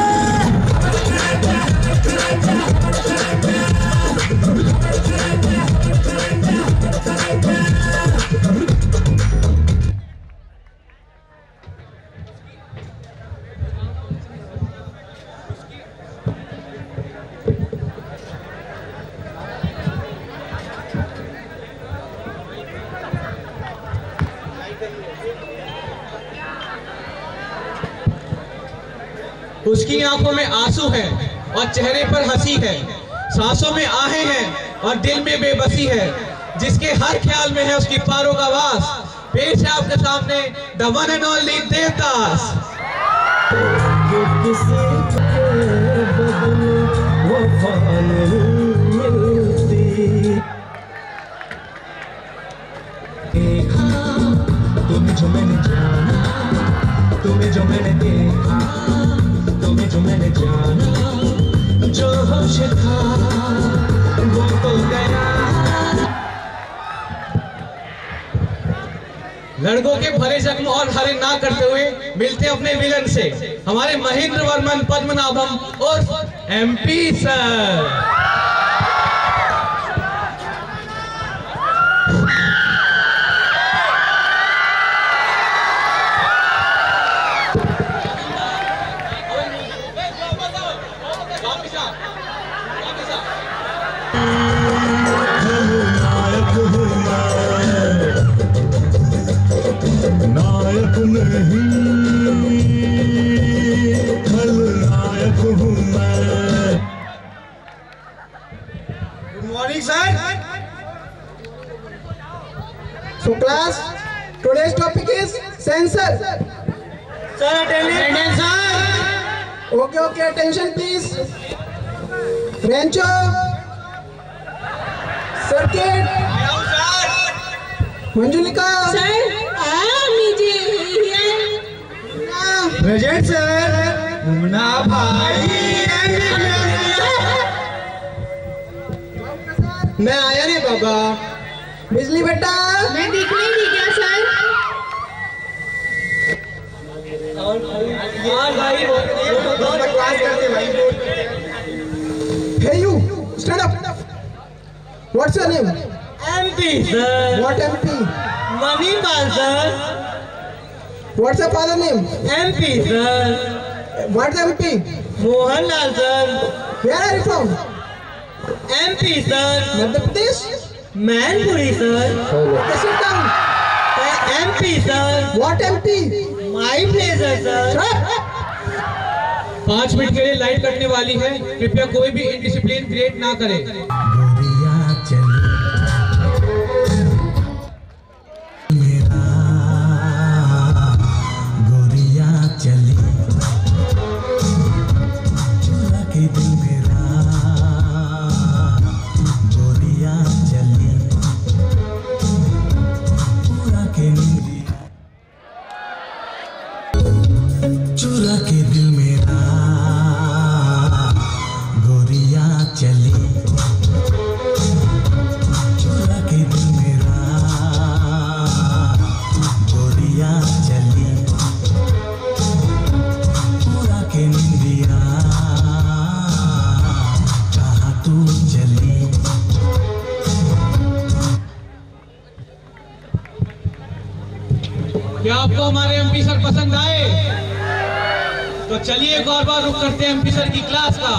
उसकी आंखों में आंसू है और चेहरे पर हंसी है, सांसों में आहें हैं और दिल में बेबसी है, जिसके हर ख्याल में है उसकी पारों का वास। पेश है आपके सामने the one and only Devdas. तुम्हें जो मैंने जाना, तुम्हें जो मैंने देखा, तुम्हें जो मैंने जाना, जो होश था वो तो गया। लड़कों के भरे जख्म और हरे ना करते हुए मिलते अपने विलन से, हमारे महेंद्र वर्मन पद्मनाभम और MP सर। So class, today's topic is sensor. Sir, attendance. Okay, attention please. Wrencho, circuit, Manjulika. Sir, Present sir. Munna Bhai. मैं आया नहीं बाबा. बिजली बेटा. मैं दिख नहीं थी क्या सर? क्लास करते भाई. Hey you, stand up. What's your name? MP sir. What MP? Manipal sir. What's your father name? MP sir. What's MP? Mohanlal sir. Where are you from? MP sir. Madhya Pradesh? Manpuri sir. Okay, sit down. MP sir. What MP? My place sir. 5 minute के लिए light कटने वाली है, कृपया कोई भी indiscipline create ना करे। चुरा के दिल मेरा गोरिया चली, चुरा के दिल मेरा गोरिया चली, पूरा के निंदिया कहाँ तू चली। क्या आपको हमारे एमपी सर पसंद आए? तो चलिए एक और बार रुक करते हैं एमपी सर की क्लास का।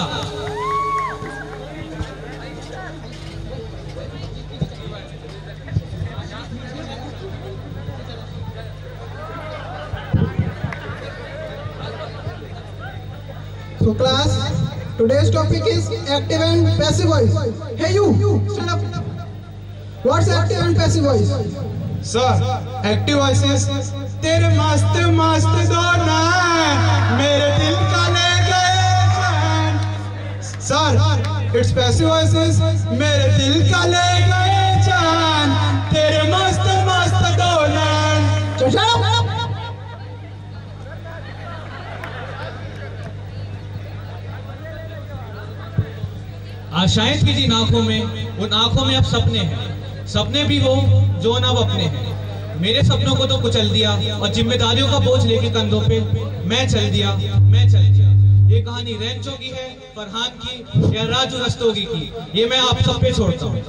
So class, today's topic is active and passive voice. Hey you, stand up. What's active and passive voice? Sir, active voice is तेरे मस्त मस्त दो नैन मेरे दिल का ले गए जान. Sir, its passive voice is मेरे दिल का ले गए जान तेरे मस्त मस्त दो नैन. Shut up. आशाएं थी जिन आंखों में, उन आंखों में अब सपने हैं, सपने भी वो जो न अब अपने हैं। मेरे सपनों को तो कुचल दिया और जिम्मेदारियों का बोझ लेके कंधों पे मैं चल दिया। ये कहानी रेंचो की है, फरहान की या राजू रस्तोगी की, ये मैं आप सब पे छोड़ता हूँ।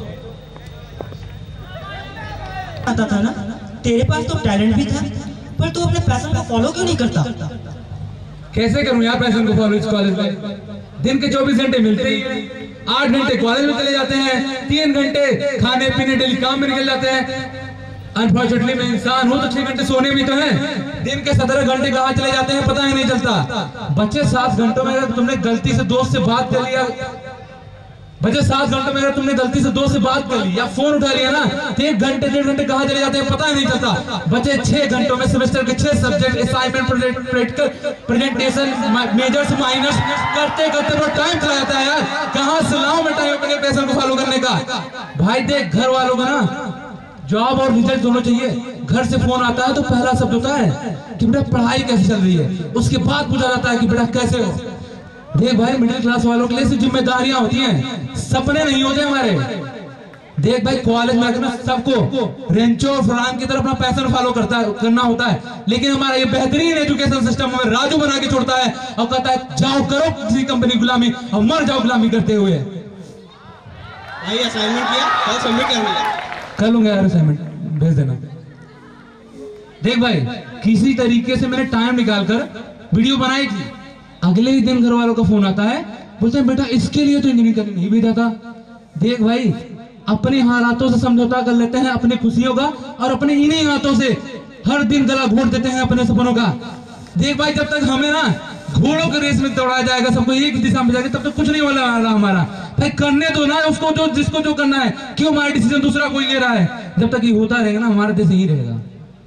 आता था ना, तेरे पास तो टैलेंट भी था, पर तू अपने पैशन को फॉलो क्यों नहीं करता? कैसे करूं यार पैशन को फॉलो इस कॉलेज में? दिन के 24 घंटे मिलते ही हैं, 8 घंटे कॉलेज में चले जाते हैं, 3 घंटे खाने पीने डेली काम में निकल जाते हैं। अनफॉर्चुनेटली मैं इंसान हूँ तो 6 घंटे सोने भी तो हैं। दिन के 17 घंटे कहाँ चले जाते हैं पता ही नहीं चलता। बच्चे 7 घंटों में अगर तुमने गलती से दोस्त से बात कर लिया, बच्चे 7 घंटों में अगर तुमने गलती से दोस्त से बात कर ली या फोन उठा लिया ना, तो 1 घंटे 1.5 घंटे कहाँ चले जाते हैं पता ही नहीं चलता। बच्चे 6 घंटों में सेमेस्टर के 6 subject, assignment, practical, presentation, majors, minors करते करते वो टाइम चला जाता है यार। कहाँ से लाऊं मैं टाइम अपने पैशन को फॉलो करने का? भाई देख, घर वालों का ना जॉब और रिजल्ट दोनों चाहिए। घर से फोन आता है तो पहला शब्द होता है कि बेटा पढ़ाई कैसे चल रही है, उसके बाद पूछा जाता है कि बेटा कैसे हो। देख भाई, मिडिल क्लास वालों के लिए सिर्फ जिम्मेदारियां होती हैं, सपने नहीं होते हमारे। देख भाई, कॉलेज में आकर सबको रेंचो और फरहान की तरफ अपना पैशन फॉलो करना होता है, लेकिन हमारा ये बेहतरीन एजुकेशन सिस्टम हमें राजू बना के छोड़ता है और कहता है जाओ करो किसी कंपनी गुलामी और मर जाओ गुलामी करते हुए। भाई असाइनमेंट किया, कल सबमिट करना। कर लूंगा यार, असाइनमेंट भेज देना। देख भाई, किसी तरीके से मैंने टाइम निकालकर वीडियो बनाई थी, अगले ही दिन घर वालों का फोन आता है, बोलते हैं बेटा इसके लिए तो इंजीनियरिंग करनी नहीं भेजा था। देख भाई, अपने हालातों से समझौता कर लेते हैं अपनी खुशियों का, और अपने इन्हीं हाथों से हर दिन गला घोट देते हैं अपने सपनों का। देख भाई, जब तक हमें ना घोड़ों के रेस में दौड़ाया जाएगा, सबको एक दिशा में जाएगा, तब तक कुछ नहीं होने वाला हमारा। भाई करने दो ना उसको, जो जिसको जो करना है। क्यों हमारा डिसीजन दूसरा कोई ले रहा है? जब तक ये होता रहेगा ना हमारा देश यही रहेगा।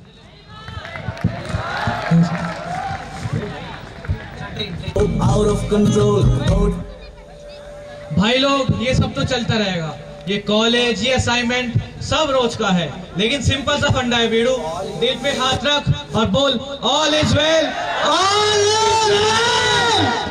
Out of control. भाई लोग ये सब तो चलता रहेगा, ये कॉलेज, ये असाइनमेंट सब रोज का है, लेकिन सिंपल सा फंडा है बीड़ू, दिल पे हाथ रख और बोल all is well, all is well.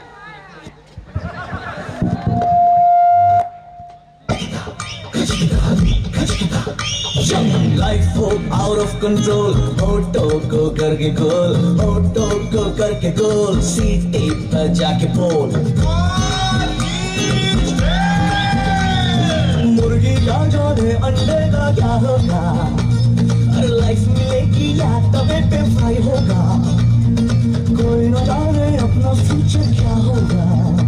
Life हो out of control, ऑटो को करके गोल, ऑटो को करके गोल, सीट पर जाके बोल मुर्गी का जाने अंडे का क्या होगा, हर लाइफ मिलेगी या तवे पे फ्राई होगा, कोई न जाने अपना फ्यूचर क्या होगा।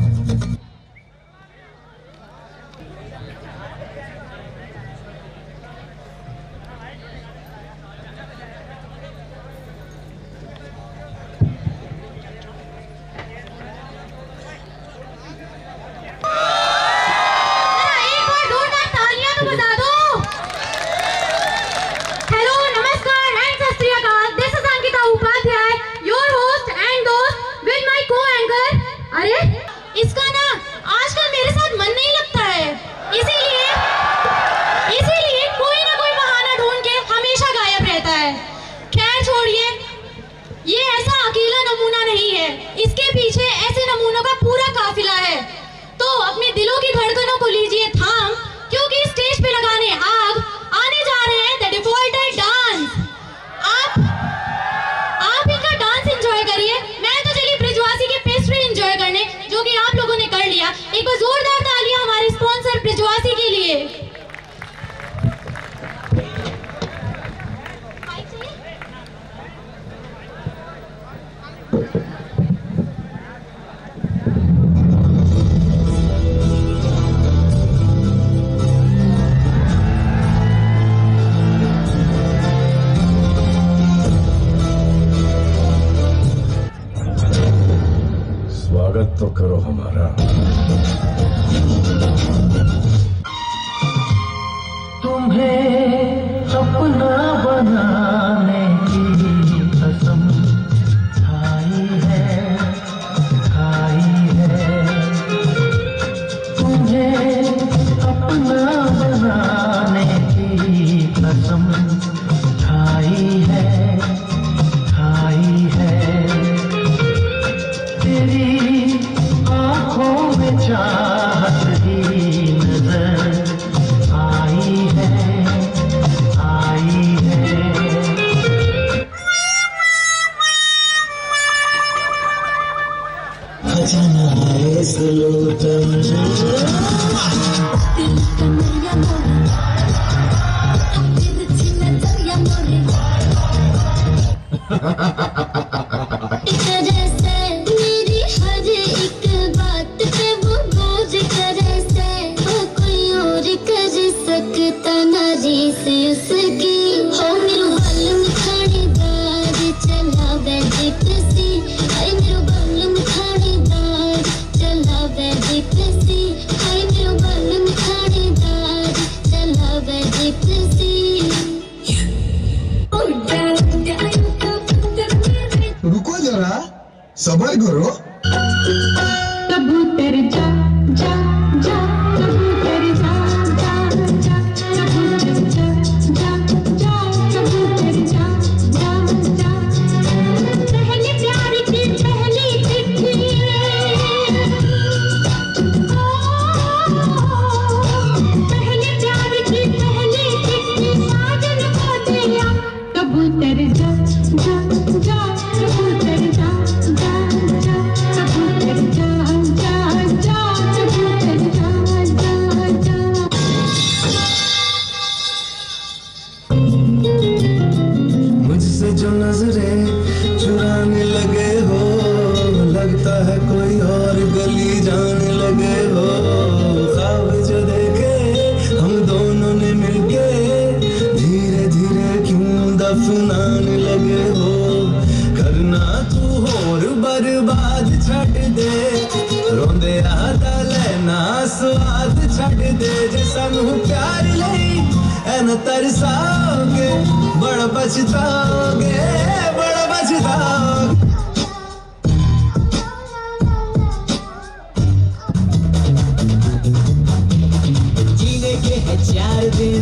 एक बार जोरदार तालियां हमारे स्पॉन्सर ब्रिजवासी के लिए। स्वागत तो करो हमारा। तुम्हें अपना बनाने की कसम खाई है, खाई है। तुम्हें अपना बनाने की कसम खाई है, खाई है। तेरी आँखों में चाहत ही नजर आई है, आई है। खजाना है सलोतन रुको जरा, सबर करो। कबूतर जा जा जा, कबूतर जा जा जा, कबूतर जा जा जा, कबूतर जा जा जा। पहले प्यार की पहली चिट्ठी, पहले प्यार की पहली चिट्ठी साजन को दिया। कबूतर जा जा जा, कबूतर जा जा जा, कबूतर जा जा जा, कबूतर जा जा जा। मुझसे जो नजरें चुराने लगे हो, लगता है कोई और गली जाने लगे हो। ख्वाब जो देखे हम दोनों ने मिलके, धीरे धीरे क्यों दफनाने लगे हो। करना तू होर बर्बाद छट दे, रोंदे आता लेना स्वाद छड़ दे जे सानू प्यार लई एन तरसाओगे बड़ा पछताओगे बड़ा पछताओगे। जीने के है 4 दिन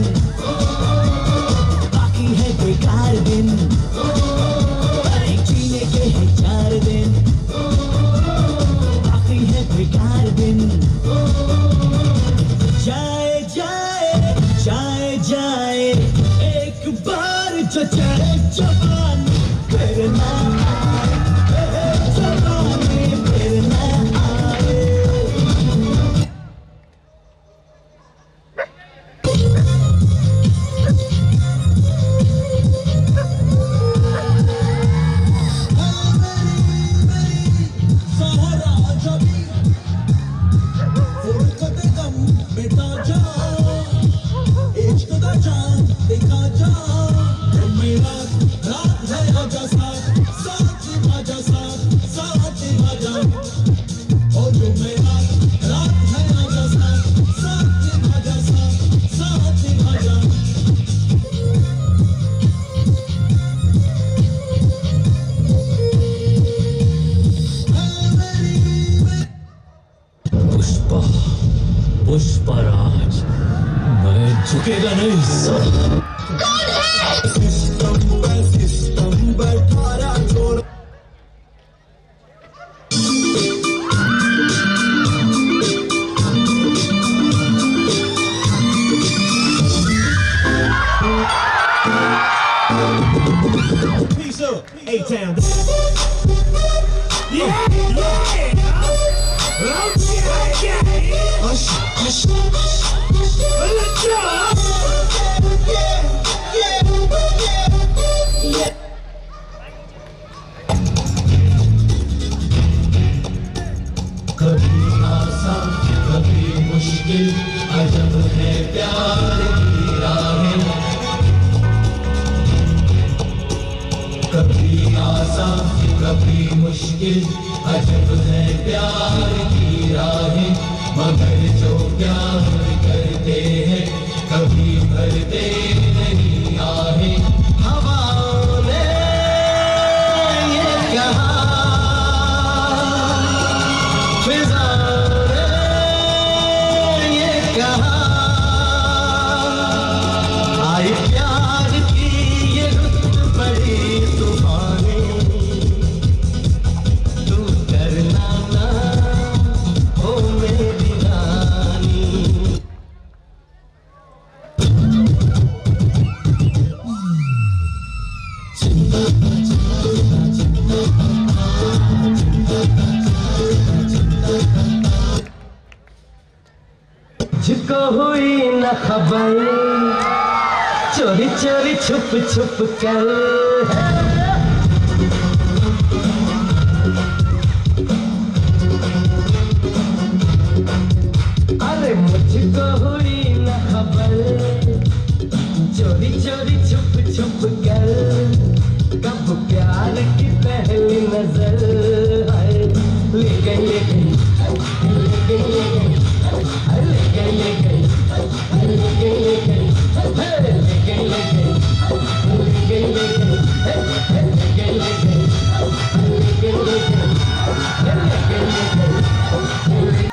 बाकी है बेकार दिन, जीने के है 4 दिन बाकी है बेकार दिन। जाए जाए जाए जाए एक बार जो चढ़े जवान फिर ना आए, जवानी फिर ना आए। पुष्पराज मैं झुकेगा नहीं सर। सिस्टम बैठारा छोड़ Peace up, A-Town. Yeah, yeah. कभी आसान कभी मुश्किल अजब है प्यार की राहें। कभी आसान कभी मुश्किल अजब है प्यार की राहें, मगर जो प्यार करते हैं कभी भरते नहीं आहे। हवाओं ने ये कहा फिजाओं ने ये कहा आई प्यार की ये रुत बड़ी तूफानी, तू डरना ना हो मेरी रानी। जिसको हुई न खबर चोरी चोरी छुप छुप कर, अरे मुझको हुई न खबर चोरी चोरी छुप छुप कर, कब प्यार की पहली नजर आए ले गई ले गई ले गई ले गई ले गई ले गई ले गई ले गई ले गई ले गई ले गई ले गई ले गई ले गई ले गई ले गई।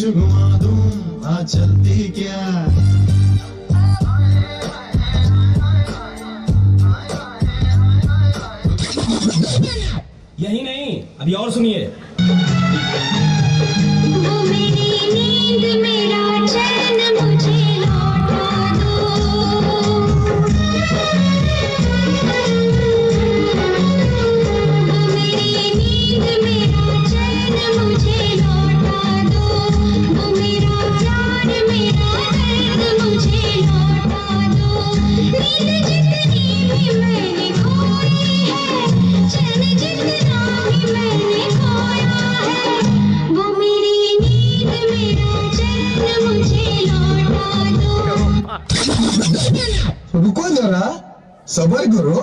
तुझ घुमा दूं आ चलती क्या यही नहीं, अभी और सुनिए। वो मेरी नींद मेरा चैन मुझे लौटा दो। वो मेरी नींद मेरा चैन मुझे लौटा दो। वो मेरा प्यार मेरा दर्द मुझे लौटा दो। नींद जितनी भी मैंने खोई है, चैन जितना भी मैंने खोया है, वो मेरी नींद मेरा चैन मुझे लौटा दो। रुको जरा, सब्र करो।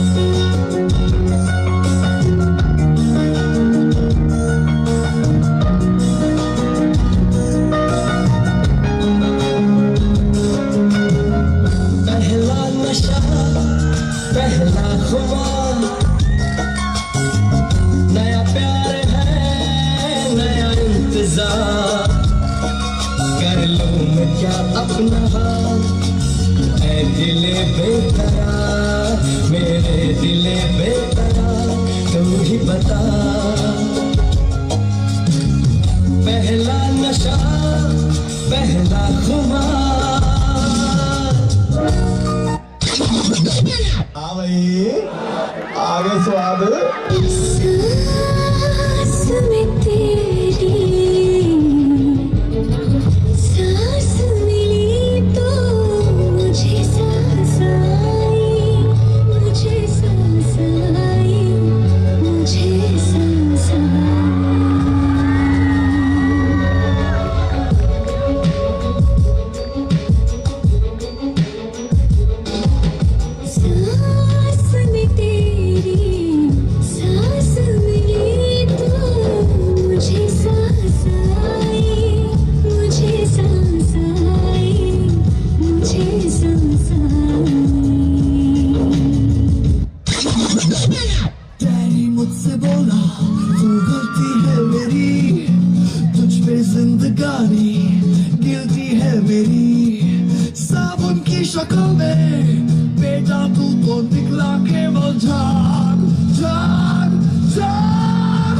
पहला नशा पहला खुमार, नया प्यार है नया इंतजार, कर लूं मैं क्या अपना हाल ऐ दिले बेकरार, मेरे दिले बेकरार तू ही बता। पहला नशा पहला खुमार। हाँ भाई, आगे स्वाद। सांस में तेरी सांस मिली तो मुझे सांस आई, मुझे सांस आई, मुझे सांस आई। सांस में तेरी सांस मिली तो मुझे सांस आई, मुझे सांस आई, मुझे सांस आई। डैडी मुझसे बोला तू गलती है मेरी, तुझ पे जिंदगानी गिल्टी है मेरी। साबुन की शक्ल में बेटा तू तो निकला केवल झाग झाग झाग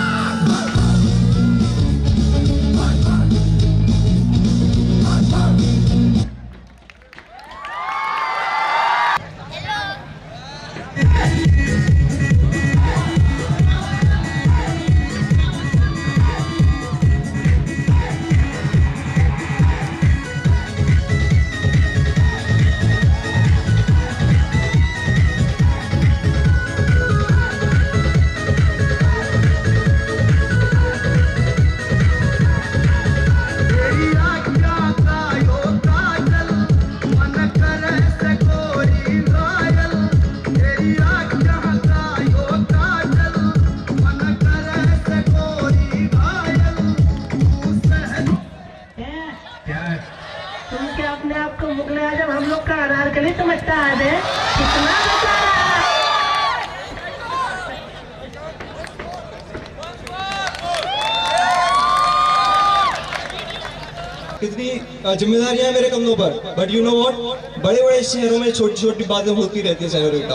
तुम क्या अपने आप को मुगले आजम हम लोग का अनारकली समझता है बे? कितना बेचारा। कितनी जिम्मेदारियां हैं मेरे कंधों पर, बट यू नो व्हाट, बड़े बड़े शहरों में छोटी छोटी बातें होती रहती है सेनोरिटा।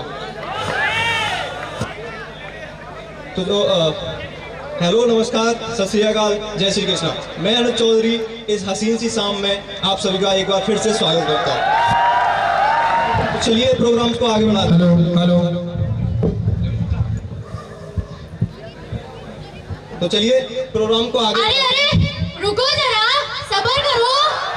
तो हेलो नमस्कार सत श्री अकाल जय श्री कृष्णा। मैं अनुज चौधरी इस हसीन सी शाम में आप सभी का एक बार फिर से स्वागत करता हूँ। तो चलिए प्रोग्राम को आगे बढ़ाते हैं। हेलो तो चलिए प्रोग्राम को आगे। अरे अरे रुको जरा, सब्र करो।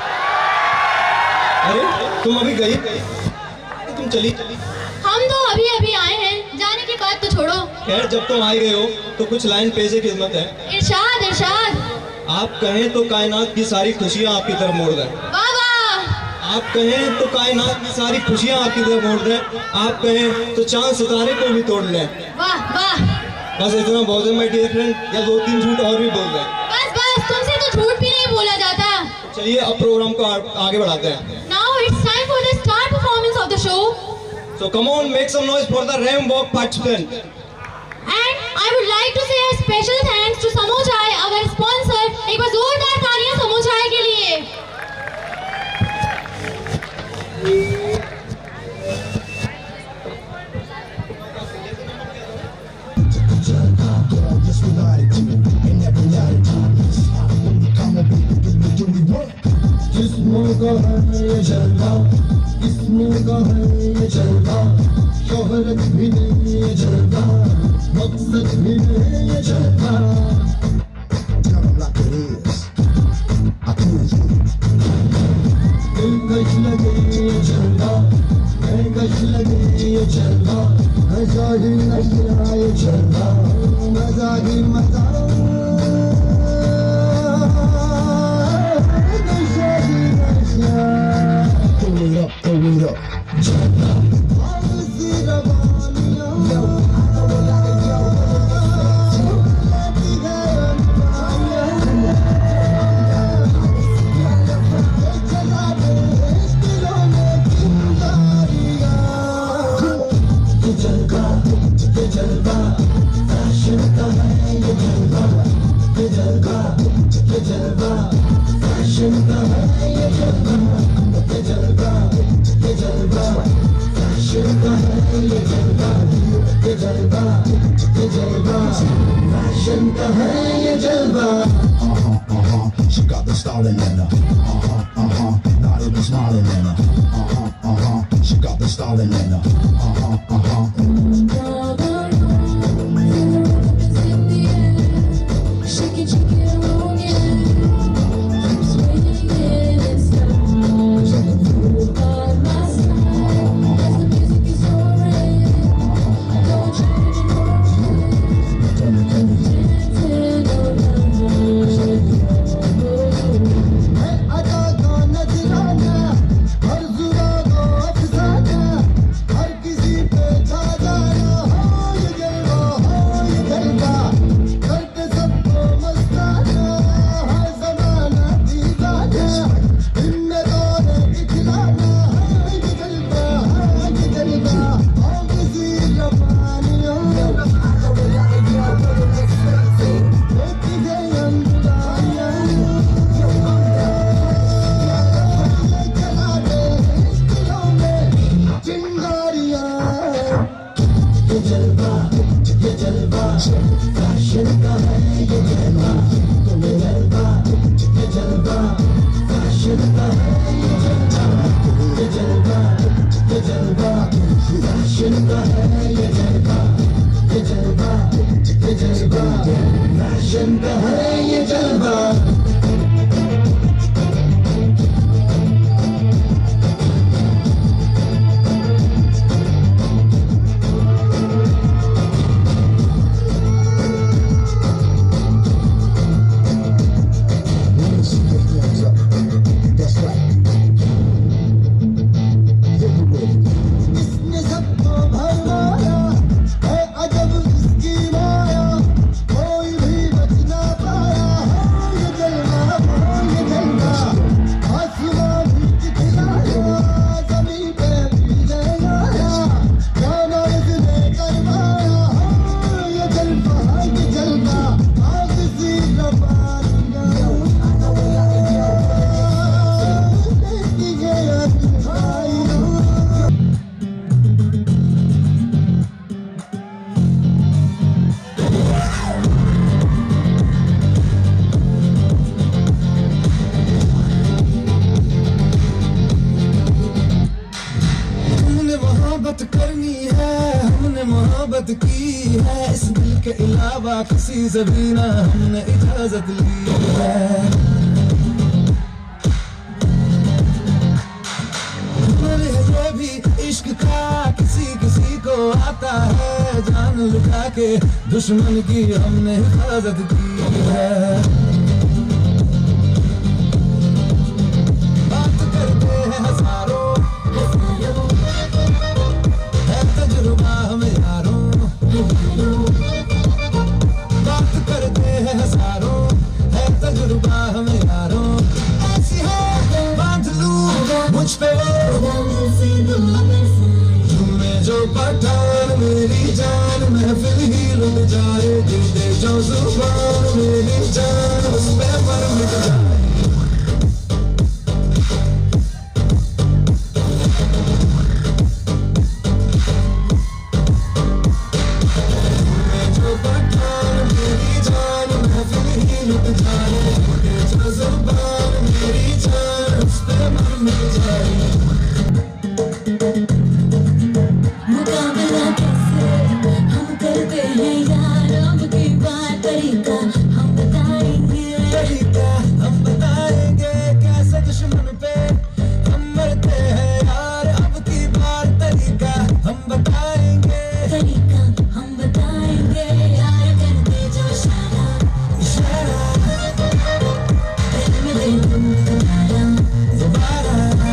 अरे तुम अभी गई, तुम चली। हम तो अभी अभी आए हैं, जाने की बात तो छोड़ो। खैर जब तुम आ गए हो तो कुछ लाइन पेश की खिदमत है। इरशाद इरशाद। आप कहें तो कायनात की सारी खुशियां आपकी तरफ मोड़ दें। वाह वाह। आप कहें तो कायनात की सारी खुशियां आपकी तरफ मोड़ दें। आप कहें तो चांद सितारे को भी तोड़ लें। वाह वाह। बस इतना बहुत है माय डियर फ्रेंड, या दो तीन झूठ और भी बोल दें। बस बस, तुमसे तो झूठ भी नहीं बोला जाता। चलिए अब प्रोग्राम को आगे बढ़ाते हैं। Now it's time for the star performance of the show. So come on, make some noise for the Ram Walk participant. And I would like to say a special thanks to Samojai, our sponsor. एक बार जोरदार तालियां समोचाय के लिए। जिस्मों का है ये जलवा, जिस्मों का है ये जलवा, शोहरत भी नहीं ये जलवा, मकसद भी नहीं ये जलवा। Tell them like it is, I told you. दिलकश लगे ये जलवा, दिलकश लगे ये जलवा, मजा ही नशा ये जलवा, मजा ही मजा। Throw it up, throw it up. She got the styling in her. Not even smiling in her. She got the styling in her. मोहब्बत की है इस दिल के अलावा किसी से भी ना हमने इजाजत ली है। ये भी इश्क का किसी किसी को आता है, जान लुटा के दुश्मन की हमने हिफाजत की है। बात करते हैं हजारों, है तजुर्बा हमें यारों। बात करते हैं हजारों, है तजुर्बा हमें यारों। ऐसी है बांध लूं मुझ पे झूमे जो पठान, मेरी जान महफिल ही लुट जाए। जुबान मेरी जान उस पे मर मिट जाए। जो पठान मेरी जान महफिल ही लुट जाए। जो जुबान मेरी जान उस पे मर मिट जाए। मुकाबला कैसे हम करते हैं यार, अब की बात तरीका हम बताएंगे। तरीका हम बताएंगे कैसे दुश्मन पे हम मरते हैं यार, अब की बार तरीका हम बताएंगे। तरीका हम बताएंगे यार, करते जो इशारा दिल में दे दूं तुम्हारा दोबारा।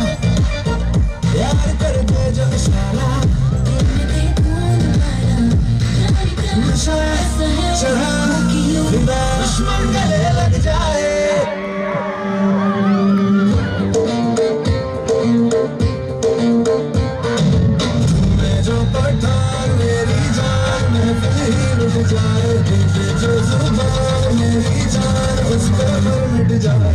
यार कर दे जो इशारा दिल में दे दूं तुम्हारा। नशा चढ़ा फिदा दुश्मन गले लग जाए। मैं जो पठान मेरी जान महफिल ही लुट जाए। जो जुबान मेरी जान उस पे मर मिट जाए।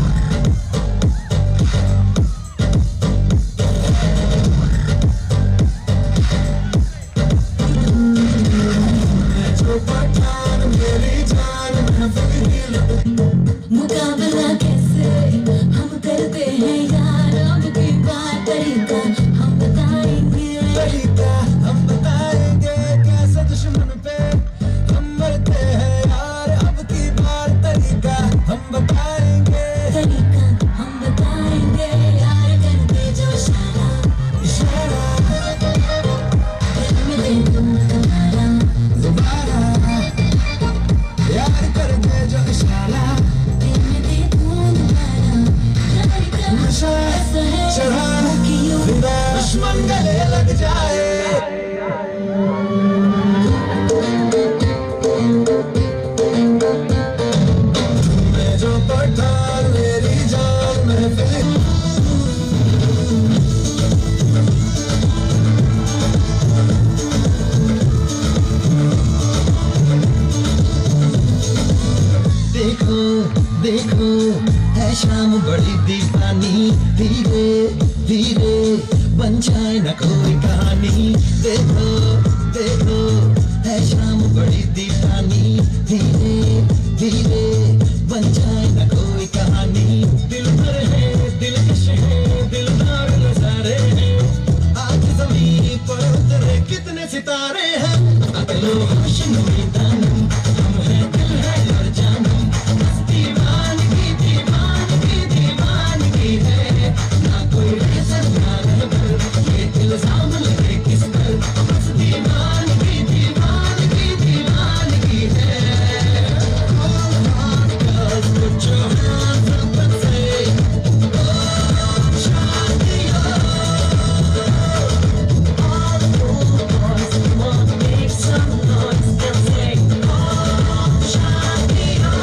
जो पठान मेरी जान महफिल ही लुट। मुकाबला कैसे हम करते हैं यार, अब की बात तरीका हम बताएंगे। तरीका हम बताएंगे कैसे दुश्मन पे हम मरते हैं यार, अब की बार तरीका हम बताएंगे। तरीका हम बताएंगे यार, करते जो इशारा दिल में दे दूं तुम्हारा दोबारा। यार कर दे जो इशारा दिल में दे दूं तुम्हारा। नशा चढ़ा फिदा दुश्मन गले लग जाए। मैं जो पठान मेरी जान महफिल। देखो देखो है शाम बड़ी दीवानी, धीरे धीरे बन जाए न कोई कहानी। देखो देखो है शाम बड़ी दीवानी, धीरे धीरे बन जाए न कोई कहानी। दिल भर है दिलकश है दिलदार नजारे हैं, आज जमीन पर उतरे कितने सितारे हैं। अगलो हर्षन मैदानी हम हैं, दिल है और जानी। दीवानगी दीवानगी दीवानगी है, ना कोई रेसर ना रहबर, ये इल्जाम लगे किस पर। बस दीवानगी दीवानगी दीवानगी है। Put your hands up and say, oh, Shadiya. All the boys come on, make some noise and say, oh, Shadiya.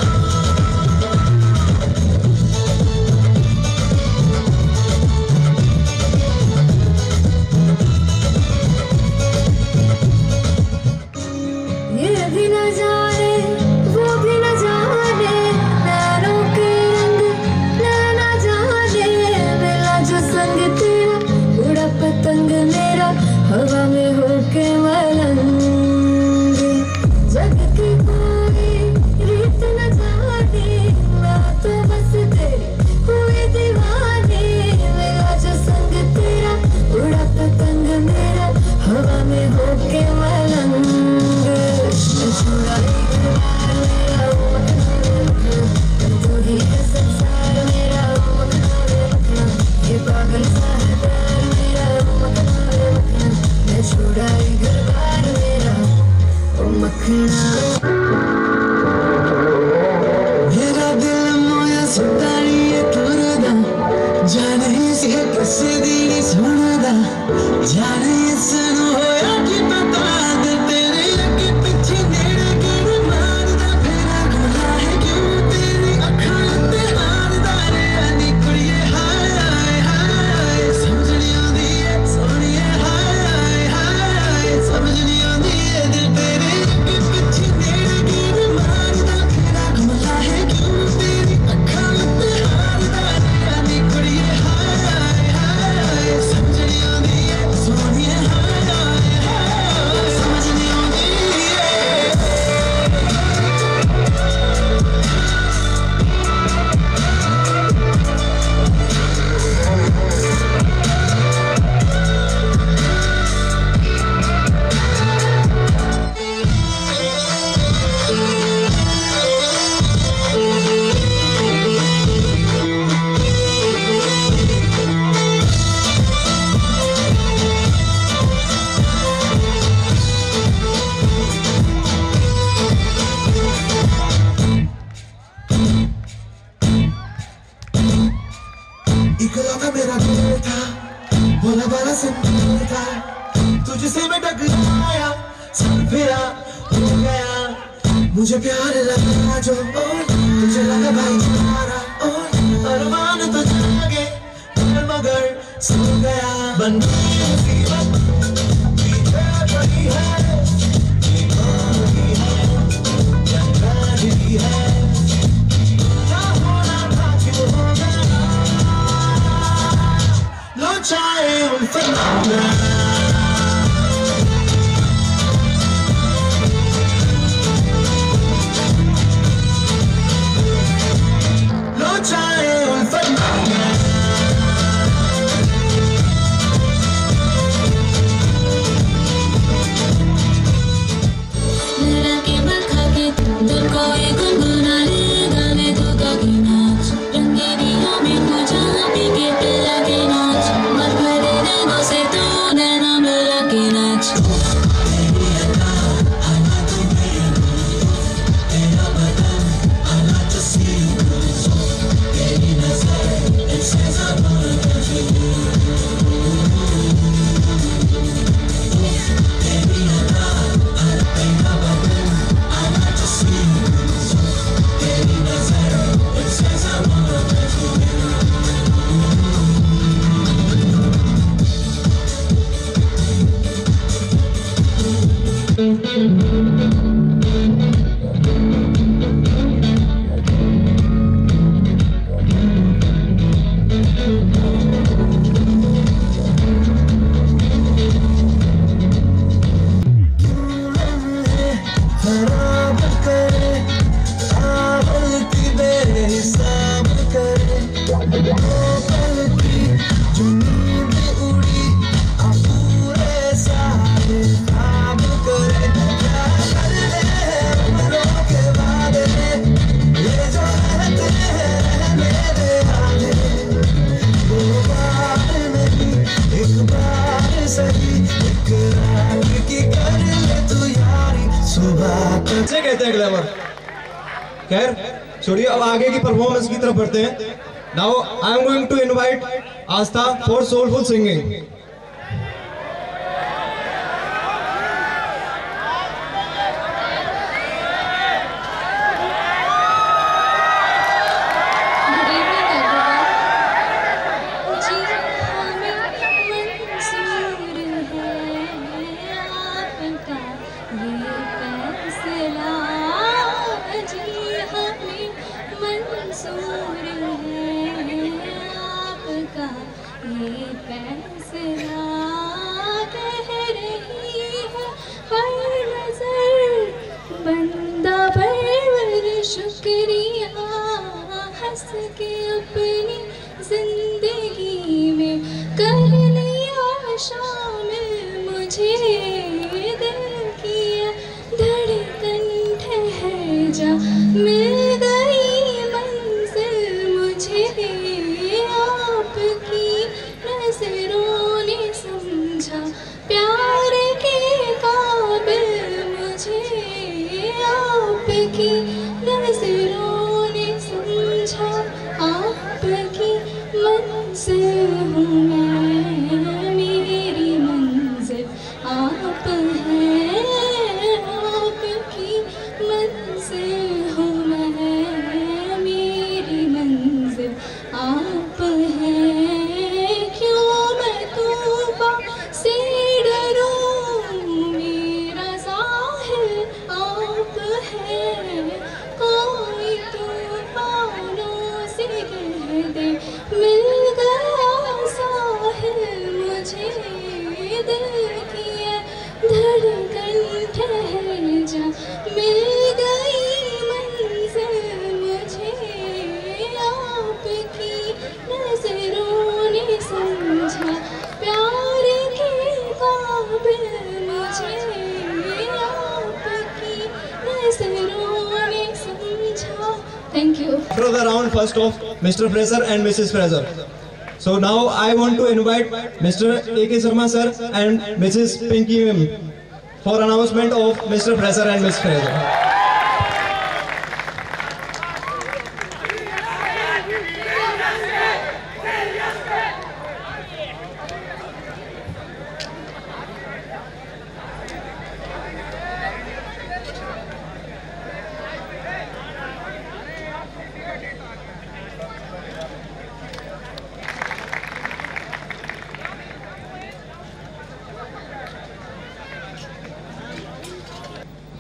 ये भी न जाने वो भी न जाने, नैनों के रंग नैना जाने। मिला जो संग तेरा उड़ा पतंग मेरा, हवा में होके मलंग। जग की कोई रीत न जाने, मैं तो बस तेरी हुई दीवानी। मिला जो संग तेरा उड़ा पतंग मेरा, हवा में होके मलंग। छुड़ाई घरबार मेरा वो मखना रे मखना, तू ही है संसार मेरा वो मखना रे मखना। ये पागल सा है प्यार मेरा वो मखना रे मखना। मैं छुड़ाई घरबार मेरा वो मखना। मेरा दिल मोया सुतारी तुरदा, जाने से किसे दी सुनदा। जाने सुनो होया कि पता दे तेरे अगे पीछे नेड़े गड़ मारदा। फेरा गुनाह है क्यों तेरी अखां उत्ते मारदा रे। अनी कुड़िए हाय हाय हाय, समझ नहीं आंदी है सोनिए हाय हाय हाय। समझ नहीं आंदी है दिल तेरे अगे पीछे नेड़े गड़ मारदा। से दूर था, तुझसे मैं टकराया, सर फिरा हो गया, मुझे प्यार लगा जो तुझे लगा भाईचारा, अरमान तो जागे मगर सो गया, बन गई मुसीबत पीछे पड़ी है, ये कौन है, क्या ट्रेजेडी है, क्या होना था क्यों हो गया, लो चाहे उन फरमाना, चाहे उल्फत मेरा के बरखा के दिल को ये गुनगुना ले गाने तो का की नाच रंगीनियों में तू जहाँ पी के पिला के नाच मत भरे नैनों से तू नैना मिला के नाच से कहते हैं ग्लैमर। खैर छोड़िए, अब आगे की परफॉर्मेंस की तरफ बढ़ते हैं। Now I am going to invite Aastha for soulful singing. शुक्रिया हंस के अपनी जिंदगी में कर लिया शामिल मुझे, दिल की धड़कन ठहर जा, मिल गई मंजिल मुझे, आपकी नजरों ने समझा प्यार के काबिल मुझे, आपकी नजरों ने समझा, आपकी मंजिल हूँ मैं, मेरी मंजिल आप हैं, आपकी मंजिल हूँ मैं, मेरी मंजिल आप हैं। क्यों मैं तूफान से डरूं, मेरा साहिल आप हैं, कोई तूफानों से कह दे मिल गया साहिल मुझे, दिल की धड़कन ठहर जा, मिल गई मंजिल मुझे, आपकी नजरों ने समझा प्यार के काबिल मुझे, आपकी नजरों ने समझा। Thank you. Throw the round first of Mr. Fraser and Mrs. Fraser. So now I want to invite Mr. A.K. Sharma sir and Mrs. Pinky ma'am for announcement of Mr. Fraser and Mrs. Fraser.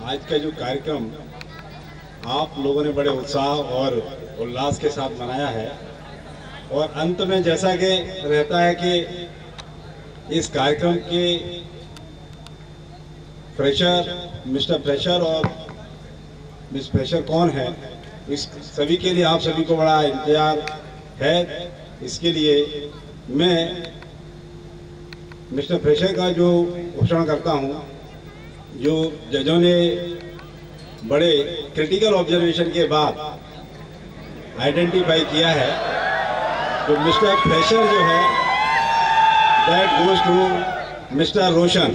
आज का जो कार्यक्रम आप लोगों ने बड़े उत्साह और उल्लास के साथ मनाया है और अंत में जैसा कि रहता है कि इस कार्यक्रम के फ्रेशर, मिस्टर फ्रेशर और मिस फ्रेशर कौन है, इस सभी के लिए आप सभी को बड़ा इंतजार है। इसके लिए मैं मिस्टर फ्रेशर का जो घोषणा करता हूं, जो जजों ने बड़े क्रिटिकल ऑब्जर्वेशन के बाद आइडेंटिफाई किया है, तो मिस्टर फ्रेशर जो है that goes to mister Roshan.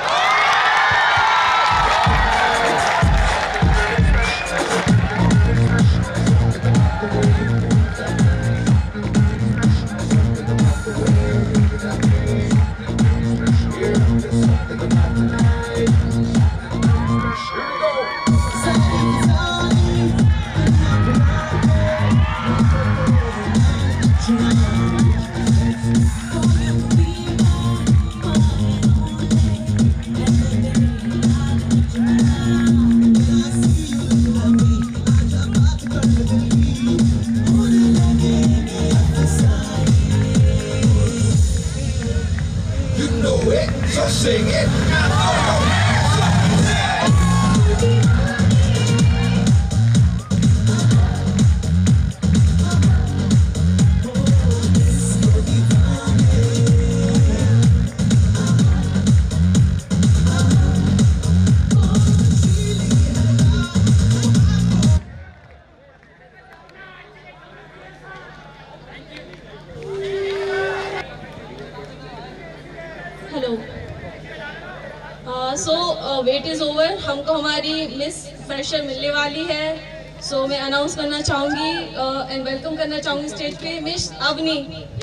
Wait is over, हमको हमारी मिस फ्रेशर मिलने वाली है। सो मैं अनाउंस करना चाहूंगी एंड वेलकम करना चाहूंगी स्टेज पे मिस अवनी।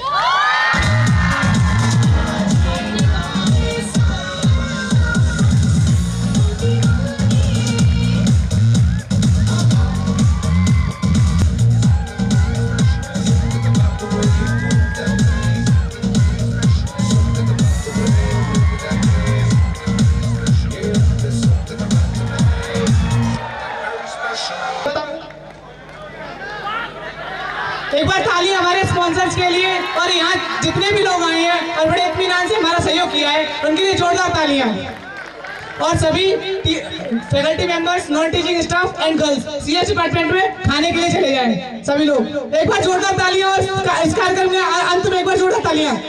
एक बार तालियां हमारे स्पॉन्सर्स के लिए और यहाँ जितने भी लोग आए हैं और बड़े इत्मीनान से हमारा सहयोग किया है, उनके लिए जोरदार तालियां। और सभी faculty members, non teaching staff and girls CS department में खाने के लिए चले जाएं सभी लोग। एक बार जोरदार तालियां और इस कार्यक्रम के अंत में एक बार जोरदार तालियां।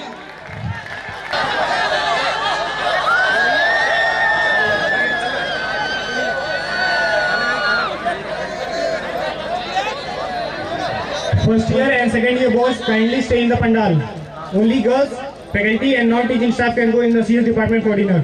First year and second year boys kindly stay in the pandal. Only girls, faculty and non-teaching staff can go in the CS department for dinner.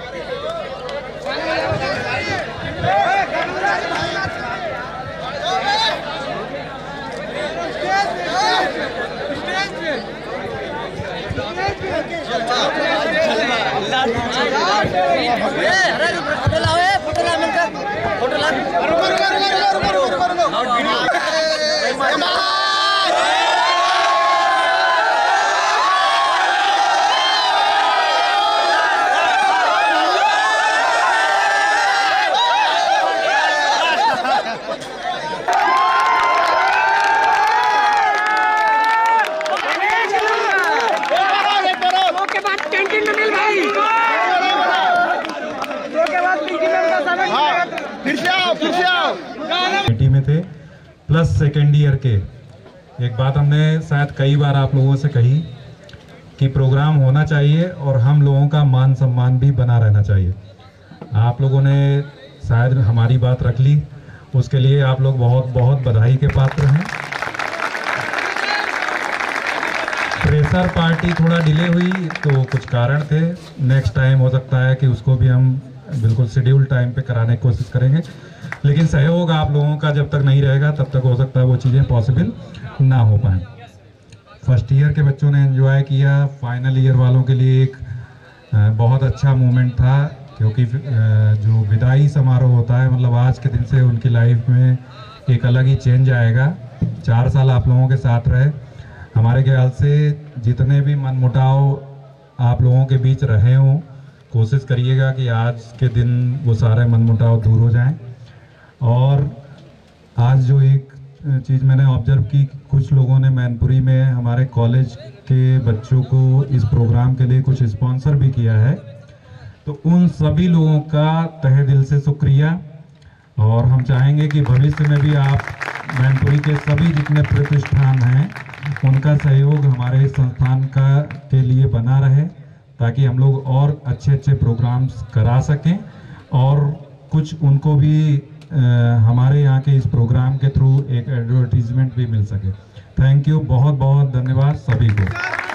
Committee में थे प्लस सेकेंड ईयर के। एक बात हमने शायद कई बार आप लोगों से कही कि प्रोग्राम होना चाहिए और हम लोगों का मान सम्मान भी बना रहना चाहिए। आप लोगों ने शायद हमारी बात रख ली, उसके लिए आप लोग बहुत बहुत बधाई के पात्र हैं। प्रेशर पार्टी थोड़ा डिले हुई तो कुछ कारण थे, नेक्स्ट टाइम हो सकता है कि उसको भी हम बिल्कुल शेड्यूल टाइम पे कराने की कोशिश करेंगे, लेकिन सहयोग आप लोगों का जब तक नहीं रहेगा तब तक हो सकता है वो चीज़ें पॉसिबल ना हो पाए। फर्स्ट ईयर के बच्चों ने एंजॉय किया, फाइनल ईयर वालों के लिए एक बहुत अच्छा मोमेंट था, क्योंकि जो विदाई समारोह होता है, मतलब आज के दिन से उनकी लाइफ में एक अलग ही चेंज आएगा। 4 साल आप लोगों के साथ रहे, हमारे ख्याल से जितने भी मनमुटाव आप लोगों के बीच रहे हों, कोशिश करिएगा कि आज के दिन वो सारे मनमुटाव दूर हो जाएं। और आज जो एक चीज़ मैंने ऑब्जर्व की, कुछ लोगों ने मैनपुरी में हमारे कॉलेज के बच्चों को इस प्रोग्राम के लिए कुछ स्पॉन्सर भी किया है, तो उन सभी लोगों का तहे दिल से शुक्रिया। और हम चाहेंगे कि भविष्य में भी आप मैनपुरी के सभी जितने प्रतिष्ठान हैं उनका सहयोग हमारे संस्थान के लिए बना रहे, ताकि हम लोग और अच्छे अच्छे प्रोग्राम्स करा सकें और कुछ उनको भी हमारे यहाँ के इस प्रोग्राम के थ्रू एक एडवर्टीजमेंट भी मिल सके। थैंक यू, बहुत बहुत धन्यवाद सभी को।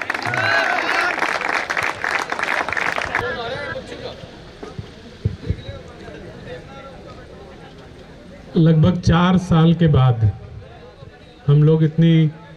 लगभग 4 साल के बाद हम लोग इतनी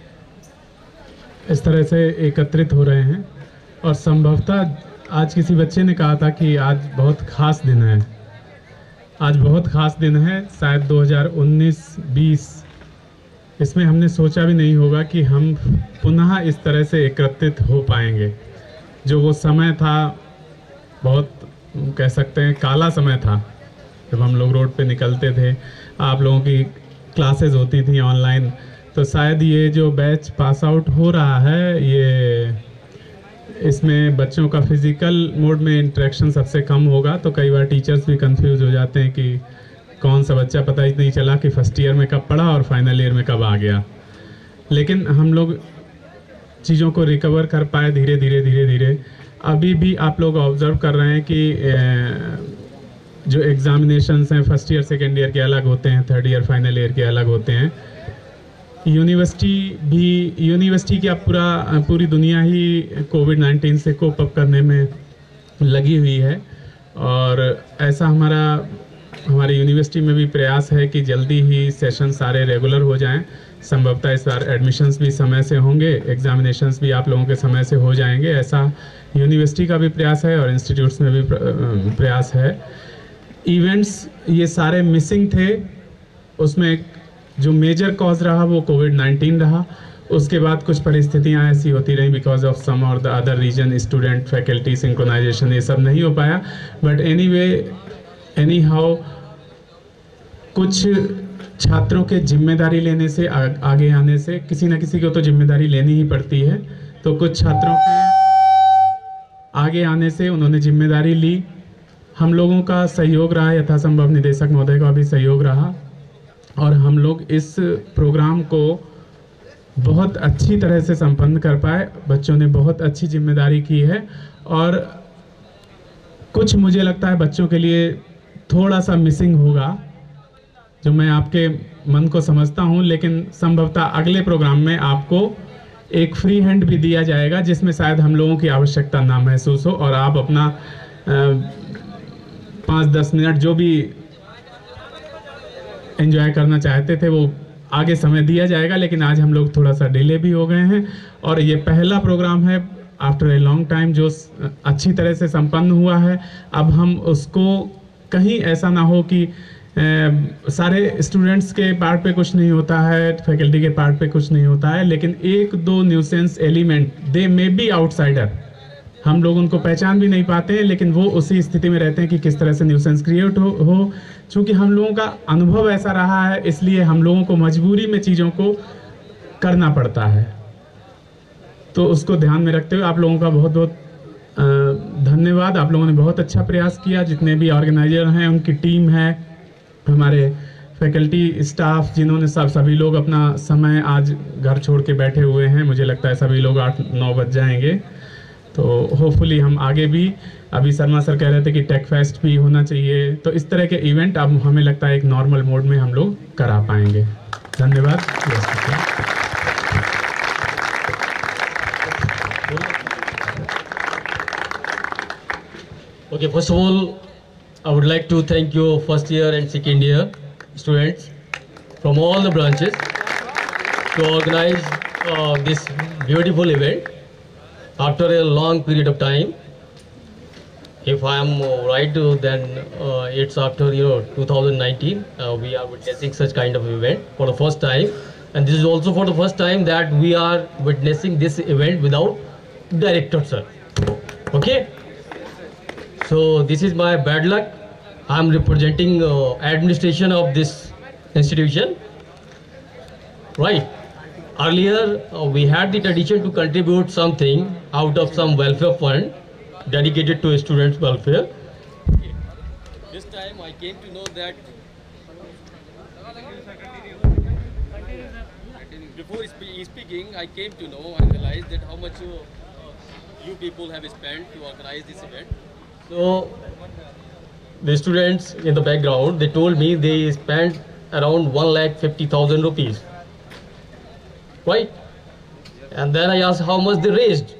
इस तरह से एकत्रित हो रहे हैं, और संभवतः आज किसी बच्चे ने कहा था कि आज बहुत ख़ास दिन है। आज बहुत ख़ास दिन है, शायद 2019-20 इसमें हमने सोचा भी नहीं होगा कि हम पुनः इस तरह से एकत्रित हो पाएंगे। जो वो समय था, बहुत कह सकते हैं काला समय था, जब हम लोग रोड पे निकलते थे, आप लोगों की क्लासेस होती थी ऑनलाइन। तो शायद ये जो बैच पास आउट हो रहा है, ये इसमें बच्चों का फिज़िकल मोड में इंटरेक्शन सबसे कम होगा। तो कई बार टीचर्स भी कंफ्यूज हो जाते हैं कि कौन सा बच्चा पता ही नहीं चला कि फर्स्ट ईयर में कब पढ़ा और फाइनल ईयर में कब आ गया। लेकिन हम लोग चीज़ों को रिकवर कर पाए धीरे धीरे धीरे धीरे। अभी भी आप लोग ऑब्ज़र्व कर रहे हैं कि जो एग्ज़ामिनेशंस हैं फर्स्ट ईयर सेकेंड ईयर के अलग होते हैं, थर्ड ईयर फाइनल ईयर के अलग होते हैं। यूनिवर्सिटी की अब पूरी दुनिया ही कोविड-19 से कोप अप करने में लगी हुई है, और ऐसा हमारी यूनिवर्सिटी में भी प्रयास है कि जल्दी ही सेशन सारे रेगुलर हो जाएं। संभवतः इस बार एडमिशन्स भी समय से होंगे, एग्जामिनेशंस भी आप लोगों के समय से हो जाएंगे, ऐसा यूनिवर्सिटी का भी प्रयास है और इंस्टीट्यूट्स में भी प्रयास है। इवेंट्स ये सारे मिसिंग थे, उसमें जो मेजर कॉज रहा वो कोविड-19 रहा। उसके बाद कुछ परिस्थितियां ऐसी होती रही बिकॉज ऑफ सम और the other reason, student faculty synchronization, ये सब नहीं हो पाया। बट एनी हाउ कुछ छात्रों के जिम्मेदारी लेने से, आगे आने से, किसी न किसी को तो जिम्मेदारी लेनी ही पड़ती है। तो कुछ छात्रों के आगे आने से उन्होंने जिम्मेदारी ली, हम लोगों का सहयोग रहा, यथासंभव निदेशक महोदय का भी सहयोग रहा, और हम लोग इस प्रोग्राम को बहुत अच्छी तरह से संपन्न कर पाए। बच्चों ने बहुत अच्छी जिम्मेदारी की है, और कुछ मुझे लगता है बच्चों के लिए थोड़ा सा मिसिंग होगा, जो मैं आपके मन को समझता हूं। लेकिन संभवतः अगले प्रोग्राम में आपको एक फ्री हैंड भी दिया जाएगा, जिसमें शायद हम लोगों की आवश्यकता ना महसूस हो, और आप अपना 5-10 मिनट जो भी एंजॉय करना चाहते थे वो आगे समय दिया जाएगा। लेकिन आज हम लोग थोड़ा सा डिले भी हो गए हैं, और ये पहला प्रोग्राम है आफ्टर ए लॉन्ग टाइम जो अच्छी तरह से संपन्न हुआ है। अब हम उसको कहीं ऐसा ना हो कि सारे स्टूडेंट्स के पार्ट पे कुछ नहीं होता है, फैकल्टी के पार्ट पे कुछ नहीं होता है, लेकिन 1-2 nuisance element, they may be outsider, हम लोग उनको पहचान भी नहीं पाते हैं, लेकिन वो उसी स्थिति में रहते हैं कि किस तरह से न्यूसेंस क्रिएट हो। चूँकि हम लोगों का अनुभव ऐसा रहा है, इसलिए हम लोगों को मजबूरी में चीज़ों को करना पड़ता है। तो उसको ध्यान में रखते हुए आप लोगों का बहुत बहुत धन्यवाद। आप लोगों ने बहुत अच्छा प्रयास किया, जितने भी ऑर्गेनाइजर हैं, उनकी टीम है, हमारे फैकल्टी स्टाफ, जिन्होंने सभी लोग अपना समय आज घर छोड़ के बैठे हुए हैं। मुझे लगता है सभी लोग 8-9 बज जाएंगे। तो होपफुली हम आगे भी, अभी शर्मा सर कह रहे थे कि टेक फेस्ट भी होना चाहिए, तो इस तरह के इवेंट अब हमें लगता है एक नॉर्मल मोड में हम लोग करा पाएंगे। धन्यवाद। Okay, first of all, I would like to thank you first year and second year students from all the branches to organize this beautiful event after a long period of time. If I am right, then it's after 2019 we are witnessing such kind of event for the first time, and this is also for the first time that we are witnessing this event without director sir. Okay. So this is my bad luck. I'm representing administration of this institution. Right. Earlier, we had the tradition to contribute something out of some welfare fund dedicated to students' welfare. This time I came to know that before speaking, I came to know and realized that how much you people have spent to organize this event. So the students in the background, they told me they spent around 1,50,000 rupees. Right? And then I asked how much they raised.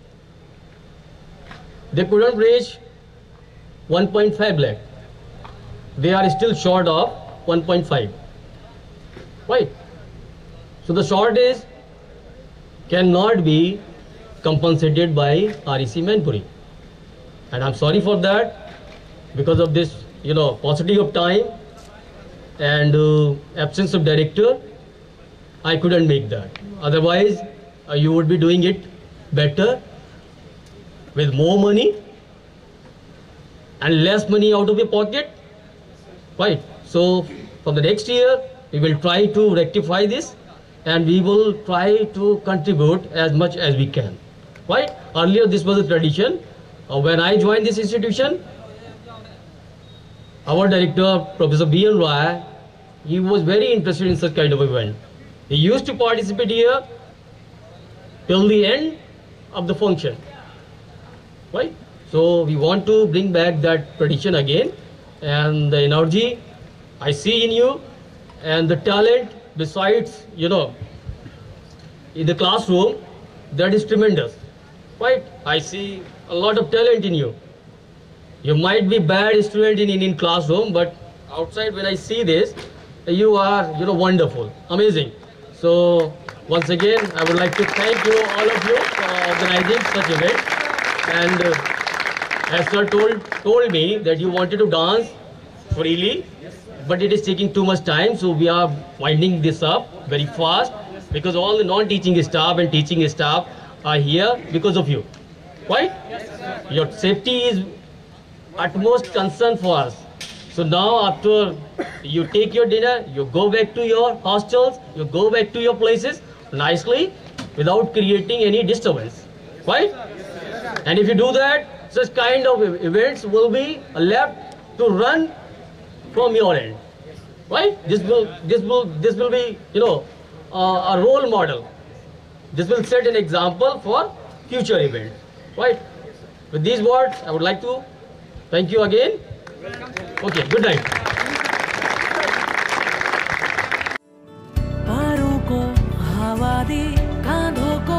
They couldn't raise 1.5 lakh. They are still short of 1.5. Right? So the shortage cannot be compensated by REC Mainpuri. And I'm sorry for that, because of this, paucity of time and absence of director, I couldn't make that. Otherwise, you would be doing it better with more money and less money out of your pocket. Right. So from the next year, we will try to rectify this and we will try to contribute as much as we can. Right. Earlier, this was a tradition. When I joined this institution, our director, Professor B.N. Rai, he was very interested in such kind of event. He used to participate here till the end of the function. Right? So we want to bring back that tradition again, and the energy I see in you and the talent besides, in the classroom, that is tremendous. Right? I see a lot of talent in you. You might be bad student in classroom, but outside when I see this, you are, wonderful, amazing. So once again, I would like to thank you, all of you, for organizing such event. And as sir told me that you wanted to dance freely, but it is taking too much time, so we are winding this up very fast, because all the non-teaching staff and teaching staff are here because of you. Right? Your safety is utmost concern for us. So now after you take your dinner, you go back to your hostels, you go back to your places nicely without creating any disturbance. Right? And if you do that, such kind of events will be left to run from your end. Right? This will be, a role model. This will set an example for future events. Right? With these words, I would like to thank you again. Okay, good night. पारों को हवा दे, कांधों को